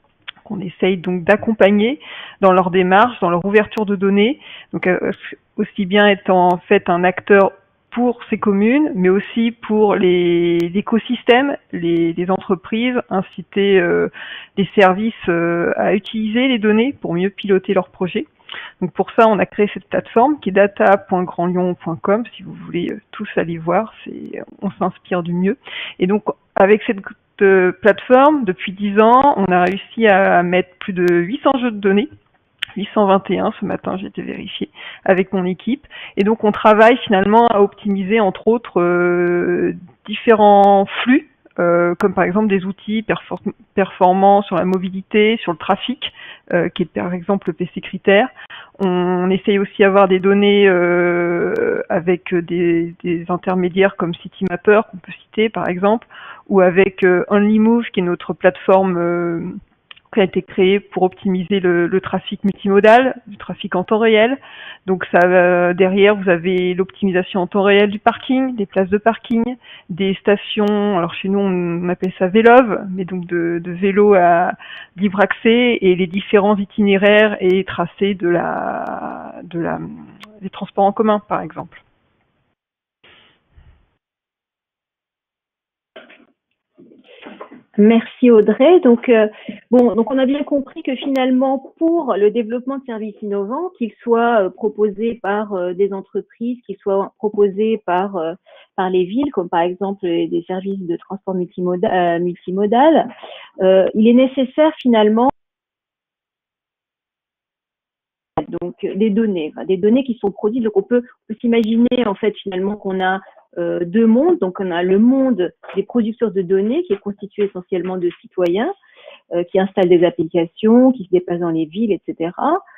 qu'on essaye donc d'accompagner dans leur démarche, dans leur ouverture de données. Donc aussi bien étant en fait un acteur pour ces communes, mais aussi pour l'écosystème, les entreprises, inciter les services à utiliser les données pour mieux piloter leurs projets. Donc pour ça, on a créé cette plateforme qui est data.grandlyon.com. Si vous voulez tous aller voir, on s'inspire du mieux. Et donc avec cette plateforme, depuis 10 ans, on a réussi à mettre plus de 800 jeux de données. 821 ce matin, j'ai été vérifié avec mon équipe. Et donc on travaille finalement à optimiser entre autres différents flux, comme par exemple des outils performants sur la mobilité, sur le trafic, qui est par exemple le PC Critère. On essaye aussi d'avoir des données avec des intermédiaires comme Citymapper qu'on peut citer par exemple, ou avec OnlyMove qui est notre plateforme qui a été créé pour optimiser le trafic multimodal, du trafic en temps réel. Donc ça, derrière, vous avez l'optimisation en temps réel du parking, des places de parking, des stations. Alors chez nous, on appelle ça Vélove, mais donc de vélos à libre accès et les différents itinéraires et tracés des transports en commun, par exemple. Merci Audrey. Donc on a bien compris que finalement pour le développement de services innovants, qu'ils soient proposés par des entreprises, qu'ils soient proposés par les villes, comme par exemple des services de transport multimodal, il est nécessaire finalement donc des données qui sont produites. Donc on peut s'imaginer en fait finalement qu'on a deux mondes. Donc on a le monde des producteurs de données qui est constitué essentiellement de citoyens qui installent des applications, qui se déplacent dans les villes, etc.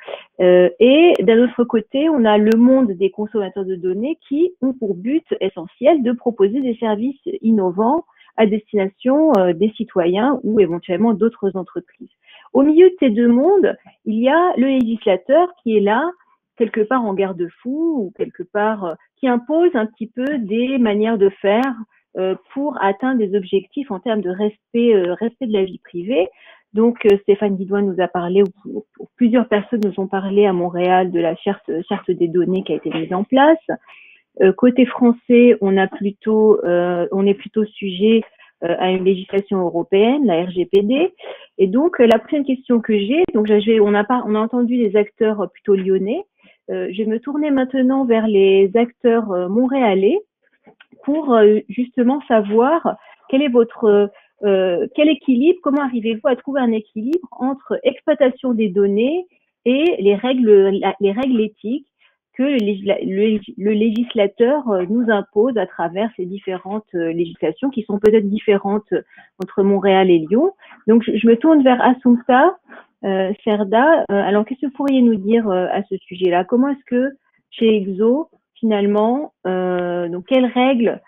Et d'un autre côté, on a le monde des consommateurs de données qui ont pour but essentiel de proposer des services innovants à destination des citoyens ou éventuellement d'autres entreprises. Au milieu de ces deux mondes, il y a le législateur qui est là, quelque part en garde-fou ou quelque part qui impose un petit peu des manières de faire pour atteindre des objectifs en termes de respect de la vie privée. Donc Stéphane Guidouin nous a parlé, ou plusieurs personnes nous ont parlé à Montréal de la charte des données qui a été mise en place. Côté français, on est plutôt sujet à une législation européenne, la RGPD. Et donc la prochaine question que j'ai, donc on a entendu les acteurs plutôt lyonnais. Je vais me tourner maintenant vers les acteurs montréalais pour justement savoir quel est quel équilibre, comment arrivez-vous à trouver un équilibre entre exploitation des données et les règles éthiques que le législateur nous impose à travers ces différentes législations qui sont peut-être différentes entre Montréal et Lyon. Donc je me tourne vers Assumpta Cerda. Alors qu'est-ce que vous pourriez nous dire à ce sujet-là? Comment est-ce que chez Exo finalement, donc quelles règles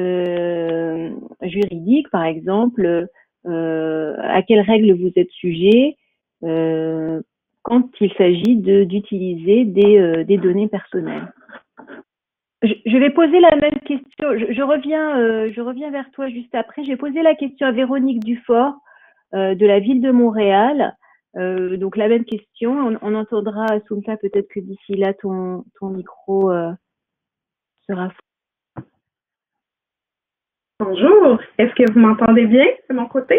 juridiques par exemple, à quelles règles vous êtes sujet quand il s'agit d'utiliser des données personnelles? Je vais poser la même question. Je reviens vers toi juste après. J'ai posé la question à Véronique Dufort de la ville de Montréal. Donc la même question. On entendra Assumpta peut-être que d'ici là ton micro sera. Bonjour. Est-ce que vous m'entendez bien de mon côté?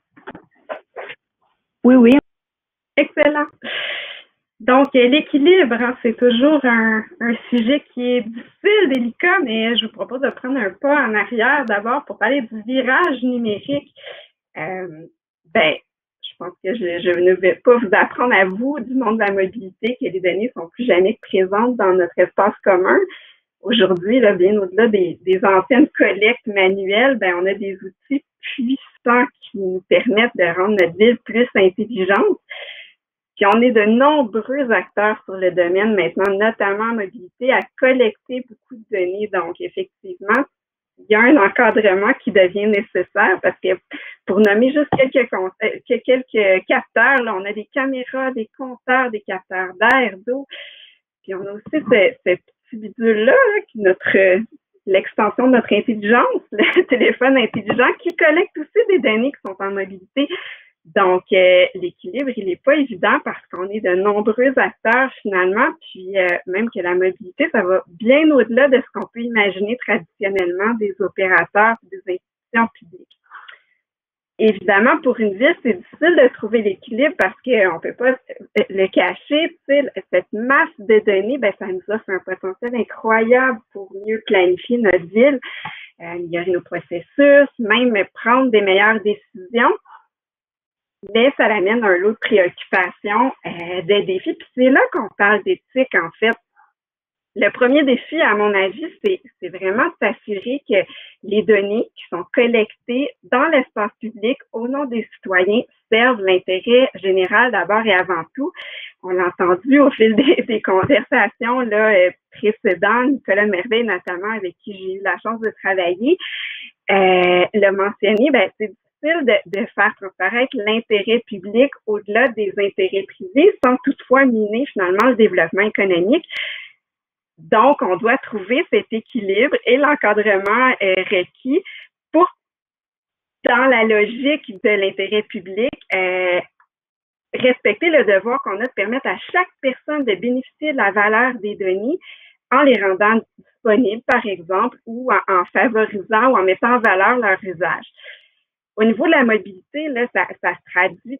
Oui. Excellent. Donc, l'équilibre, c'est toujours un sujet qui est difficile, délicat, mais je vous propose de prendre un pas en arrière d'abord pour parler du virage numérique. Je pense que je ne vais pas vous apprendre à vous du monde de la mobilité que les données sont plus jamais présentes dans notre espace commun. Aujourd'hui, là, bien au-delà des anciennes collectes manuelles, on a des outils puissants qui nous permettent de rendre notre ville plus intelligente. Puis on est de nombreux acteurs sur le domaine maintenant, notamment en mobilité, à collecter beaucoup de données. Donc, effectivement, il y a un encadrement qui devient nécessaire parce que pour nommer juste quelques capteurs, là, on a des caméras, des compteurs, des capteurs d'air, d'eau. Puis on a aussi ce petit bidule-là, qui est l'extension de notre intelligence, le téléphone intelligent, qui collecte aussi des données qui sont en mobilité. Donc, l'équilibre, il n'est pas évident parce qu'on est de nombreux acteurs finalement, puis même que la mobilité, ça va bien au-delà de ce qu'on peut imaginer traditionnellement des opérateurs, des institutions publiques. Évidemment, pour une ville, c'est difficile de trouver l'équilibre parce qu'on ne peut pas le cacher. Tu sais, cette masse de données, ben, ça nous offre un potentiel incroyable pour mieux planifier notre ville, améliorer nos processus, même prendre des meilleures décisions. Mais ça amène un lot de préoccupations, des défis. Puis c'est là qu'on parle d'éthique, en fait. Le premier défi, à mon avis, c'est vraiment s'assurer que les données qui sont collectées dans l'espace public au nom des citoyens servent l'intérêt général d'abord et avant tout. On l'a entendu au fil des conversations là, précédentes, Nicolas Merveille notamment, avec qui j'ai eu la chance de travailler, l'a mentionné, ben, c'est difficile de faire transparaître l'intérêt public au-delà des intérêts privés sans toutefois miner finalement le développement économique. Donc, on doit trouver cet équilibre et l'encadrement requis pour, dans la logique de l'intérêt public, respecter le devoir qu'on a de permettre à chaque personne de bénéficier de la valeur des données en les rendant disponibles, par exemple, ou en favorisant ou en mettant en valeur leur usage. Au niveau de la mobilité, là, ça se traduit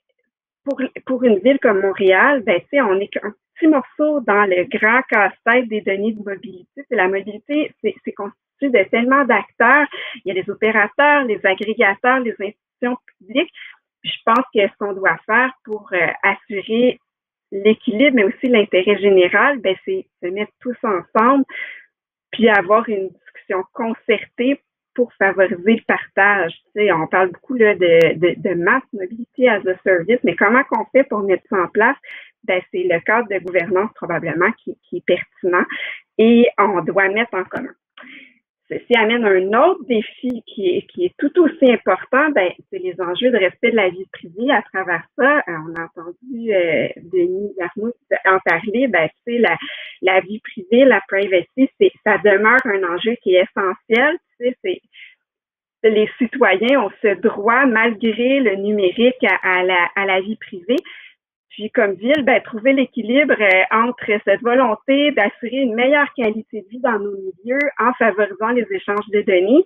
pour une ville comme Montréal, ben, tu sais, on est qu'un petit morceau dans le grand casse-tête des données de mobilité. La mobilité, c'est constitué de tellement d'acteurs. Il y a les opérateurs, les agrégateurs, les institutions publiques. Puis je pense que ce qu'on doit faire pour assurer l'équilibre, mais aussi l'intérêt général, ben, c'est se mettre tous ensemble puis avoir une discussion concertée pour favoriser le partage. Tu sais, on parle beaucoup là, de mass mobility as a service, mais comment qu'on fait pour mettre ça en place? Ben, c'est le cadre de gouvernance probablement qui est pertinent et on doit mettre en commun. Ceci amène un autre défi qui est tout aussi important, ben, c'est les enjeux de respect de la vie privée à travers ça. On a entendu Denis Arnoux en parler, ben, tu sais, la vie privée, la privacy, ça demeure un enjeu qui est essentiel. Tu sais, les citoyens ont ce droit, malgré le numérique, à la vie privée. Puis, comme ville, ben, trouver l'équilibre entre cette volonté d'assurer une meilleure qualité de vie dans nos milieux en favorisant les échanges de données,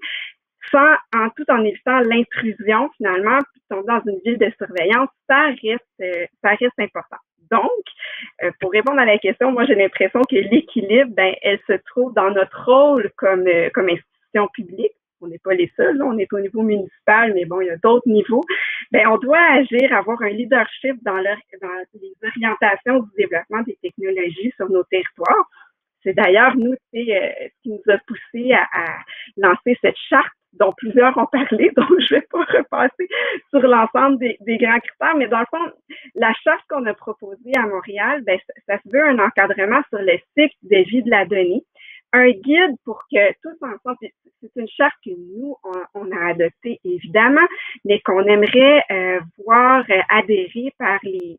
tout en évitant l'intrusion, finalement, puis tomber dans une ville de surveillance, ça reste important. Donc, pour répondre à la question, moi, j'ai l'impression que l'équilibre, ben, elle se trouve dans notre rôle comme institution publique. On n'est pas les seuls, là, on est au niveau municipal, mais bon, il y a d'autres niveaux. Ben, on doit agir, avoir un leadership dans les orientations du développement des technologies sur nos territoires. C'est d'ailleurs, nous, ce qui nous a poussé à lancer cette charte dont plusieurs ont parlé, donc je vais pas repasser sur l'ensemble des grands critères, mais dans le fond, la charte qu'on a proposée à Montréal, ben, ça se veut un encadrement sur le cycle de vie de la donnée, un guide pour que tous ensemble, c'est une charte que nous, on a adoptée évidemment, mais qu'on aimerait voir adhérer par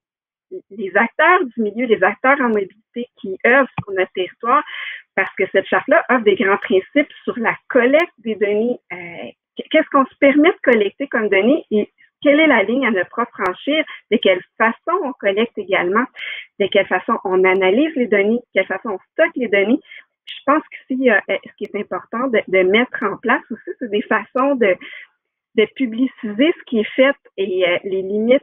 les acteurs du milieu, les acteurs en mobilité qui œuvrent sur notre territoire, parce que cette charte-là offre des grands principes sur la collecte des données. Qu'est-ce qu'on se permet de collecter comme données et quelle est la ligne à ne pas franchir, de quelle façon on collecte également, de quelle façon on analyse les données, de quelle façon on stocke les données. Je pense que ce qui est important de mettre en place aussi, c'est des façons de publiciser ce qui est fait et les limites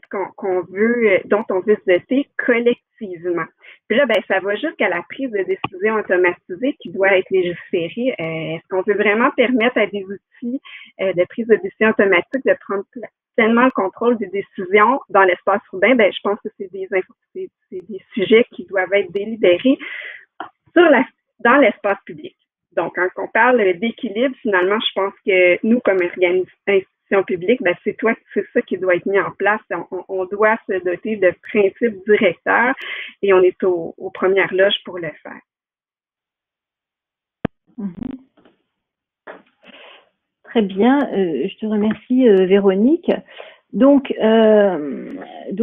dont on veut se doter collectivement. Puis là, ben, ça va jusqu'à la prise de décision automatisée qui doit être légiférée. Est-ce qu'on veut vraiment permettre à des outils de prise de décision automatique de prendre pleinement le contrôle des décisions dans l'espace urbain? Ben, je pense que c'est des sujets qui doivent être délibérés dans l'espace public. Donc, quand on parle d'équilibre, finalement, je pense que nous, comme institution publique, ben, c'est ça qui doit être mis en place. On doit se doter de principes directeurs et on est aux premières loges pour le faire. Très bien, je te remercie Véronique. Donc, je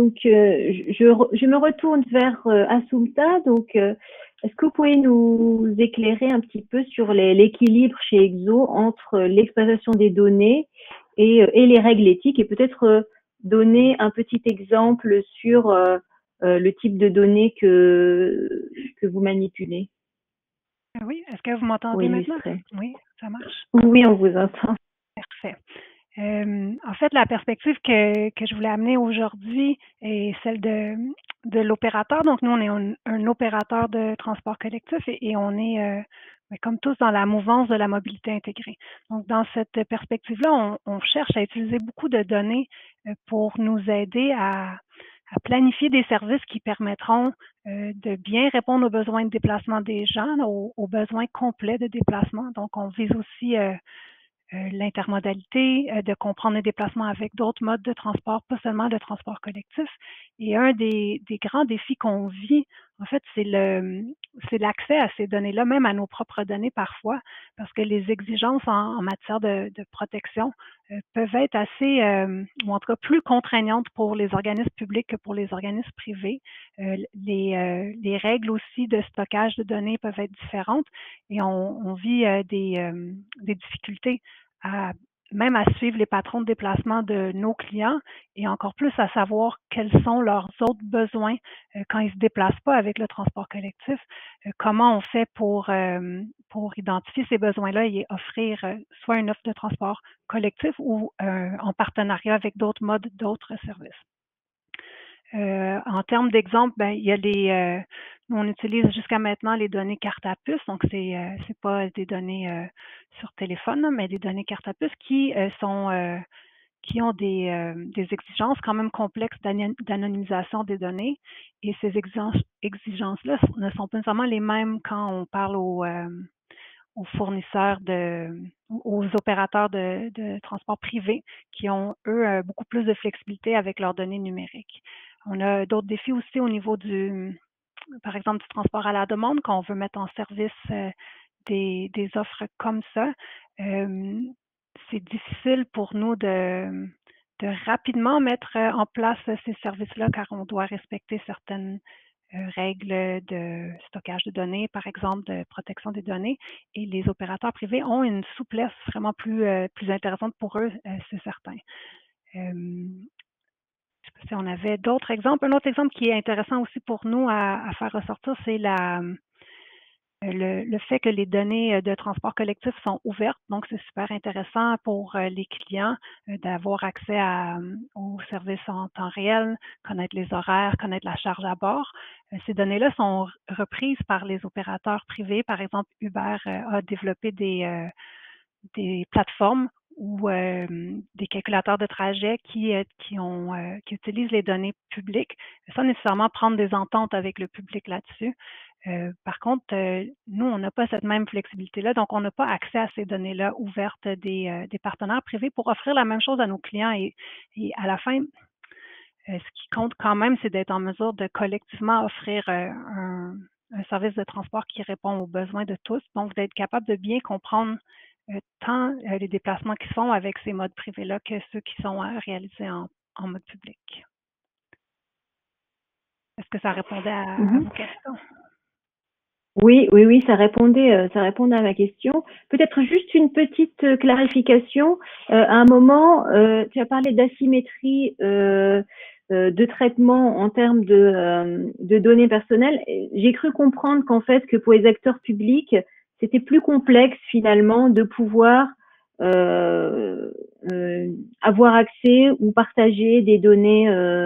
me retourne vers Assumpta. Donc, est-ce que vous pouvez nous éclairer un petit peu sur l'équilibre chez Exo entre l'exploitation des données et les règles éthiques et peut-être donner un petit exemple sur le type de données que vous manipulez Oui, est-ce que vous m'entendez maintenant? Oui, ça marche. Oui, on vous entend. Parfait. En fait, la perspective que je voulais amener aujourd'hui est celle de l'opérateur. Donc, nous, on est un opérateur de transport collectif et on est, comme tous, dans la mouvance de la mobilité intégrée. Donc, dans cette perspective-là, on cherche à utiliser beaucoup de données pour nous aider à planifier des services qui permettront de bien répondre aux besoins de déplacement des gens, aux besoins complets de déplacement. Donc, on vise aussi l'intermodalité, de comprendre les déplacements avec d'autres modes de transport, pas seulement le transport collectif. Et un des grands défis qu'on vit, en fait, c'est l'accès à ces données-là, même à nos propres données parfois, parce que les exigences en matière de protection peuvent être assez, ou en tout cas plus contraignantes pour les organismes publics que pour les organismes privés. Les règles aussi de stockage de données peuvent être différentes et on vit des difficultés même à suivre les patrons de déplacement de nos clients et encore plus à savoir quels sont leurs autres besoins quand ils ne se déplacent pas avec le transport collectif. Comment on fait pour identifier ces besoins-là et offrir soit une offre de transport collectif ou en partenariat avec d'autres modes, d'autres services. En termes d'exemple, il y a nous on utilise jusqu'à maintenant les données carte à puce, donc c'est pas des données sur téléphone, mais des données carte à puce qui ont des exigences quand même complexes d'anonymisation des données. Et ces exigences-là ne sont pas nécessairement les mêmes quand on parle aux fournisseurs aux opérateurs de transport privé qui ont, eux, beaucoup plus de flexibilité avec leurs données numériques. On a d'autres défis aussi au niveau par exemple, du transport à la demande, quand on veut mettre en service des offres comme ça. C'est difficile pour nous de rapidement mettre en place ces services-là car on doit respecter certaines règles de stockage de données, par exemple, de protection des données. Et les opérateurs privés ont une souplesse vraiment plus intéressante pour eux, c'est certain. Je ne sais pas si on avait d'autres exemples. Un autre exemple qui est intéressant aussi pour nous à faire ressortir, c'est le fait que les données de transport collectif sont ouvertes. Donc, c'est super intéressant pour les clients d'avoir accès aux services en temps réel, connaître les horaires, connaître la charge à bord. Ces données-là sont reprises par les opérateurs privés. Par exemple, Uber a développé des plateformes ou des calculateurs de trajet qui utilisent les données publiques sans nécessairement prendre des ententes avec le public là-dessus. Par contre, nous, on n'a pas cette même flexibilité-là, donc on n'a pas accès à ces données-là ouvertes des partenaires privés pour offrir la même chose à nos clients. Et à la fin, ce qui compte quand même, c'est d'être en mesure de collectivement offrir un service de transport qui répond aux besoins de tous, donc d'être capable de bien comprendre tant les déplacements qui se font avec ces modes privés-là que ceux qui sont réalisés en mode public. Est-ce que ça répondait à vos questions? Oui, ça répondait à ma question. Peut-être juste une petite clarification. À un moment, tu as parlé d'asymétrie de traitement en termes de données personnelles. J'ai cru comprendre qu'en fait, que pour les acteurs publics, c'était plus complexe finalement de pouvoir avoir accès ou partager des données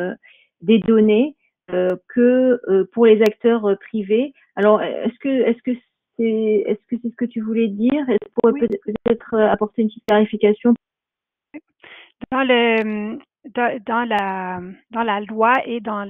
que pour les acteurs privés. Alors, est-ce que c'est ce que tu voulais dire? Est-ce que tu pourrais peut-être apporter une petite clarification? Dans la loi et dans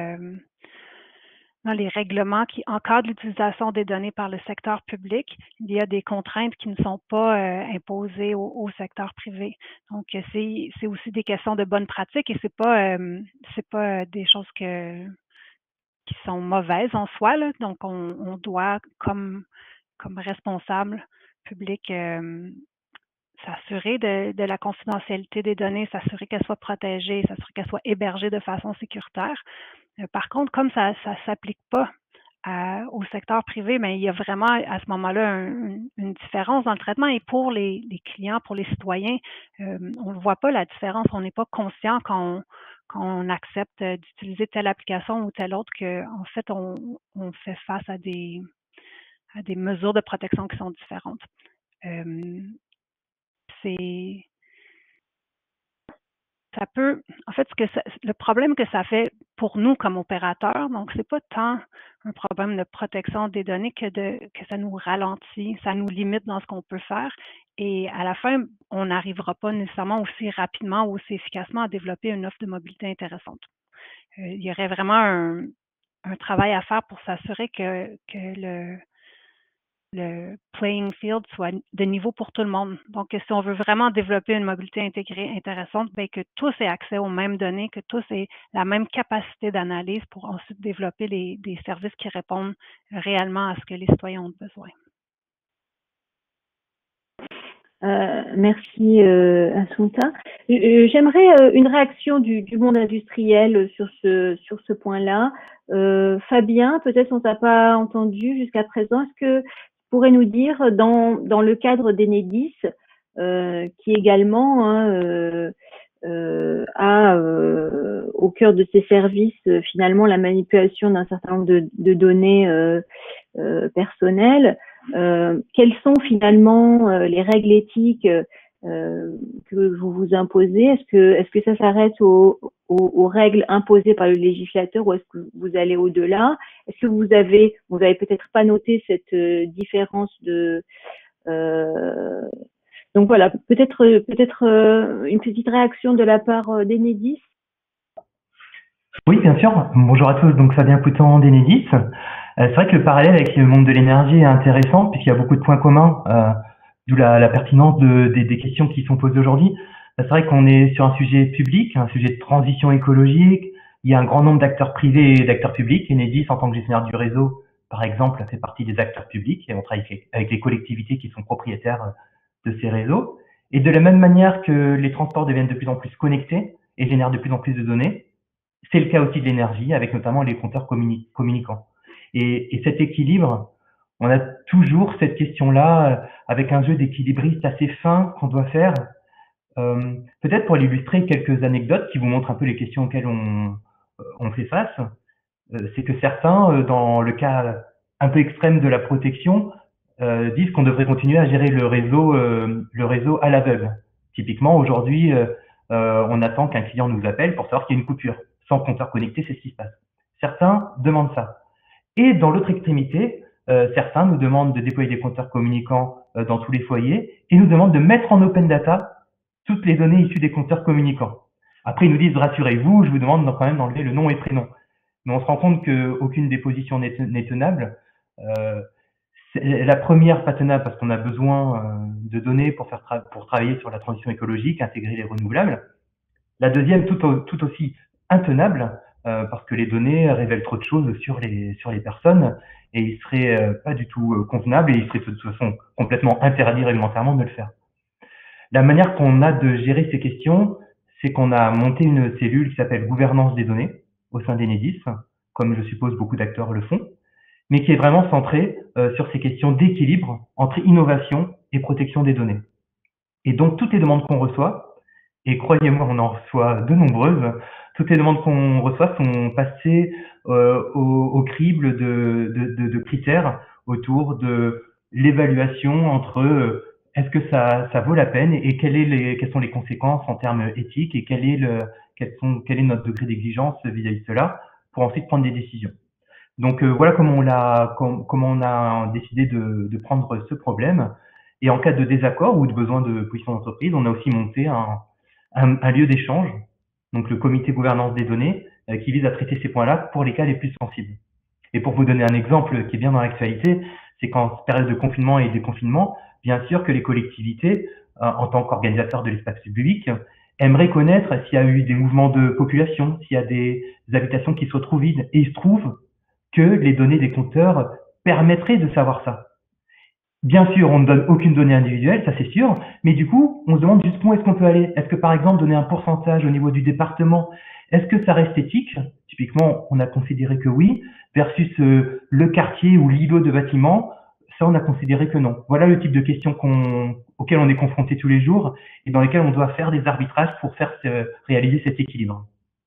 les règlements qui encadrent l'utilisation des données par le secteur public, il y a des contraintes qui ne sont pas imposées au secteur privé. Donc, c'est aussi des questions de bonne pratique et c'est pas des choses qui sont mauvaises en soi, là. Donc, on doit, comme responsable public, s'assurer de la confidentialité des données, s'assurer qu'elles soient protégées, s'assurer qu'elles soient hébergées de façon sécuritaire. Par contre, comme ça s'applique pas au secteur privé, mais il y a vraiment à ce moment-là une différence dans le traitement. Et pour les clients, pour les citoyens, on ne voit pas la différence. On n'est pas conscient quand on accepte d'utiliser telle application ou telle autre qu'en fait, on fait face à des mesures de protection qui sont différentes. En fait, le problème que ça fait pour nous comme opérateurs, donc c'est pas tant un problème de protection des données que ça nous ralentit, ça nous limite dans ce qu'on peut faire. Et à la fin, on n'arrivera pas nécessairement aussi rapidement ou aussi efficacement à développer une offre de mobilité intéressante. Il y aurait vraiment un travail à faire pour s'assurer que le playing field soit de niveau pour tout le monde. Donc, si on veut vraiment développer une mobilité intégrée intéressante, bien, que tous aient accès aux mêmes données, que tous aient la même capacité d'analyse pour ensuite développer des services qui répondent réellement à ce que les citoyens ont besoin. Merci Assunta. J'aimerais une réaction du monde industriel sur ce point-là. Fabien, peut-être on t'a pas entendu jusqu'à présent. Est-ce que tu pourrais nous dire dans le cadre d'Enedis, qui également a au cœur de ses services finalement la manipulation d'un certain nombre de données personnelles, quelles sont finalement les règles éthiques que vous imposez? Est-ce que ça s'arrête aux règles imposées par le législateur ou est-ce que vous allez au-delà? Est-ce que vous avez peut-être pas noté cette différence de donc voilà, peut-être une petite réaction de la part d'Enedis. Oui, bien sûr. Bonjour à tous. Donc Fabien Poutan d'Enedis. C'est vrai que le parallèle avec le monde de l'énergie est intéressant puisqu'il y a beaucoup de points communs, d'où la pertinence des questions qui sont posées aujourd'hui. C'est vrai qu'on est sur un sujet public, un sujet de transition écologique. Il y a un grand nombre d'acteurs privés et d'acteurs publics. Enedis, en tant que gestionnaire du réseau, par exemple, fait partie des acteurs publics et on travaille avec les collectivités qui sont propriétaires de ces réseaux. Et de la même manière que les transports deviennent de plus en plus connectés et génèrent de plus en plus de données, c'est le cas aussi de l'énergie, avec notamment les compteurs communicants. Et cet équilibre, on a toujours cette question-là, avec un jeu d'équilibriste assez fin qu'on doit faire. Peut-être pour illustrer quelques anecdotes qui vous montrent un peu les questions auxquelles on fait face, c'est que certains, dans le cas un peu extrême de la protection, disent qu'on devrait continuer à gérer le réseau à l'aveugle. Typiquement, aujourd'hui, on attend qu'un client nous appelle pour savoir qu'il y a une coupure. Sans compteur connecté, c'est ce qui se passe. Certains demandent ça. Et dans l'autre extrémité, certains nous demandent de déployer des compteurs communicants dans tous les foyers et nous demandent de mettre en open data toutes les données issues des compteurs communicants. Après, ils nous disent, rassurez-vous, je vous demande quand même d'enlever le nom et prénom. Mais on se rend compte qu'aucune des positions n'est tenable. La première, pas tenable parce qu'on a besoin de données pour travailler sur la transition écologique, intégrer les renouvelables. La deuxième, tout aussi intenable, parce que les données révèlent trop de choses sur les personnes et il serait pas du tout convenable et il serait de toute façon complètement interdit réglementairement de le faire. La manière qu'on a de gérer ces questions, c'est qu'on a monté une cellule qui s'appelle gouvernance des données au sein d'Enedis, comme je suppose beaucoup d'acteurs le font, mais qui est vraiment centrée sur ces questions d'équilibre entre innovation et protection des données. Et donc toutes les demandes qu'on reçoit, et croyez-moi, on en reçoit de nombreuses, toutes les demandes qu'on reçoit sont passées au crible de critères autour de l'évaluation entre est-ce que ça vaut la peine et quelles sont les conséquences en termes éthiques et quel est notre degré d'exigence vis-à-vis de cela pour ensuite prendre des décisions. Donc voilà comment on a décidé de prendre ce problème. Et en cas de désaccord ou de besoin de position d'entreprise, on a aussi monté un lieu d'échange, donc le comité gouvernance des données, qui vise à traiter ces points-là pour les cas les plus sensibles. Et pour vous donner un exemple qui est bien dans l'actualité, c'est qu'en période de confinement et déconfinement, bien sûr que les collectivités, en tant qu'organisateurs de l'espace public, aimeraient connaître s'il y a eu des mouvements de population, s'il y a des habitations qui se retrouvent vides. Et il se trouve que les données des compteurs permettraient de savoir ça. bien sûr, on ne donne aucune donnée individuelle, ça c'est sûr, mais du coup, on se demande jusqu'où est-ce qu'on peut aller. Est-ce que par exemple, donner un pourcentage au niveau du département, est-ce que ça reste éthique? Typiquement, on a considéré que oui, versus le quartier ou l'îlot de bâtiment, ça on a considéré que non. Voilà le type de questions auxquelles on est confronté tous les jours et dans lesquelles on doit faire des arbitrages pour faire réaliser cet équilibre.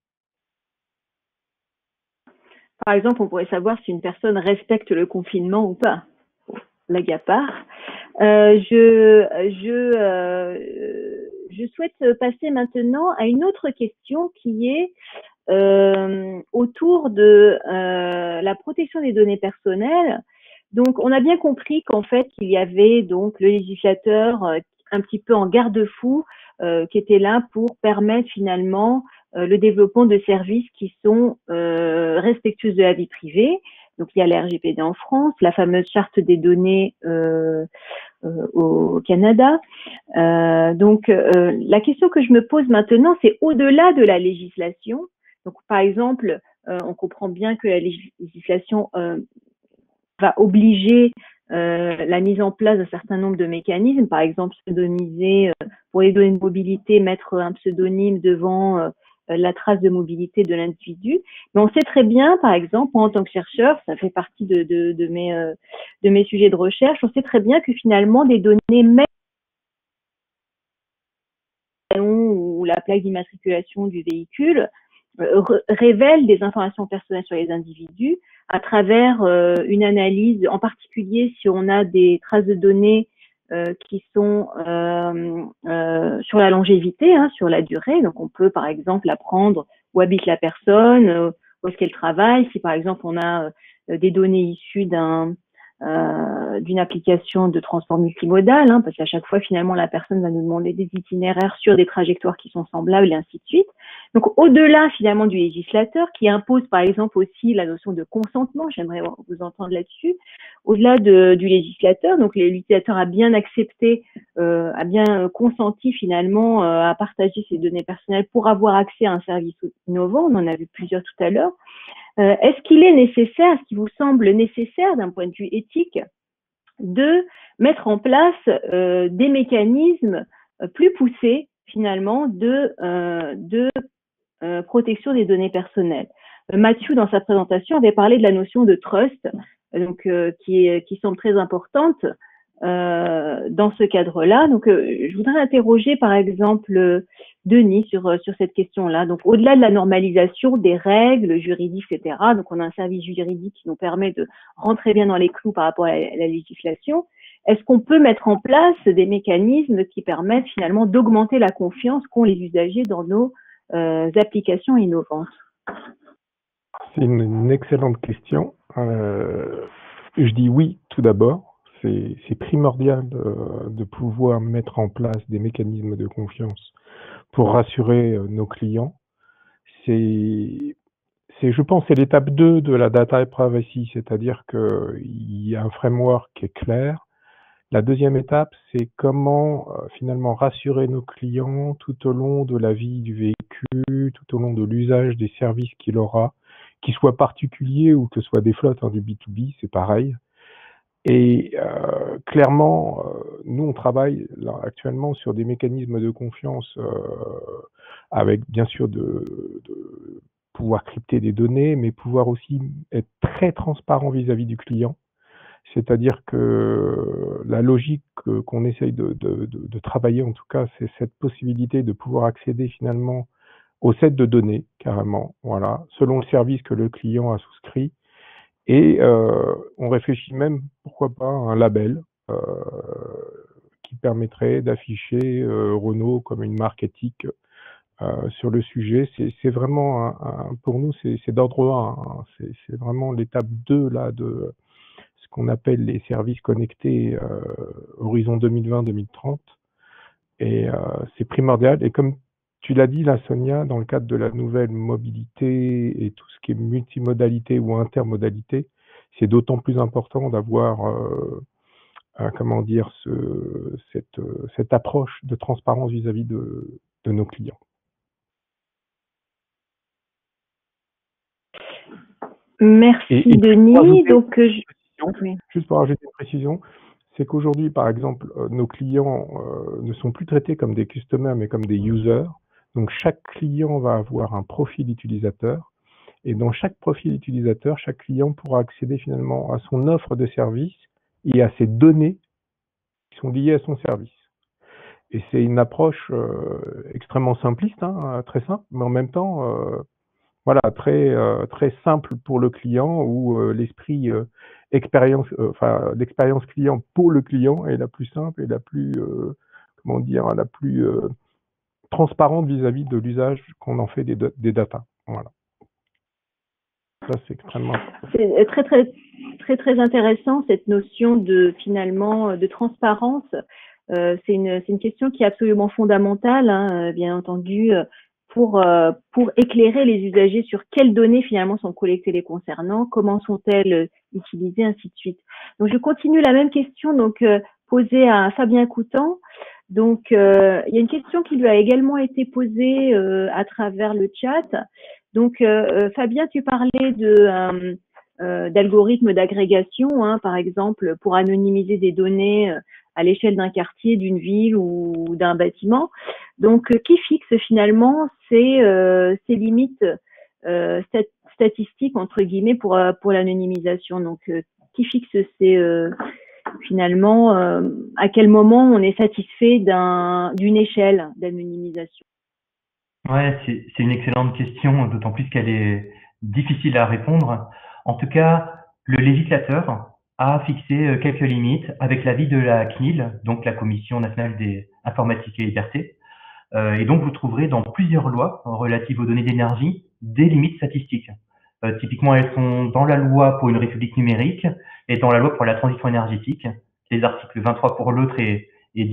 Par exemple, on pourrait savoir si une personne respecte le confinement ou pas. Blague à part. Je souhaite passer maintenant à une autre question qui est autour de la protection des données personnelles. Donc, on a bien compris qu'en fait, il y avait donc le législateur un petit peu en garde-fou qui était là pour permettre finalement le développement de services qui sont respectueux de la vie privée. Donc, il y a la RGPD en France, la fameuse charte des données au Canada. Donc, la question que je me pose maintenant, c'est au-delà de la législation. Donc, par exemple, on comprend bien que la législation va obliger la mise en place d'un certain nombre de mécanismes, par exemple pseudonymiser pour les données de mobilité, mettre un pseudonyme devant la trace de mobilité de l'individu. Mais on sait très bien, par exemple, moi en tant que chercheur, ça fait partie de mes sujets de recherche, on sait très bien que finalement des données même ou la plaque d'immatriculation du véhicule révèlent des informations personnelles sur les individus à travers une analyse, en particulier si on a des traces de données qui sont sur la longévité, sur la durée. Donc, on peut, par exemple, apprendre où habite la personne, où est-ce qu'elle travaille. Si, par exemple, on a des données issues d'une application de transport multimodal, parce qu'à chaque fois, finalement, la personne va nous demander des itinéraires sur des trajectoires qui sont semblables et ainsi de suite. Donc, au-delà, finalement, du législateur qui impose, par exemple, aussi la notion de consentement, j'aimerais vous entendre là-dessus, au-delà du législateur, donc le législateur a bien accepté, a bien consenti, finalement, à partager ses données personnelles pour avoir accès à un service innovant, on en a vu plusieurs tout à l'heure. Est-ce qu'il est nécessaire, est-ce qu'il vous semble nécessaire d'un point de vue éthique de mettre en place des mécanismes plus poussés finalement de protection des données personnelles? Mathieu, dans sa présentation, avait parlé de la notion de trust, donc qui semble très importante dans ce cadre-là. Donc, je voudrais interroger, par exemple, Denis sur cette question-là. Donc, au-delà de la normalisation des règles juridiques, etc., donc on a un service juridique qui nous permet de rentrer bien dans les clous par rapport à la législation. Est-ce qu'on peut mettre en place des mécanismes qui permettent finalement d'augmenter la confiance qu'ont les usagers dans nos applications innovantes? C'est une excellente question. Je dis oui, tout d'abord. C'est primordial de pouvoir mettre en place des mécanismes de confiance pour rassurer nos clients. Je pense, c'est l'étape 2 de la data privacy, c'est-à-dire qu'il y a un framework qui est clair. La deuxième étape, c'est comment finalement rassurer nos clients tout au long de la vie du véhicule, tout au long de l'usage des services qu'il aura, qu'ils soient particuliers ou que ce soit des flottes, du B2B, c'est pareil. Et clairement, nous, on travaille là, actuellement sur des mécanismes de confiance avec, bien sûr, de pouvoir crypter des données, mais pouvoir aussi être très transparent vis-à-vis du client. C'est-à-dire que la logique qu'on essaye de travailler, en tout cas, c'est cette possibilité de pouvoir accéder finalement au set de données, carrément, voilà, selon le service que le client a souscrit. Et on réfléchit même, pourquoi pas, à un label qui permettrait d'afficher Renault comme une marque éthique sur le sujet. C'est vraiment, pour nous, c'est d'ordre 1. C'est vraiment l'étape 2 là, de ce qu'on appelle les services connectés horizon 2020-2030. Et c'est primordial. Et comme tu l'as dit là, Sonia, dans le cadre de la nouvelle mobilité et tout ce qui est multimodalité ou intermodalité, c'est d'autant plus important d'avoir, comment dire, cette approche de transparence vis-à-vis de nos clients. Merci Denis. Donc, juste pour rajouter une précision, c'est qu'aujourd'hui, par exemple, nos clients ne sont plus traités comme des customers, mais comme des users. Donc, chaque client va avoir un profil utilisateur. Et dans chaque profil utilisateur, chaque client pourra accéder finalement à son offre de service et à ses données qui sont liées à son service. Et c'est une approche extrêmement simpliste, hein, très simple, mais en même temps, voilà, très simple pour le client, où l'esprit l'expérience client pour le client est la plus simple et la plus, comment dire, la plus transparente vis-à-vis de l'usage qu'on en fait des data. Voilà. Ça, c'est extrêmement. C'est très intéressant cette notion de finalement de transparence. C'est une question qui est absolument fondamentale, hein, bien entendu, pour éclairer les usagers sur quelles données finalement sont collectées les concernant, comment sont-elles utilisées, ainsi de suite. Donc je continue la même question donc posée à Fabien Coutan. Donc il y a une question qui lui a également été posée à travers le chat. Donc Fabien, tu parlais de d'algorithmes d'agrégation, hein, par exemple, pour anonymiser des données à l'échelle d'un quartier, d'une ville ou d'un bâtiment. Donc, qui fixe finalement ces limites statistiques, entre guillemets, pour l'anonymisation? Donc, qui fixe finalement, à quel moment on est satisfait d'une échelle d'anonymisation? Ouais, c'est une excellente question, d'autant plus qu'elle est difficile à répondre. En tout cas, le législateur a fixé quelques limites avec l'avis de la CNIL, donc la Commission nationale des informatiques et libertés. Et donc, vous trouverez dans plusieurs lois relatives aux données d'énergie des limites statistiques. Typiquement, elles sont dans la loi pour une république numérique et dans la loi pour la transition énergétique. Les articles 23 pour l'autre et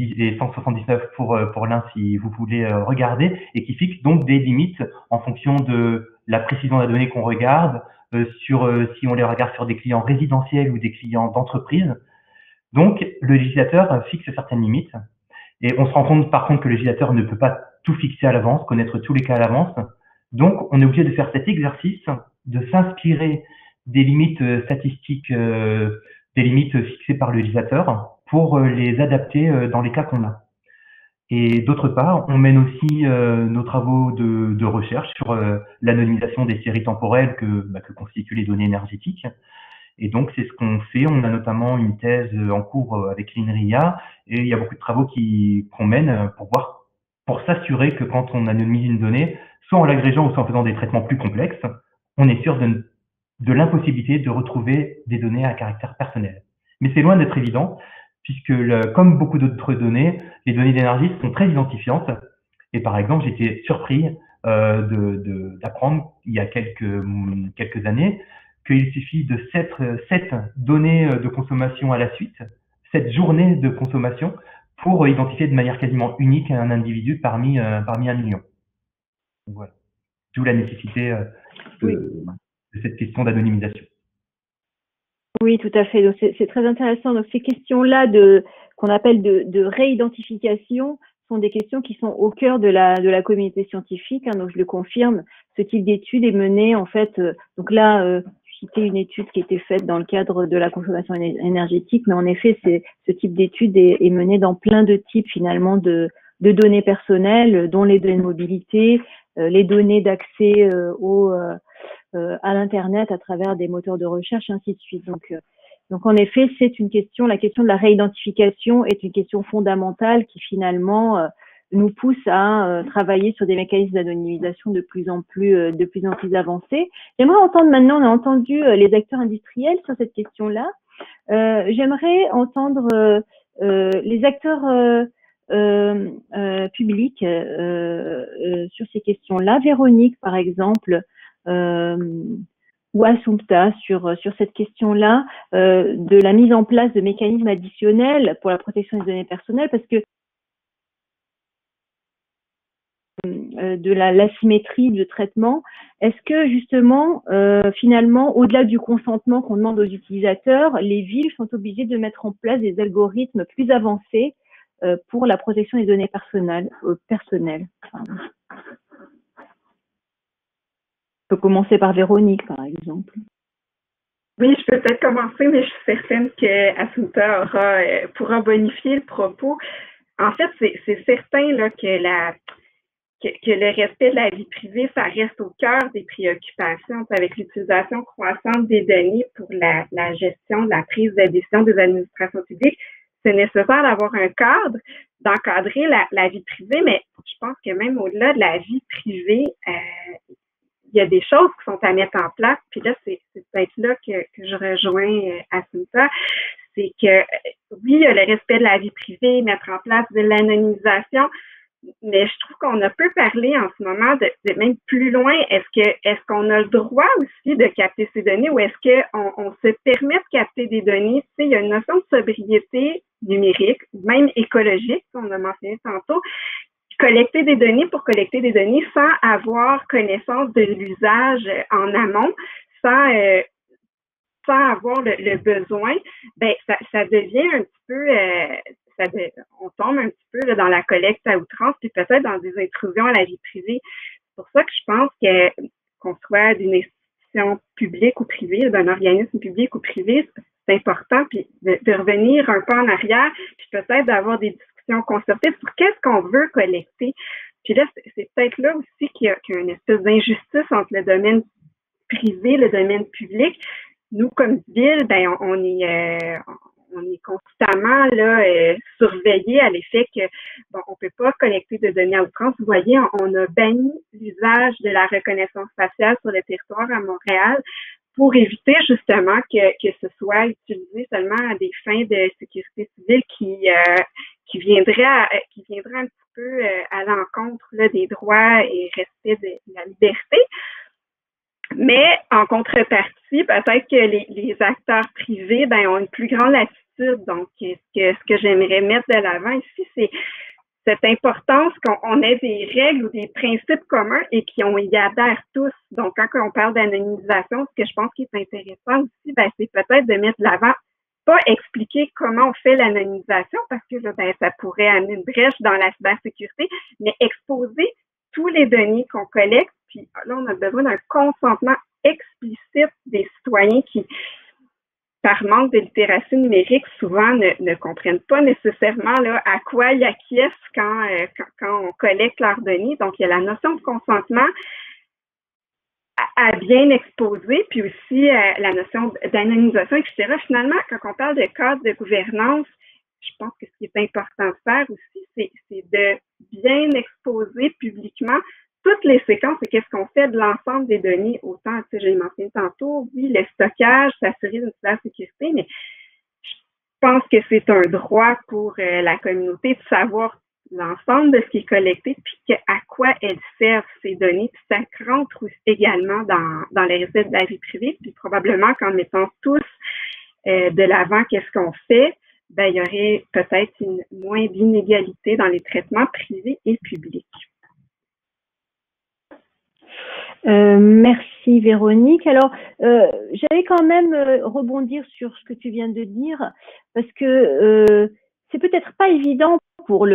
179 pour l'un si vous voulez regarder, et qui fixent donc des limites en fonction de la précision de la donnée qu'on regarde, si on les regarde sur des clients résidentiels ou des clients d'entreprise. Donc, le législateur fixe certaines limites. Et on se rend compte par contre que le législateur ne peut pas tout fixer à l'avance, connaître tous les cas à l'avance. Donc, on est obligé de faire cet exercice, de s'inspirer des limites statistiques, des limites fixées par le législateur pour les adapter dans les cas qu'on a. Et d'autre part, on mène aussi nos travaux de recherche sur l'anonymisation des séries temporelles que constituent les données énergétiques. Et donc, c'est ce qu'on fait. On a notamment une thèse en cours avec l'INRIA, et il y a beaucoup de travaux qu'on mène pour s'assurer que quand on anonymise une donnée, soit en l'agrégeant ou soit en faisant des traitements plus complexes, on est sûr de l'impossibilité de retrouver des données à caractère personnel. Mais c'est loin d'être évident, puisque comme beaucoup d'autres données, les données d'énergie sont très identifiantes. Et par exemple, j'étais surpris d'apprendre il y a quelques années qu'il suffit de 7 données de consommation à la suite, 7 journées de consommation, pour identifier de manière quasiment unique un individu parmi 1 million. Voilà. D'où la nécessité de cette question d'anonymisation. Oui, tout à fait. Donc c'est très intéressant. Donc ces questions-là qu'on appelle de réidentification sont des questions qui sont au cœur de la communauté scientifique. Hein, donc je le confirme. Ce type d'étude est mené en fait. Donc là, je citais une étude qui était faite dans le cadre de la consommation énergétique, mais en effet, ce type d'étude est mené dans plein de types finalement de données personnelles, dont les données de mobilité, les données d'accès à l'internet à travers des moteurs de recherche, ainsi de suite. Donc en effet, c'est une question. La question de la réidentification est une question fondamentale qui finalement nous pousse à travailler sur des mécanismes d'anonymisation de plus en plus avancés. J'aimerais entendre maintenant, on a entendu les acteurs industriels sur cette question-là. J'aimerais entendre les acteurs publics sur ces questions-là. Véronique, par exemple, ou Assumpta sur cette question-là de la mise en place de mécanismes additionnels pour la protection des données personnelles, parce que de l'asymétrie de traitement, est-ce que justement, finalement, au-delà du consentement qu'on demande aux utilisateurs, les villes sont obligées de mettre en place des algorithmes plus avancés pour la protection des données personnelles. On peut commencer par Véronique, par exemple. Oui, je peux peut-être commencer, mais je suis certaine que Assunta pourra bonifier le propos. En fait, c'est certain là, que le respect de la vie privée, ça reste au cœur des préoccupations avec l'utilisation croissante des données pour la gestion de la prise de décision des administrations publiques. C'est nécessaire d'avoir un cadre, d'encadrer la vie privée, mais je pense que même au-delà de la vie privée, il y a des choses qui sont à mettre en place. Puis là, c'est peut-être là que je rejoins Assunta. C'est que oui, il y a le respect de la vie privée, mettre en place de l'anonymisation, mais je trouve qu'on a peu parlé en ce moment de même plus loin. Est-ce qu'on a le droit aussi de capter ces données ou est-ce qu'on se permet de capter des données? Tu sais, il y a une notion de sobriété numérique, même écologique, on a mentionné tantôt. Collecter des données pour collecter des données sans avoir connaissance de l'usage en amont, sans avoir le besoin, ben ça devient un petit peu on tombe un petit peu là, dans la collecte à outrance, puis peut-être dans des intrusions à la vie privée. C'est pour ça que je pense qu'on soit d'une institution publique ou privée, d'un organisme public ou privé, c'est important, puis de revenir un peu en arrière, puis peut-être d'avoir des discussions concertées sur qu'est-ce qu'on veut collecter. Puis là, c'est peut-être là aussi qu'il y a une espèce d'injustice entre le domaine privé et le domaine public. Nous, comme ville, ben on est constamment là surveillé à l'effet que bon, on peut pas collecter de données à outrance. Vous voyez, on a banni l'usage de la reconnaissance faciale sur le territoire à Montréal pour éviter justement que ce soit utilisé seulement à des fins de sécurité civile qui viendraient un petit peu à l'encontre là, des droits et respect de la liberté. Mais en contrepartie, peut-être que les acteurs privés ont une plus grande latitude. Donc, ce que j'aimerais mettre de l'avant ici, c'est cette importance qu'on ait des règles ou des principes communs et qu'on y adhère tous. Donc, quand on parle d'anonymisation, ce que je pense qui est intéressant aussi, c'est peut-être de mettre de l'avant, pas expliquer comment on fait l'anonymisation, parce que là, ça pourrait amener une brèche dans la cybersécurité, mais exposer tous les données qu'on collecte. Puis là, on a besoin d'un consentement explicite des citoyens qui, par manque de littératie numérique, souvent ne comprennent pas nécessairement là, à quoi ils acquiescent quand on collecte leurs données. Donc, il y a la notion de consentement à bien exposer, puis aussi la notion d'anonymisation, etc. Finalement, quand on parle de cadre de gouvernance, je pense que ce qui est important de faire aussi, c'est de bien exposer publiquement toutes les séquences et qu'est-ce qu'on fait de l'ensemble des données, autant, tu sais, j'ai mentionné tantôt, oui, le stockage, s'assurer d'une cybersécurité, mais je pense que c'est un droit pour la communauté de savoir l'ensemble de ce qui est collecté, puis à quoi elles servent ces données, puis ça rentre également dans les respect de la vie privée, puis probablement qu'en mettant tous de l'avant qu'est-ce qu'on fait, il y aurait peut-être moins d'inégalité dans les traitements privés et publics. Merci Véronique. Alors, j'allais quand même rebondir sur ce que tu viens de dire, parce que c'est peut-être pas évident pour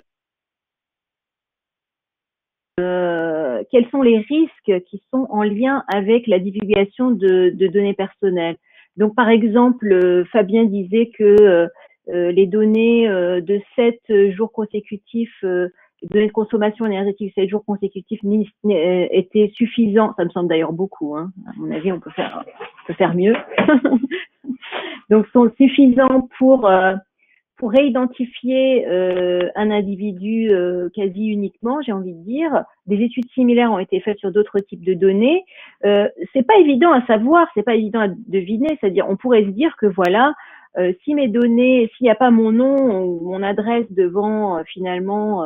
quels sont les risques qui sont en lien avec la divulgation de données personnelles. Donc, par exemple, Fabien disait que les données de 7 jours consécutifs, données de consommation énergétique 7 jours consécutifs étaient suffisants. Ça me semble d'ailleurs beaucoup. Hein. À mon avis, on peut faire mieux. Donc, sont suffisants pour réidentifier un individu quasi uniquement, j'ai envie de dire. Des études similaires ont été faites sur d'autres types de données. C'est pas évident à savoir, c'est pas évident à deviner. C'est-à-dire, on pourrait se dire que voilà, si mes données, s'il n'y a pas mon nom ou mon adresse devant finalement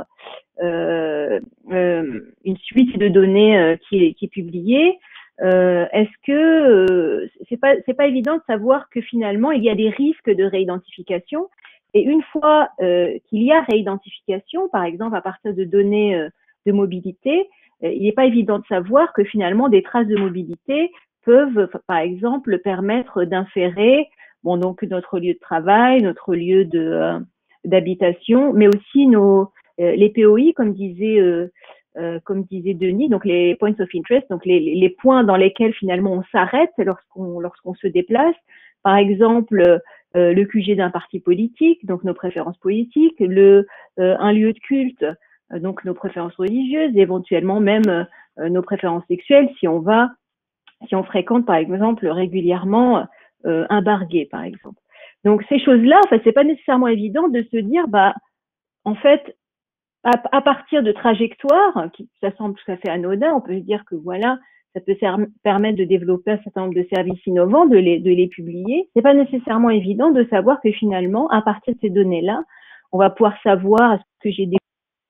une suite de données qui est publiée, est-ce que c'est pas évident de savoir que finalement il y a des risques de réidentification? Et une fois qu'il y a réidentification, par exemple à partir de données de mobilité, il n'est pas évident de savoir que finalement des traces de mobilité peuvent, par exemple, permettre d'inférer donc notre lieu de travail, notre lieu d'habitation, mais aussi les POI, comme disait Denis, donc les points of interest, donc les points dans lesquels finalement on s'arrête lorsqu'on se déplace. par exemple le QG d'un parti politique, donc nos préférences politiques, un lieu de culte, donc nos préférences religieuses, éventuellement même nos préférences sexuelles si on fréquente par exemple régulièrement un bar gay, par exemple. Donc ces choses-là, en fait, c'est pas nécessairement évident de se dire, en fait, à partir de trajectoires, ça semble tout à fait anodin, on peut se dire que voilà, ça peut permettre de développer un certain nombre de services innovants, de les publier. C'est pas nécessairement évident de savoir que finalement, à partir de ces données-là, on va pouvoir savoir est-ce que j'ai des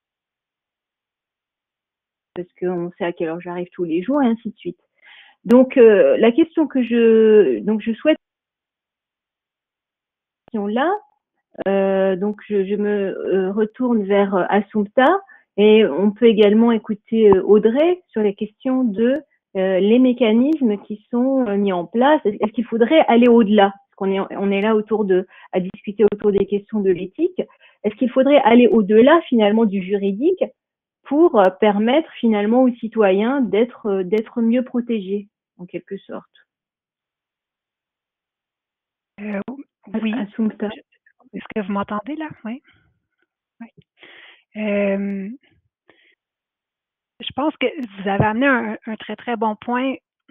parce qu'on sait à quelle heure j'arrive tous les jours et ainsi de suite. Donc la question que je souhaite là, donc je me retourne vers Assumpta et on peut également écouter Audrey sur les questions de les mécanismes qui sont mis en place. Est-ce qu'il faudrait aller au-delà? Parce on est là à discuter autour des questions de l'éthique. Est-ce qu'il faudrait aller au-delà finalement du juridique pour permettre finalement aux citoyens d'être mieux protégés en quelque sorte? Oui. Assumpta. Est-ce que vous m'entendez là? Oui. Oui. Je pense que vous avez amené un très, très bon point.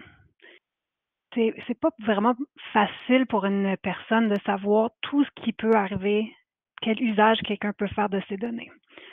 C'est pas vraiment facile pour une personne de savoir tout ce qui peut arriver, quel usage quelqu'un peut faire de ces données.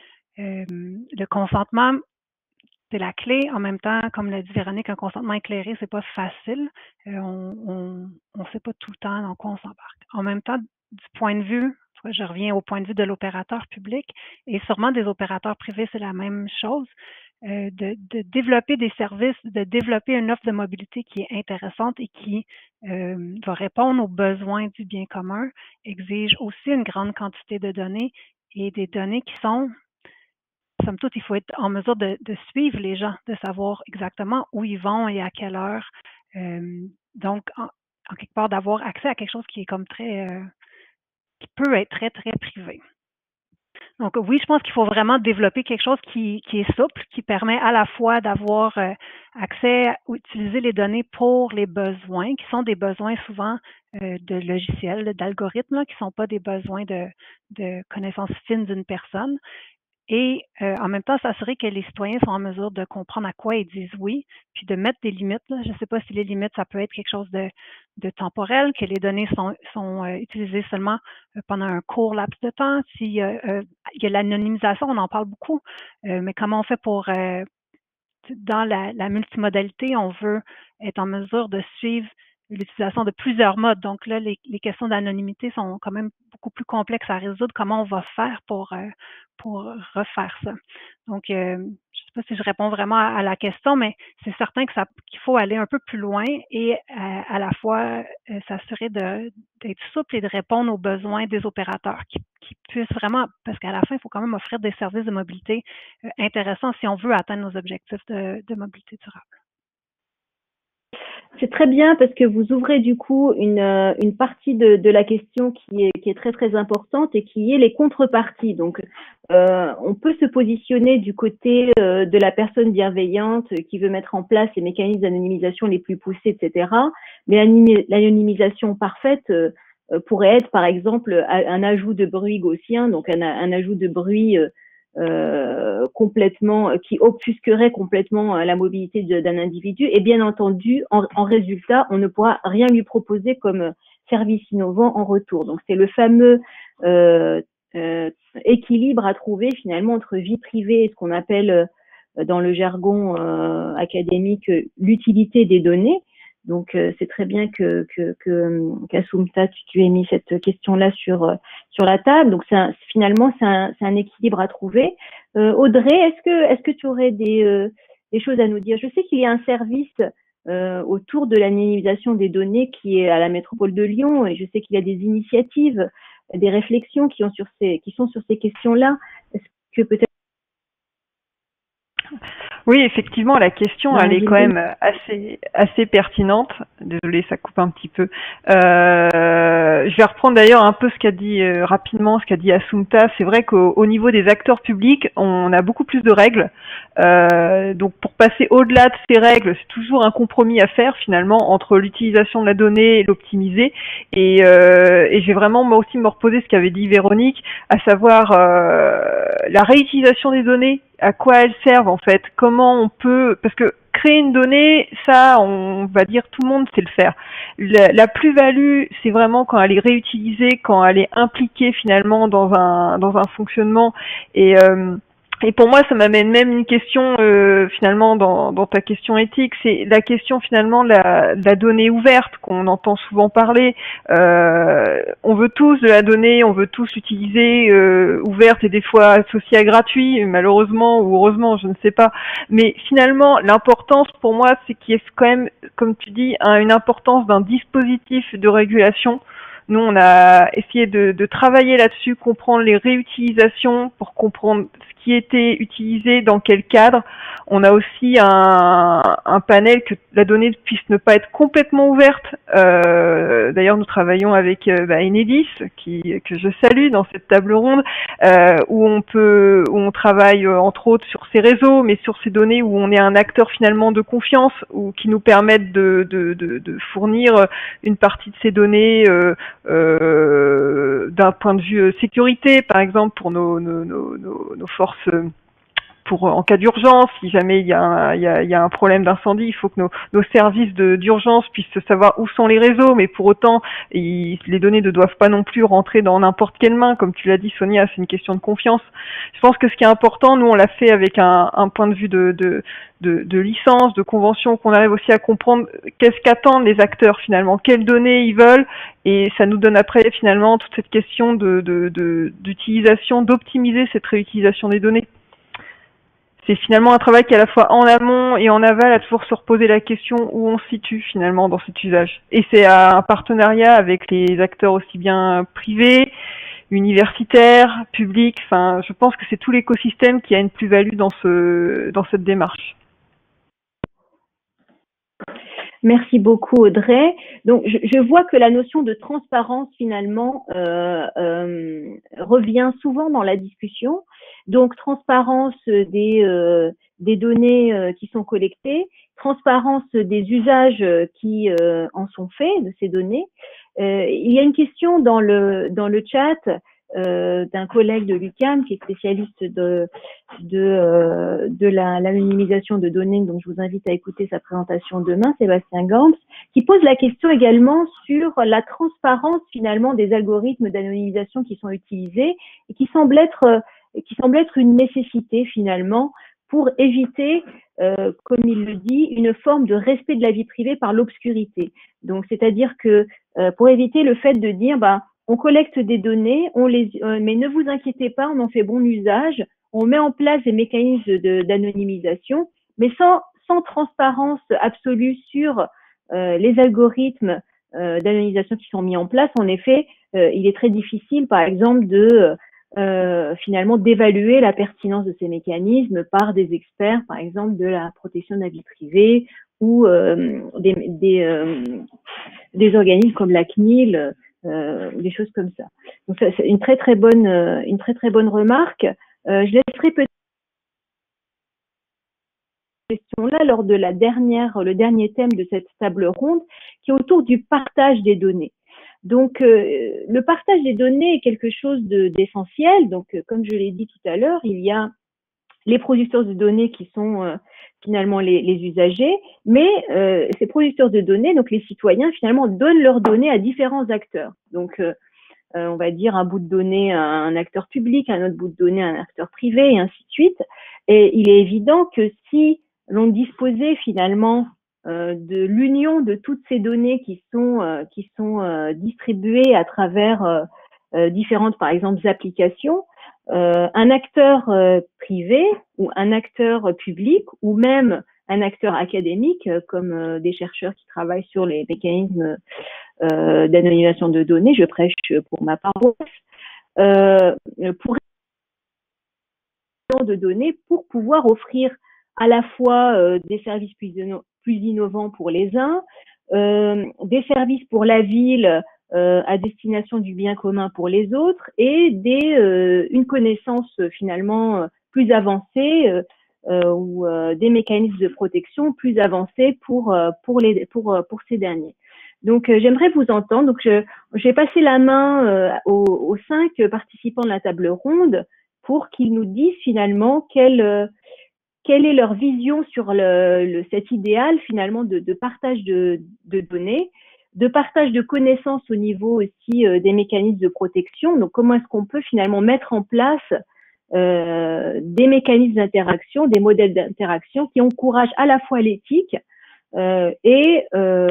Le consentement, c'est la clé. En même temps, comme l'a dit Véronique, un consentement éclairé, c'est pas facile. On sait pas tout le temps dans quoi on s'embarque. En même temps, du point de vue, je reviens au point de vue de l'opérateur public et sûrement des opérateurs privés, c'est la même chose. De développer des services, de développer une offre de mobilité qui est intéressante et qui va répondre aux besoins du bien commun, exige aussi une grande quantité de données et des données qui sont, somme toute, il faut être en mesure de suivre les gens, de savoir exactement où ils vont et à quelle heure. Donc, en quelque part, d'avoir accès à quelque chose qui est comme qui peut être très, très privé. Donc oui, je pense qu'il faut vraiment développer quelque chose qui est souple, qui permet à la fois d'avoir accès à utiliser les données pour les besoins, qui sont des besoins souvent de logiciels, d'algorithmes, qui ne sont pas des besoins de connaissances fines d'une personne. Et en même temps, s'assurer que les citoyens sont en mesure de comprendre à quoi ils disent oui, puis de mettre des limites. Je ne sais pas si les limites, ça peut être quelque chose de temporel, que les données sont utilisées seulement pendant un court laps de temps. S'il y a l'anonymisation, on en parle beaucoup, mais comment on fait pour, dans la multimodalité, on veut être en mesure de suivre l'utilisation de plusieurs modes. Donc là, les questions d'anonymité sont quand même beaucoup plus complexes à résoudre. Comment on va faire pour refaire ça? Donc, je ne sais pas si je réponds vraiment à la question, mais c'est certain qu'il faut aller un peu plus loin et à la fois s'assurer d'être souple et de répondre aux besoins des opérateurs qui puissent vraiment, parce qu'à la fin, il faut quand même offrir des services de mobilité intéressants si on veut atteindre nos objectifs de mobilité durable. C'est très bien parce que vous ouvrez du coup une partie de la question qui est très très importante et qui est les contreparties. Donc, on peut se positionner du côté de la personne bienveillante qui veut mettre en place les mécanismes d'anonymisation les plus poussés, etc. Mais l'anonymisation parfaite pourrait être par exemple un ajout de bruit gaussien, donc un ajout de bruit complètement, qui obfusquerait complètement la mobilité d'un individu, et bien entendu, en résultat, on ne pourra rien lui proposer comme service innovant en retour. Donc c'est le fameux équilibre à trouver finalement entre vie privée et ce qu'on appelle dans le jargon académique l'utilité des données. Donc c'est très bien qu'Assumpta, tu aies mis cette question-là sur la table. Donc finalement c'est un équilibre à trouver. Audrey, est-ce que tu aurais des choses à nous dire? Je sais qu'il y a un service autour de l'anonymisation des données qui est à la métropole de Lyon, et je sais qu'il y a des initiatives, des réflexions qui sont sur ces questions-là. Est-ce que peut-être Oui, effectivement, la question, elle est quand même assez pertinente. Désolée, ça coupe un petit peu. je vais reprendre d'ailleurs un peu ce qu'a dit rapidement, ce qu'a dit Assunta. C'est vrai qu'au niveau des acteurs publics, on a beaucoup plus de règles. Donc pour passer au-delà de ces règles, c'est toujours un compromis à faire finalement entre l'utilisation de la donnée et l'optimiser. Et je vais vraiment moi aussi me reposer ce qu'avait dit Véronique, à savoir la réutilisation des données, à quoi elles servent en fait, comment on peut, parce que créer une donnée, ça, on va dire tout le monde sait le faire. La plus-value, c'est vraiment quand elle est réutilisée, quand elle est impliquée finalement dans un fonctionnement. Et pour moi, ça m'amène même une question finalement dans ta question éthique, c'est la question finalement de la donnée ouverte qu'on entend souvent parler. On veut tous de la donnée, on veut tous l'utiliser ouverte et des fois associée à gratuit, malheureusement ou heureusement, je ne sais pas. Mais finalement, l'importance pour moi, c'est qu'il y ait quand même, comme tu dis, une importance d'un dispositif de régulation. Nous, on a essayé de travailler là-dessus, comprendre les réutilisations pour comprendre ce qui était utilisé, dans quel cadre. On a aussi un panel que la donnée puisse ne pas être complètement ouverte. D'ailleurs, nous travaillons avec Enedis, que je salue dans cette table ronde, où on travaille entre autres sur ces réseaux, mais sur ces données où on est un acteur finalement de confiance, ou qui nous permettent de fournir une partie de ces données d'un point de vue sécurité, par exemple pour nos forces, pour en cas d'urgence, si jamais il y a un problème d'incendie, il faut que nos services d'urgence puissent savoir où sont les réseaux, mais pour autant, les données ne doivent pas non plus rentrer dans n'importe quelle main, comme tu l'as dit Sonia, c'est une question de confiance. Je pense que ce qui est important, nous on l'a fait avec un point de vue de licence, de convention, qu'on arrive aussi à comprendre qu'est-ce qu'attendent les acteurs finalement, quelles données ils veulent, et ça nous donne après finalement toute cette question d'utilisation, d'optimiser cette réutilisation des données. C'est finalement un travail qui est à la fois en amont et en aval, à toujours se reposer la question où on se situe finalement dans cet usage. Et c'est un partenariat avec les acteurs aussi bien privés, universitaires, publics. Enfin, je pense que c'est tout l'écosystème qui a une plus-value dans cette démarche. Merci beaucoup Audrey. Donc je vois que la notion de transparence finalement revient souvent dans la discussion. Donc transparence des données qui sont collectées, transparence des usages qui en sont faits de ces données. Il y a une question dans le chat d'un collègue de l'UQAM qui est spécialiste de l'anonymisation de données, donc je vous invite à écouter sa présentation demain, Sébastien Gantz, qui pose la question également sur la transparence finalement des algorithmes d'anonymisation qui sont utilisés et qui semble être une nécessité finalement pour éviter, comme il le dit, une forme de respect de la vie privée par l'obscurité. Donc c'est-à-dire que pour éviter le fait de dire on collecte des données, mais ne vous inquiétez pas, on en fait bon usage, on met en place des mécanismes d'anonymisation, mais sans transparence absolue sur les algorithmes d'anonymisation qui sont mis en place. En effet, il est très difficile, par exemple, finalement d'évaluer la pertinence de ces mécanismes par des experts, par exemple, de la protection de la vie privée ou des organismes comme la CNIL, des choses comme ça. Donc ça, c'est une très très bonne remarque. Je laisserai peut-être cette question-là lors de le dernier thème de cette table ronde, qui est autour du partage des données. Donc le partage des données est quelque chose d'essentiel. Donc comme je l'ai dit tout à l'heure, il y a les producteurs de données qui sont finalement les usagers, mais ces producteurs de données, donc les citoyens, finalement donnent leurs données à différents acteurs. Donc on va dire un bout de données à un acteur public, un autre bout de données à un acteur privé, et ainsi de suite. Et il est évident que si l'on disposait finalement de l'union de toutes ces données qui sont distribuées à travers différentes, par exemple, applications, un acteur privé ou un acteur public ou même un acteur académique comme des chercheurs qui travaillent sur les mécanismes d'anonymisation de données, je prêche pour ma paroisse, pour de données pour pouvoir offrir à la fois des services plus innovants pour les uns, des services pour la ville à destination du bien commun pour les autres et une connaissance finalement plus avancée ou des mécanismes de protection plus avancés pour ces derniers. Donc, j'aimerais vous entendre. Donc, j'ai passé la main aux 5 participants de la table ronde pour qu'ils nous disent finalement quelle est leur vision sur cet idéal finalement de partage de données, de partage de connaissances au niveau aussi des mécanismes de protection. Donc, comment est-ce qu'on peut finalement mettre en place des mécanismes d'interaction, des modèles d'interaction qui encouragent à la fois l'éthique et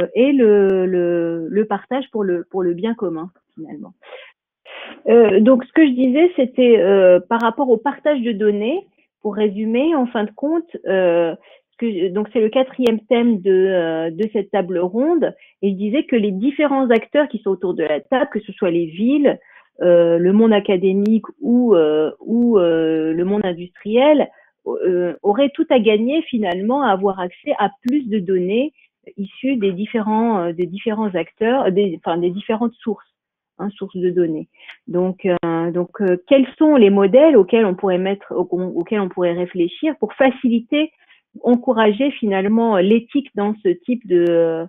le partage pour le bien commun finalement. Donc, ce que je disais, c'était par rapport au partage de données. Pour résumer, en fin de compte, donc c'est le 4e thème de cette table ronde, et je disais que les différents acteurs qui sont autour de la table, que ce soit les villes, le monde académique ou le monde industriel, auraient tout à gagner finalement à avoir accès à plus de données issues des différents acteurs, des différentes sources. Sources de données. Donc, quels sont les modèles auxquels on pourrait réfléchir pour faciliter, encourager finalement l'éthique dans ce type de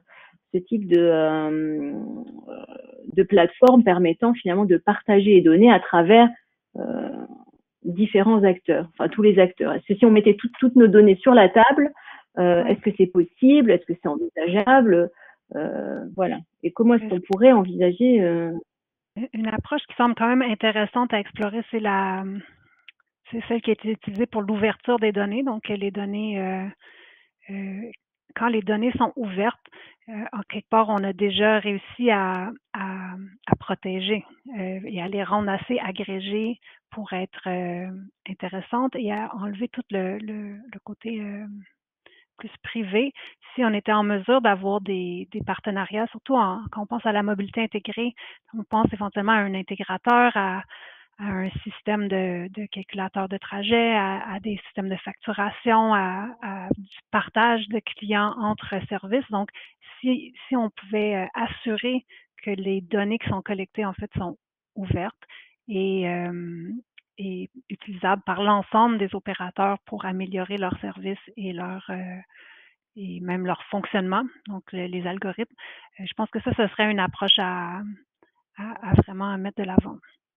plateforme permettant finalement de partager les données à travers différents acteurs, enfin tous les acteurs. Est-ce que si on mettait toutes nos données sur la table, est-ce que c'est possible? Est-ce que c'est envisageable? Voilà. Et comment est-ce qu'on pourrait envisager une approche qui semble quand même intéressante à explorer, c'est celle qui a été utilisée pour l'ouverture des données. Donc, les données, quand les données sont ouvertes, en quelque part, on a déjà réussi à protéger et à les rendre assez agrégées pour être intéressantes et à enlever tout le côté plus privé. Si on était en mesure d'avoir des partenariats, surtout quand on pense à la mobilité intégrée, on pense éventuellement à un intégrateur, à un système de calculateur de trajet, à des systèmes de facturation, à du partage de clients entre services. Donc, si on pouvait assurer que les données qui sont collectées, en fait, sont ouvertes et utilisables par l'ensemble des opérateurs pour améliorer leurs services et et même leur fonctionnement, donc les algorithmes. Je pense que ça serait une approche à vraiment mettre de l'avant.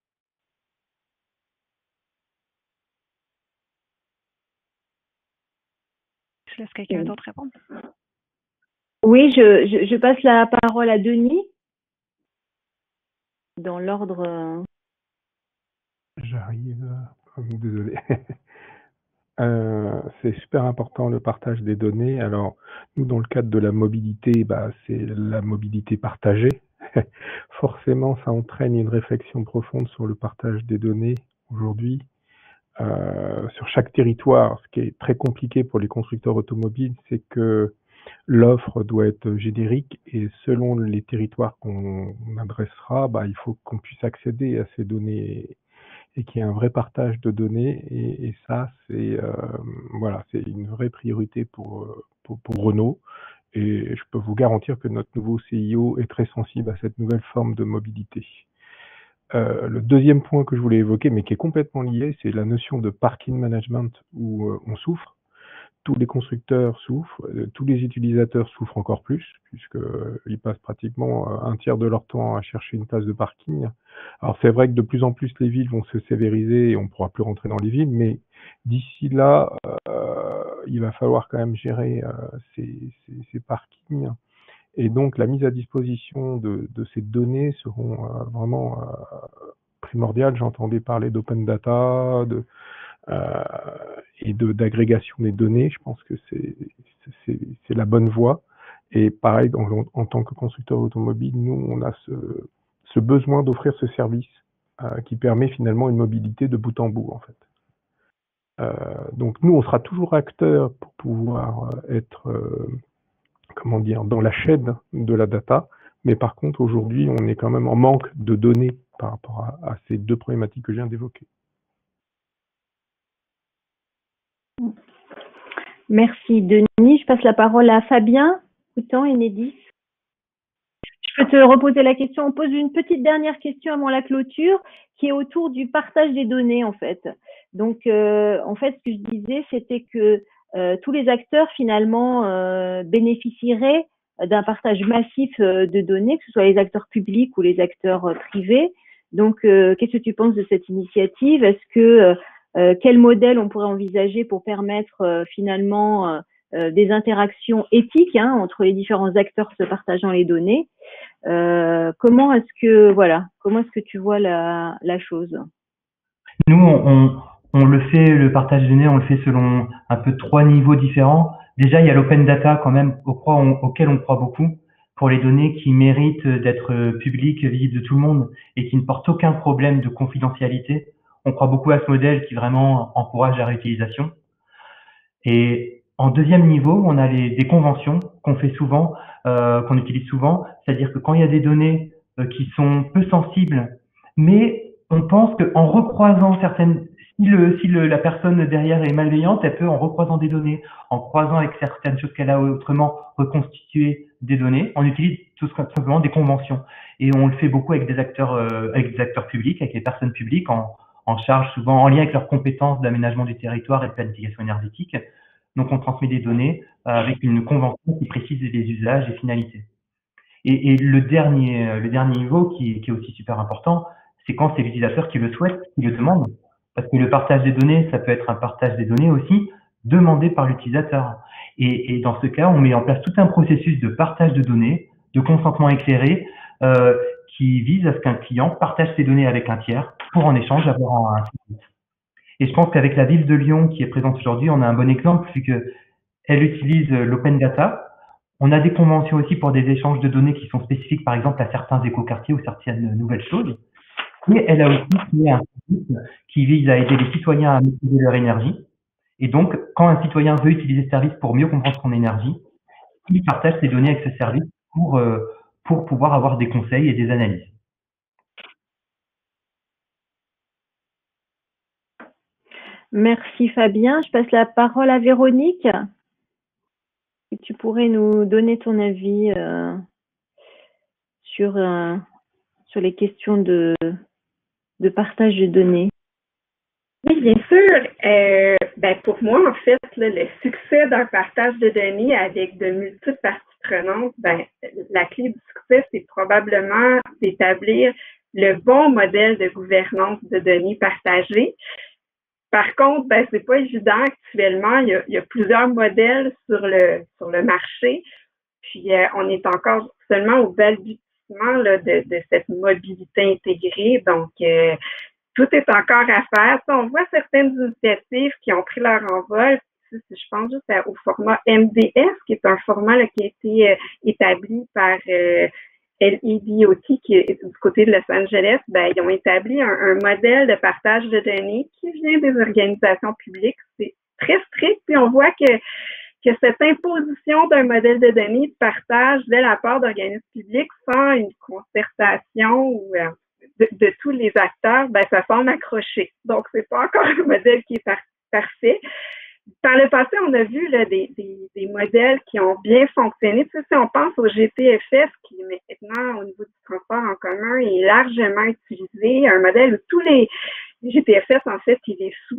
Je laisse quelqu'un d'autre répondre. Oui, je passe la parole à Denis. Dans l'ordre. J'arrive. Désolé. C'est super important le partage des données. Alors, nous, dans le cadre de la mobilité, c'est la mobilité partagée. Forcément, ça entraîne une réflexion profonde sur le partage des données aujourd'hui. Sur chaque territoire, ce qui est très compliqué pour les constructeurs automobiles, c'est que l'offre doit être générique et selon les territoires qu'on adressera, il faut qu'on puisse accéder à ces données et qu'il y ait un vrai partage de données. Et ça, c'est c'est une vraie priorité pour Renault. Et je peux vous garantir que notre nouveau CIO est très sensible à cette nouvelle forme de mobilité. Le deuxième point que je voulais évoquer, mais qui est complètement lié, c'est la notion de parking management où on souffre. Tous les constructeurs souffrent, tous les utilisateurs souffrent encore plus, puisqu'ils passent pratiquement un tiers de leur temps à chercher une place de parking. Alors c'est vrai que de plus en plus les villes vont se sévériser et on ne pourra plus rentrer dans les villes, mais d'ici là, il va falloir quand même gérer ces parkings. Et donc la mise à disposition de ces données seront vraiment primordiales. J'entendais parler d'open data, et d'agrégation des données. Je pense que c'est la bonne voie. Et pareil, en tant que constructeur automobile, nous, on a ce besoin d'offrir ce service qui permet finalement une mobilité de bout en bout, en fait. Donc nous, on sera toujours acteur pour pouvoir être dans la chaîne de la data, mais par contre, aujourd'hui, on est quand même en manque de données par rapport à ces deux problématiques que je viens d'évoquer. Merci Denis. Je passe la parole à Fabien Coutan, Enedis. Je peux te reposer la question. On pose une petite dernière question avant la clôture qui est autour du partage des données en fait. Donc en fait ce que je disais c'était que tous les acteurs finalement bénéficieraient d'un partage massif de données, que ce soit les acteurs publics ou les acteurs privés. Donc qu'est-ce que tu penses de cette initiative? Est-ce que quel modèle on pourrait envisager pour permettre finalement des interactions éthiques entre les différents acteurs se partageant les données? Comment est-ce que tu vois la chose? Nous, on le fait, le partage de données, on le fait selon un peu 3 niveaux différents. Déjà, il y a l'open data quand même auquel on croit beaucoup pour les données qui méritent d'être publiques, visibles de tout le monde et qui ne portent aucun problème de confidentialité. On croit beaucoup à ce modèle qui vraiment encourage la réutilisation. Et en deuxième niveau, on a des conventions qu'on fait souvent, qu'on utilise souvent, c'est-à-dire que quand il y a des données qui sont peu sensibles, mais on pense qu'en recroisant si la personne derrière est malveillante, elle peut, en recroisant des données, en croisant avec certaines choses qu'elle a autrement reconstitué des données, on utilise tout simplement des conventions. Et on le fait beaucoup avec des acteurs publics, avec les personnes publiques en charge, souvent en lien avec leurs compétences d'aménagement du territoire et de planification énergétique. Donc, on transmet des données avec une convention qui précise les usages et finalités. Et le dernier niveau qui est aussi super important, c'est quand c'est l'utilisateur qui le souhaite, qui le demande. Parce que le partage des données, ça peut être un partage des données aussi demandé par l'utilisateur. Et dans ce cas, on met en place tout un processus de partage de données, de consentement éclairé, qui vise à ce qu'un client partage ses données avec un tiers pour en échange avoir un service. Et je pense qu'avec la ville de Lyon qui est présente aujourd'hui, on a un bon exemple puisque elle utilise l'open data. On a des conventions aussi pour des échanges de données qui sont spécifiques, par exemple, à certains écoquartiers ou certaines nouvelles choses. Et elle a aussi créé un service qui vise à aider les citoyens à maîtriser leur énergie. Et donc, quand un citoyen veut utiliser ce service pour mieux comprendre son énergie, il partage ses données avec ce service pour pouvoir avoir des conseils et des analyses. Merci Fabien. Je passe la parole à Véronique. Et tu pourrais nous donner ton avis sur les questions de partage de données. Oui, bien sûr. Pour moi, en fait, le succès d'un partage de données avec de multiples parties prenantes, la clé du succès, c'est probablement d'établir le bon modèle de gouvernance de données partagées. Par contre, c'est pas évident actuellement. Il y a plusieurs modèles sur le marché. Puis on est encore seulement au balbutiement de cette mobilité intégrée. Donc tout est encore à faire. On voit certaines initiatives qui ont pris leur envol. Je pense juste au format MDS, qui est un format qui a été établi par LEDOT, qui est du côté de Los Angeles. Ils ont établi un modèle de partage de données qui vient des organisations publiques. C'est très strict, puis on voit que cette imposition d'un modèle de données de partage de la part d'organismes publics sans une concertation ou de tous les acteurs, ça semble accroché. Donc, c'est pas encore un modèle qui est parfait. Par le passé, on a vu des modèles qui ont bien fonctionné. Tu sais, si on pense au GTFS, qui maintenant, au niveau du transport en commun, est largement utilisé, un modèle où tous les GTFS, en fait, il est sous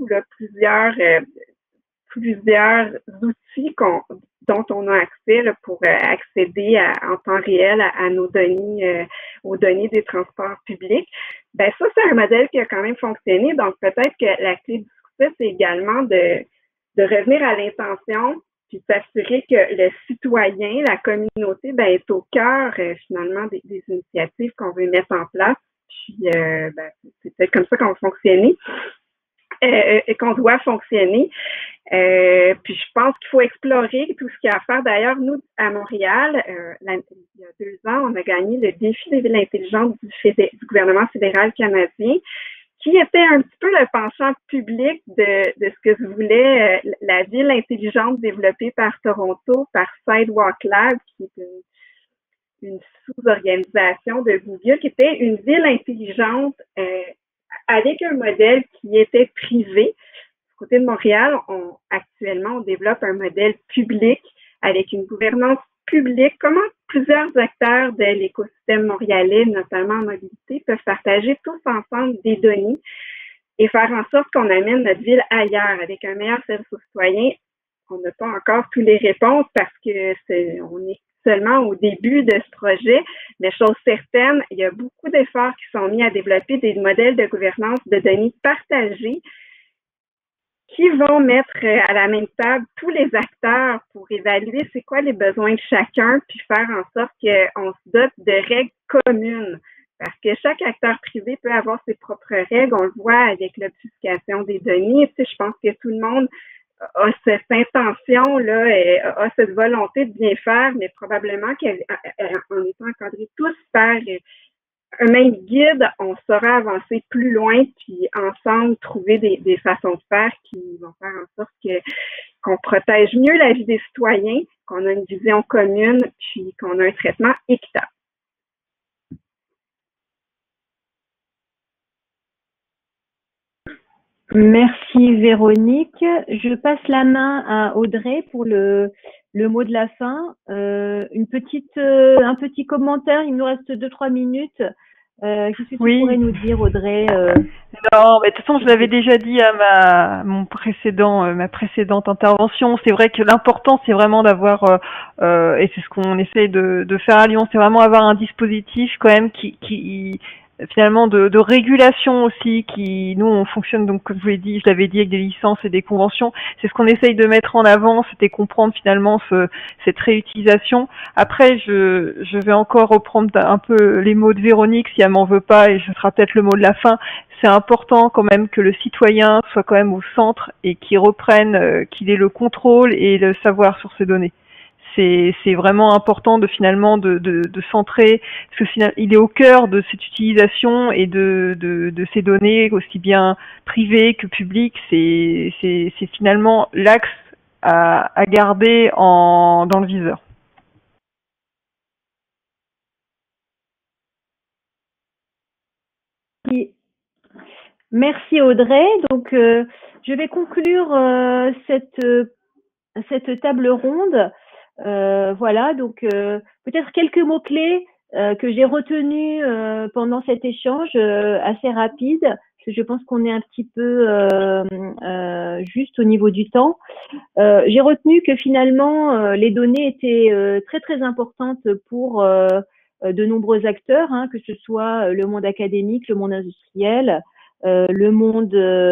plusieurs outils dont on a accès pour accéder en temps réel à nos données, aux données des transports publics. Ça, c'est un modèle qui a quand même fonctionné. Donc, peut-être que la clé du succès, c'est également de revenir à l'intention puis s'assurer que le citoyen, la communauté, est au cœur, finalement, des initiatives qu'on veut mettre en place. Puis, c'est peut-être comme ça qu'on va fonctionner. Et qu'on doit fonctionner. Puis je pense qu'il faut explorer tout ce qu'il y a à faire. D'ailleurs, nous, à Montréal, il y a 2 ans, on a gagné le défi des villes intelligentes du gouvernement fédéral canadien, qui était un petit peu le penchant public de ce que voulait la ville intelligente développée par Toronto, par Sidewalk Lab, qui est une sous-organisation de Google, qui était une ville intelligente avec un modèle qui était privé. Du côté de Montréal, actuellement, on développe un modèle public avec une gouvernance public, comment plusieurs acteurs de l'écosystème montréalais, notamment en mobilité, peuvent partager tous ensemble des données et faire en sorte qu'on amène notre ville ailleurs avec un meilleur service aux citoyens. On n'a pas encore toutes les réponses parce que on est seulement au début de ce projet, mais chose certaine, il y a beaucoup d'efforts qui sont mis à développer des modèles de gouvernance de données partagées qui vont mettre à la même table tous les acteurs pour évaluer c'est quoi les besoins de chacun, puis faire en sorte qu'on se dote de règles communes. Parce que chaque acteur privé peut avoir ses propres règles, on le voit avec l'obfuscation des données. Tu sais, je pense que tout le monde a cette intention-là, a cette volonté de bien faire, mais probablement qu'en étant encadrés tous par un même guide, on saura avancer plus loin, puis ensemble trouver des façons de faire qui vont faire en sorte qu'on protège mieux la vie des citoyens, qu'on a une vision commune, puis qu'on a un traitement équitable. Merci Véronique. Je passe la main à Audrey pour le mot de la fin. Un petit commentaire, il nous reste 2-3 minutes. Qu'est-ce que tu pourrais nous dire, Audrey? Non, mais de toute façon, je l'avais déjà dit à ma précédente intervention. C'est vrai que l'important, c'est vraiment d'avoir, et c'est ce qu'on essaie de faire à Lyon, c'est vraiment avoir un dispositif quand même qui finalement de régulation aussi, qui nous on fonctionne donc comme je l'avais dit avec des licences et des conventions. C'est ce qu'on essaye de mettre en avant, c'était comprendre finalement cette réutilisation. Après je vais encore reprendre un peu les mots de Véronique si elle m'en veut pas, et ce sera peut-être le mot de la fin. C'est important quand même que le citoyen soit quand même au centre et qu'il reprenne, qu'il ait le contrôle et le savoir sur ces données. C'est vraiment important de finalement de centrer, parce que finalement il est au cœur de cette utilisation et de ces données aussi bien privées que publiques. C'est finalement l'axe à garder dans le viseur. Merci Audrey. Donc je vais conclure cette table ronde. Voilà, donc peut-être quelques mots-clés que j'ai retenus pendant cet échange assez rapide, parce que je pense qu'on est un petit peu juste au niveau du temps. J'ai retenu que finalement les données étaient très très importantes pour de nombreux acteurs, hein, que ce soit le monde académique, le monde industriel, le monde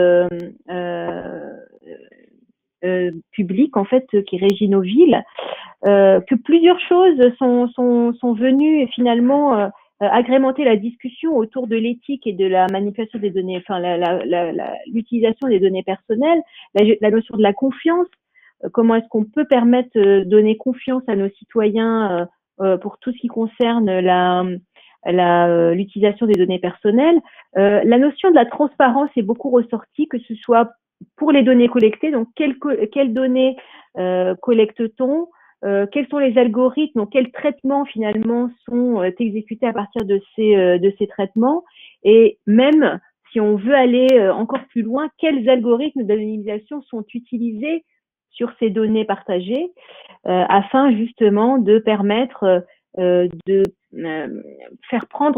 public en fait qui régit nos villes, que plusieurs choses sont venues et finalement agrémenter la discussion autour de l'éthique et de la manipulation des données, enfin l'utilisation des données personnelles, la notion de la confiance, comment est-ce qu'on peut permettre de donner confiance à nos citoyens pour tout ce qui concerne l'utilisation des données personnelles. La notion de la transparence est beaucoup ressortie, que ce soit pour les données collectées, donc quelles données collecte-t-on, quels sont les algorithmes, donc quels traitements finalement sont exécutés à partir de ces traitements, et même si on veut aller encore plus loin, quels algorithmes d'anonymisation sont utilisés sur ces données partagées afin justement de permettre de faire prendre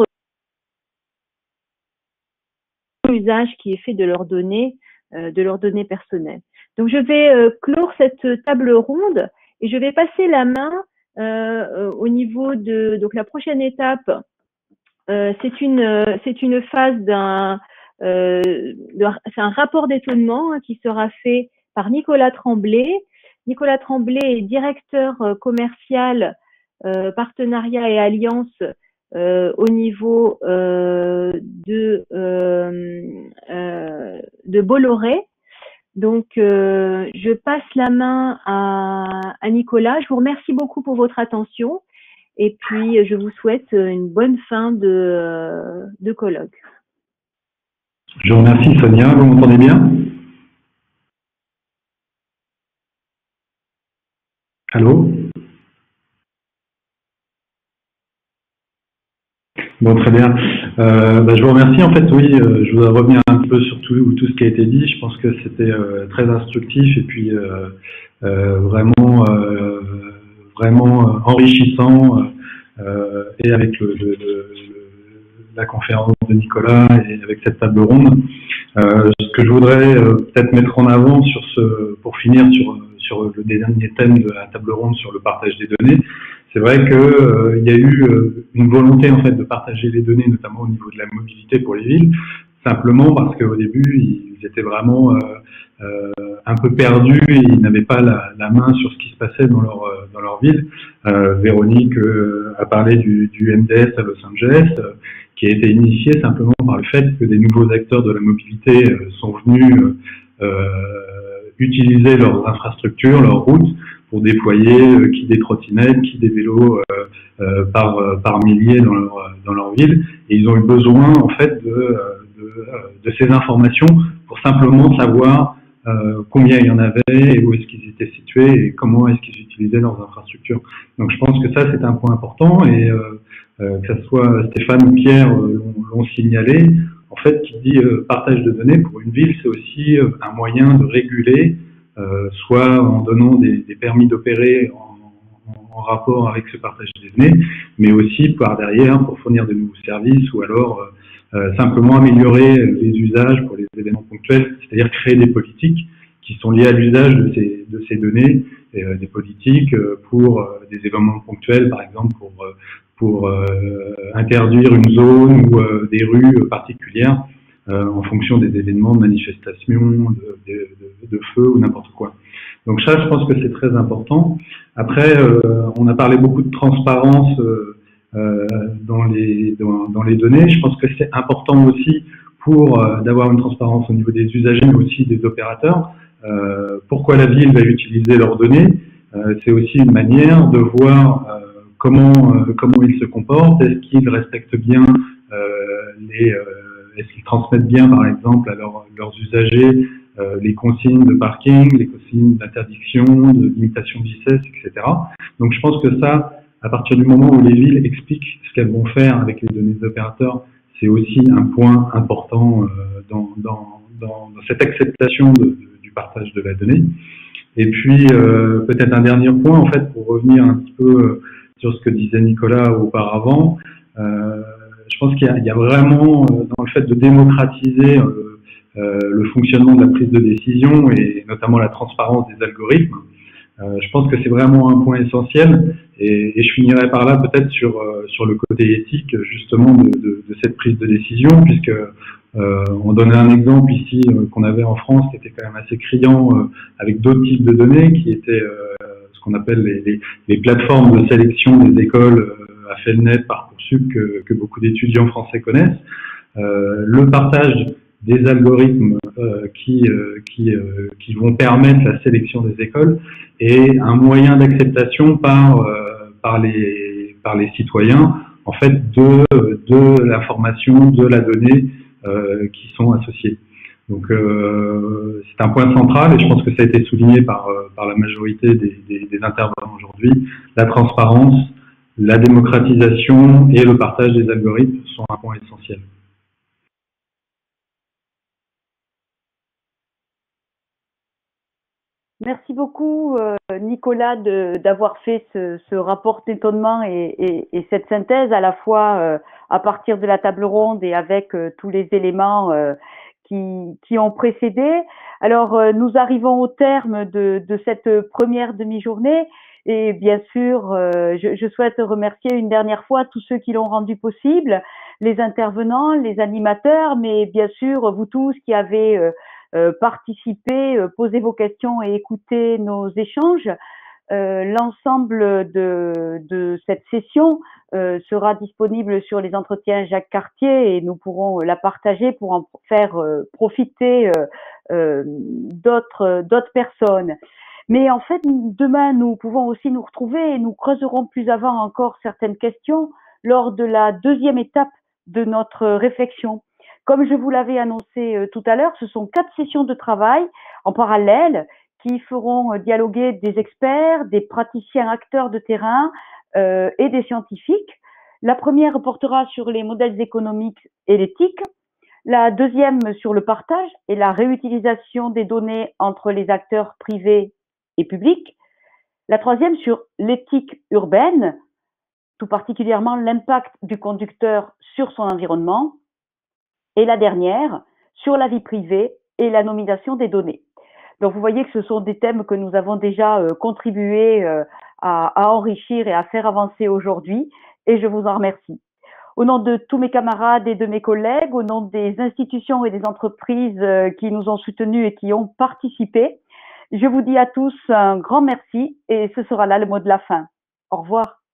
l'usage qui est fait de leurs données personnelles. Donc je vais clore cette table ronde et je vais passer la main au niveau de donc la prochaine étape. C'est une phase c'est un rapport d'étonnement hein, qui sera fait par Nicolas Tremblay. Nicolas Tremblay est directeur commercial partenariat et alliance au niveau de Bolloré. Donc, je passe la main à Nicolas. Je vous remercie beaucoup pour votre attention et puis je vous souhaite une bonne fin de colloque. Je vous remercie Sonia, vous m'entendez bien? Allô? Bon, très bien. Je vous remercie. En fait, oui, je voudrais revenir un peu sur tout ce qui a été dit. Je pense que c'était très instructif et puis vraiment vraiment enrichissant et avec la conférence de Nicolas et avec cette table ronde. Ce que je voudrais peut-être mettre en avant pour finir sur le dernier thème de la table ronde sur le partage des données, c'est vrai que il y a eu une volonté en fait de partager les données, notamment au niveau de la mobilité pour les villes, simplement parce qu'au début ils étaient vraiment un peu perdus et ils n'avaient pas la main sur ce qui se passait dans leur ville. Véronique a parlé du MDS à Los Angeles, qui a été initié simplement par le fait que des nouveaux acteurs de la mobilité sont venus utiliser leurs infrastructures, leurs routes, pour déployer qui des trottinettes, qui des vélos par milliers dans leur ville. Et ils ont eu besoin en fait de ces informations pour simplement savoir combien il y en avait et où est-ce qu'ils étaient situés et comment est-ce qu'ils utilisaient leurs infrastructures. Donc je pense que ça c'est un point important et que ce soit Stéphane ou Pierre l'ont signalé. En fait, qui dit partage de données pour une ville, c'est aussi un moyen de réguler, soit en donnant des permis d'opérer en rapport avec ce partage des données, mais aussi par derrière pour fournir de nouveaux services ou alors simplement améliorer les usages pour les événements ponctuels, c'est-à-dire créer des politiques qui sont liées à l'usage de ces données, des politiques pour des événements ponctuels, par exemple pour interdire une zone ou des rues particulières en fonction des événements de manifestation, de feu ou n'importe quoi. Donc ça, je pense que c'est très important. Après, on a parlé beaucoup de transparence dans les données. Je pense que c'est important aussi pour d'avoir une transparence au niveau des usagers, mais aussi des opérateurs. Pourquoi la ville va utiliser leurs données? C'est aussi une manière de voir comment ils se comportent. Est-ce qu'ils respectent bien est-ce qu'ils transmettent bien, par exemple, à leurs usagers les consignes de parking, les consignes d'interdiction, de limitation de vitesse, etc. Donc je pense que ça, à partir du moment où les villes expliquent ce qu'elles vont faire avec les données des opérateurs, c'est aussi un point important dans cette acceptation du partage de la donnée. Et puis peut-être un dernier point, en fait, pour revenir un petit peu sur ce que disait Nicolas auparavant, je pense qu'il y a vraiment dans le fait de démocratiser le fonctionnement de la prise de décision et notamment la transparence des algorithmes. Je pense que c'est vraiment un point essentiel et je finirai par là peut-être sur le côté éthique justement de cette prise de décision, puisque on donnait un exemple ici qu'on avait en France qui était quand même assez criant avec d'autres types de données qui étaient ce qu'on appelle les plateformes de sélection des écoles à Felnet, Parcoursup que beaucoup d'étudiants français connaissent. Le partage des algorithmes qui vont permettre la sélection des écoles et un moyen d'acceptation par les citoyens en fait de l'information, de la donnée qui sont associées. Donc c'est un point central et je pense que ça a été souligné par la majorité des intervenants aujourd'hui. La transparence, la démocratisation et le partage des algorithmes sont un point essentiel. Merci beaucoup Nicolas d'avoir fait ce rapport d'étonnement et cette synthèse à la fois à partir de la table ronde et avec tous les éléments qui ont précédé. Alors nous arrivons au terme de cette première demi-journée et bien sûr je souhaite remercier une dernière fois tous ceux qui l'ont rendu possible, les intervenants, les animateurs, mais bien sûr vous tous qui avez participer, poser vos questions et écouter nos échanges. L'ensemble de cette session sera disponible sur les entretiens Jacques Cartier et nous pourrons la partager pour en faire profiter d'autres personnes. Mais en fait, demain, nous pouvons aussi nous retrouver et nous creuserons plus avant encore certaines questions lors de la deuxième étape de notre réflexion. Comme je vous l'avais annoncé tout à l'heure, ce sont 4 sessions de travail en parallèle qui feront dialoguer des experts, des praticiens acteurs de terrain et des scientifiques. La première portera sur les modèles économiques et l'éthique, la deuxième sur le partage et la réutilisation des données entre les acteurs privés et publics, La troisième sur l'éthique urbaine, tout particulièrement l'impact du conducteur sur son environnement. Et la dernière sur la vie privée et l'anonymisation des données. Donc vous voyez que ce sont des thèmes que nous avons déjà contribué à enrichir et à faire avancer aujourd'hui, et je vous en remercie. Au nom de tous mes camarades et de mes collègues, au nom des institutions et des entreprises qui nous ont soutenus et qui ont participé, je vous dis à tous un grand merci et ce sera là le mot de la fin. Au revoir.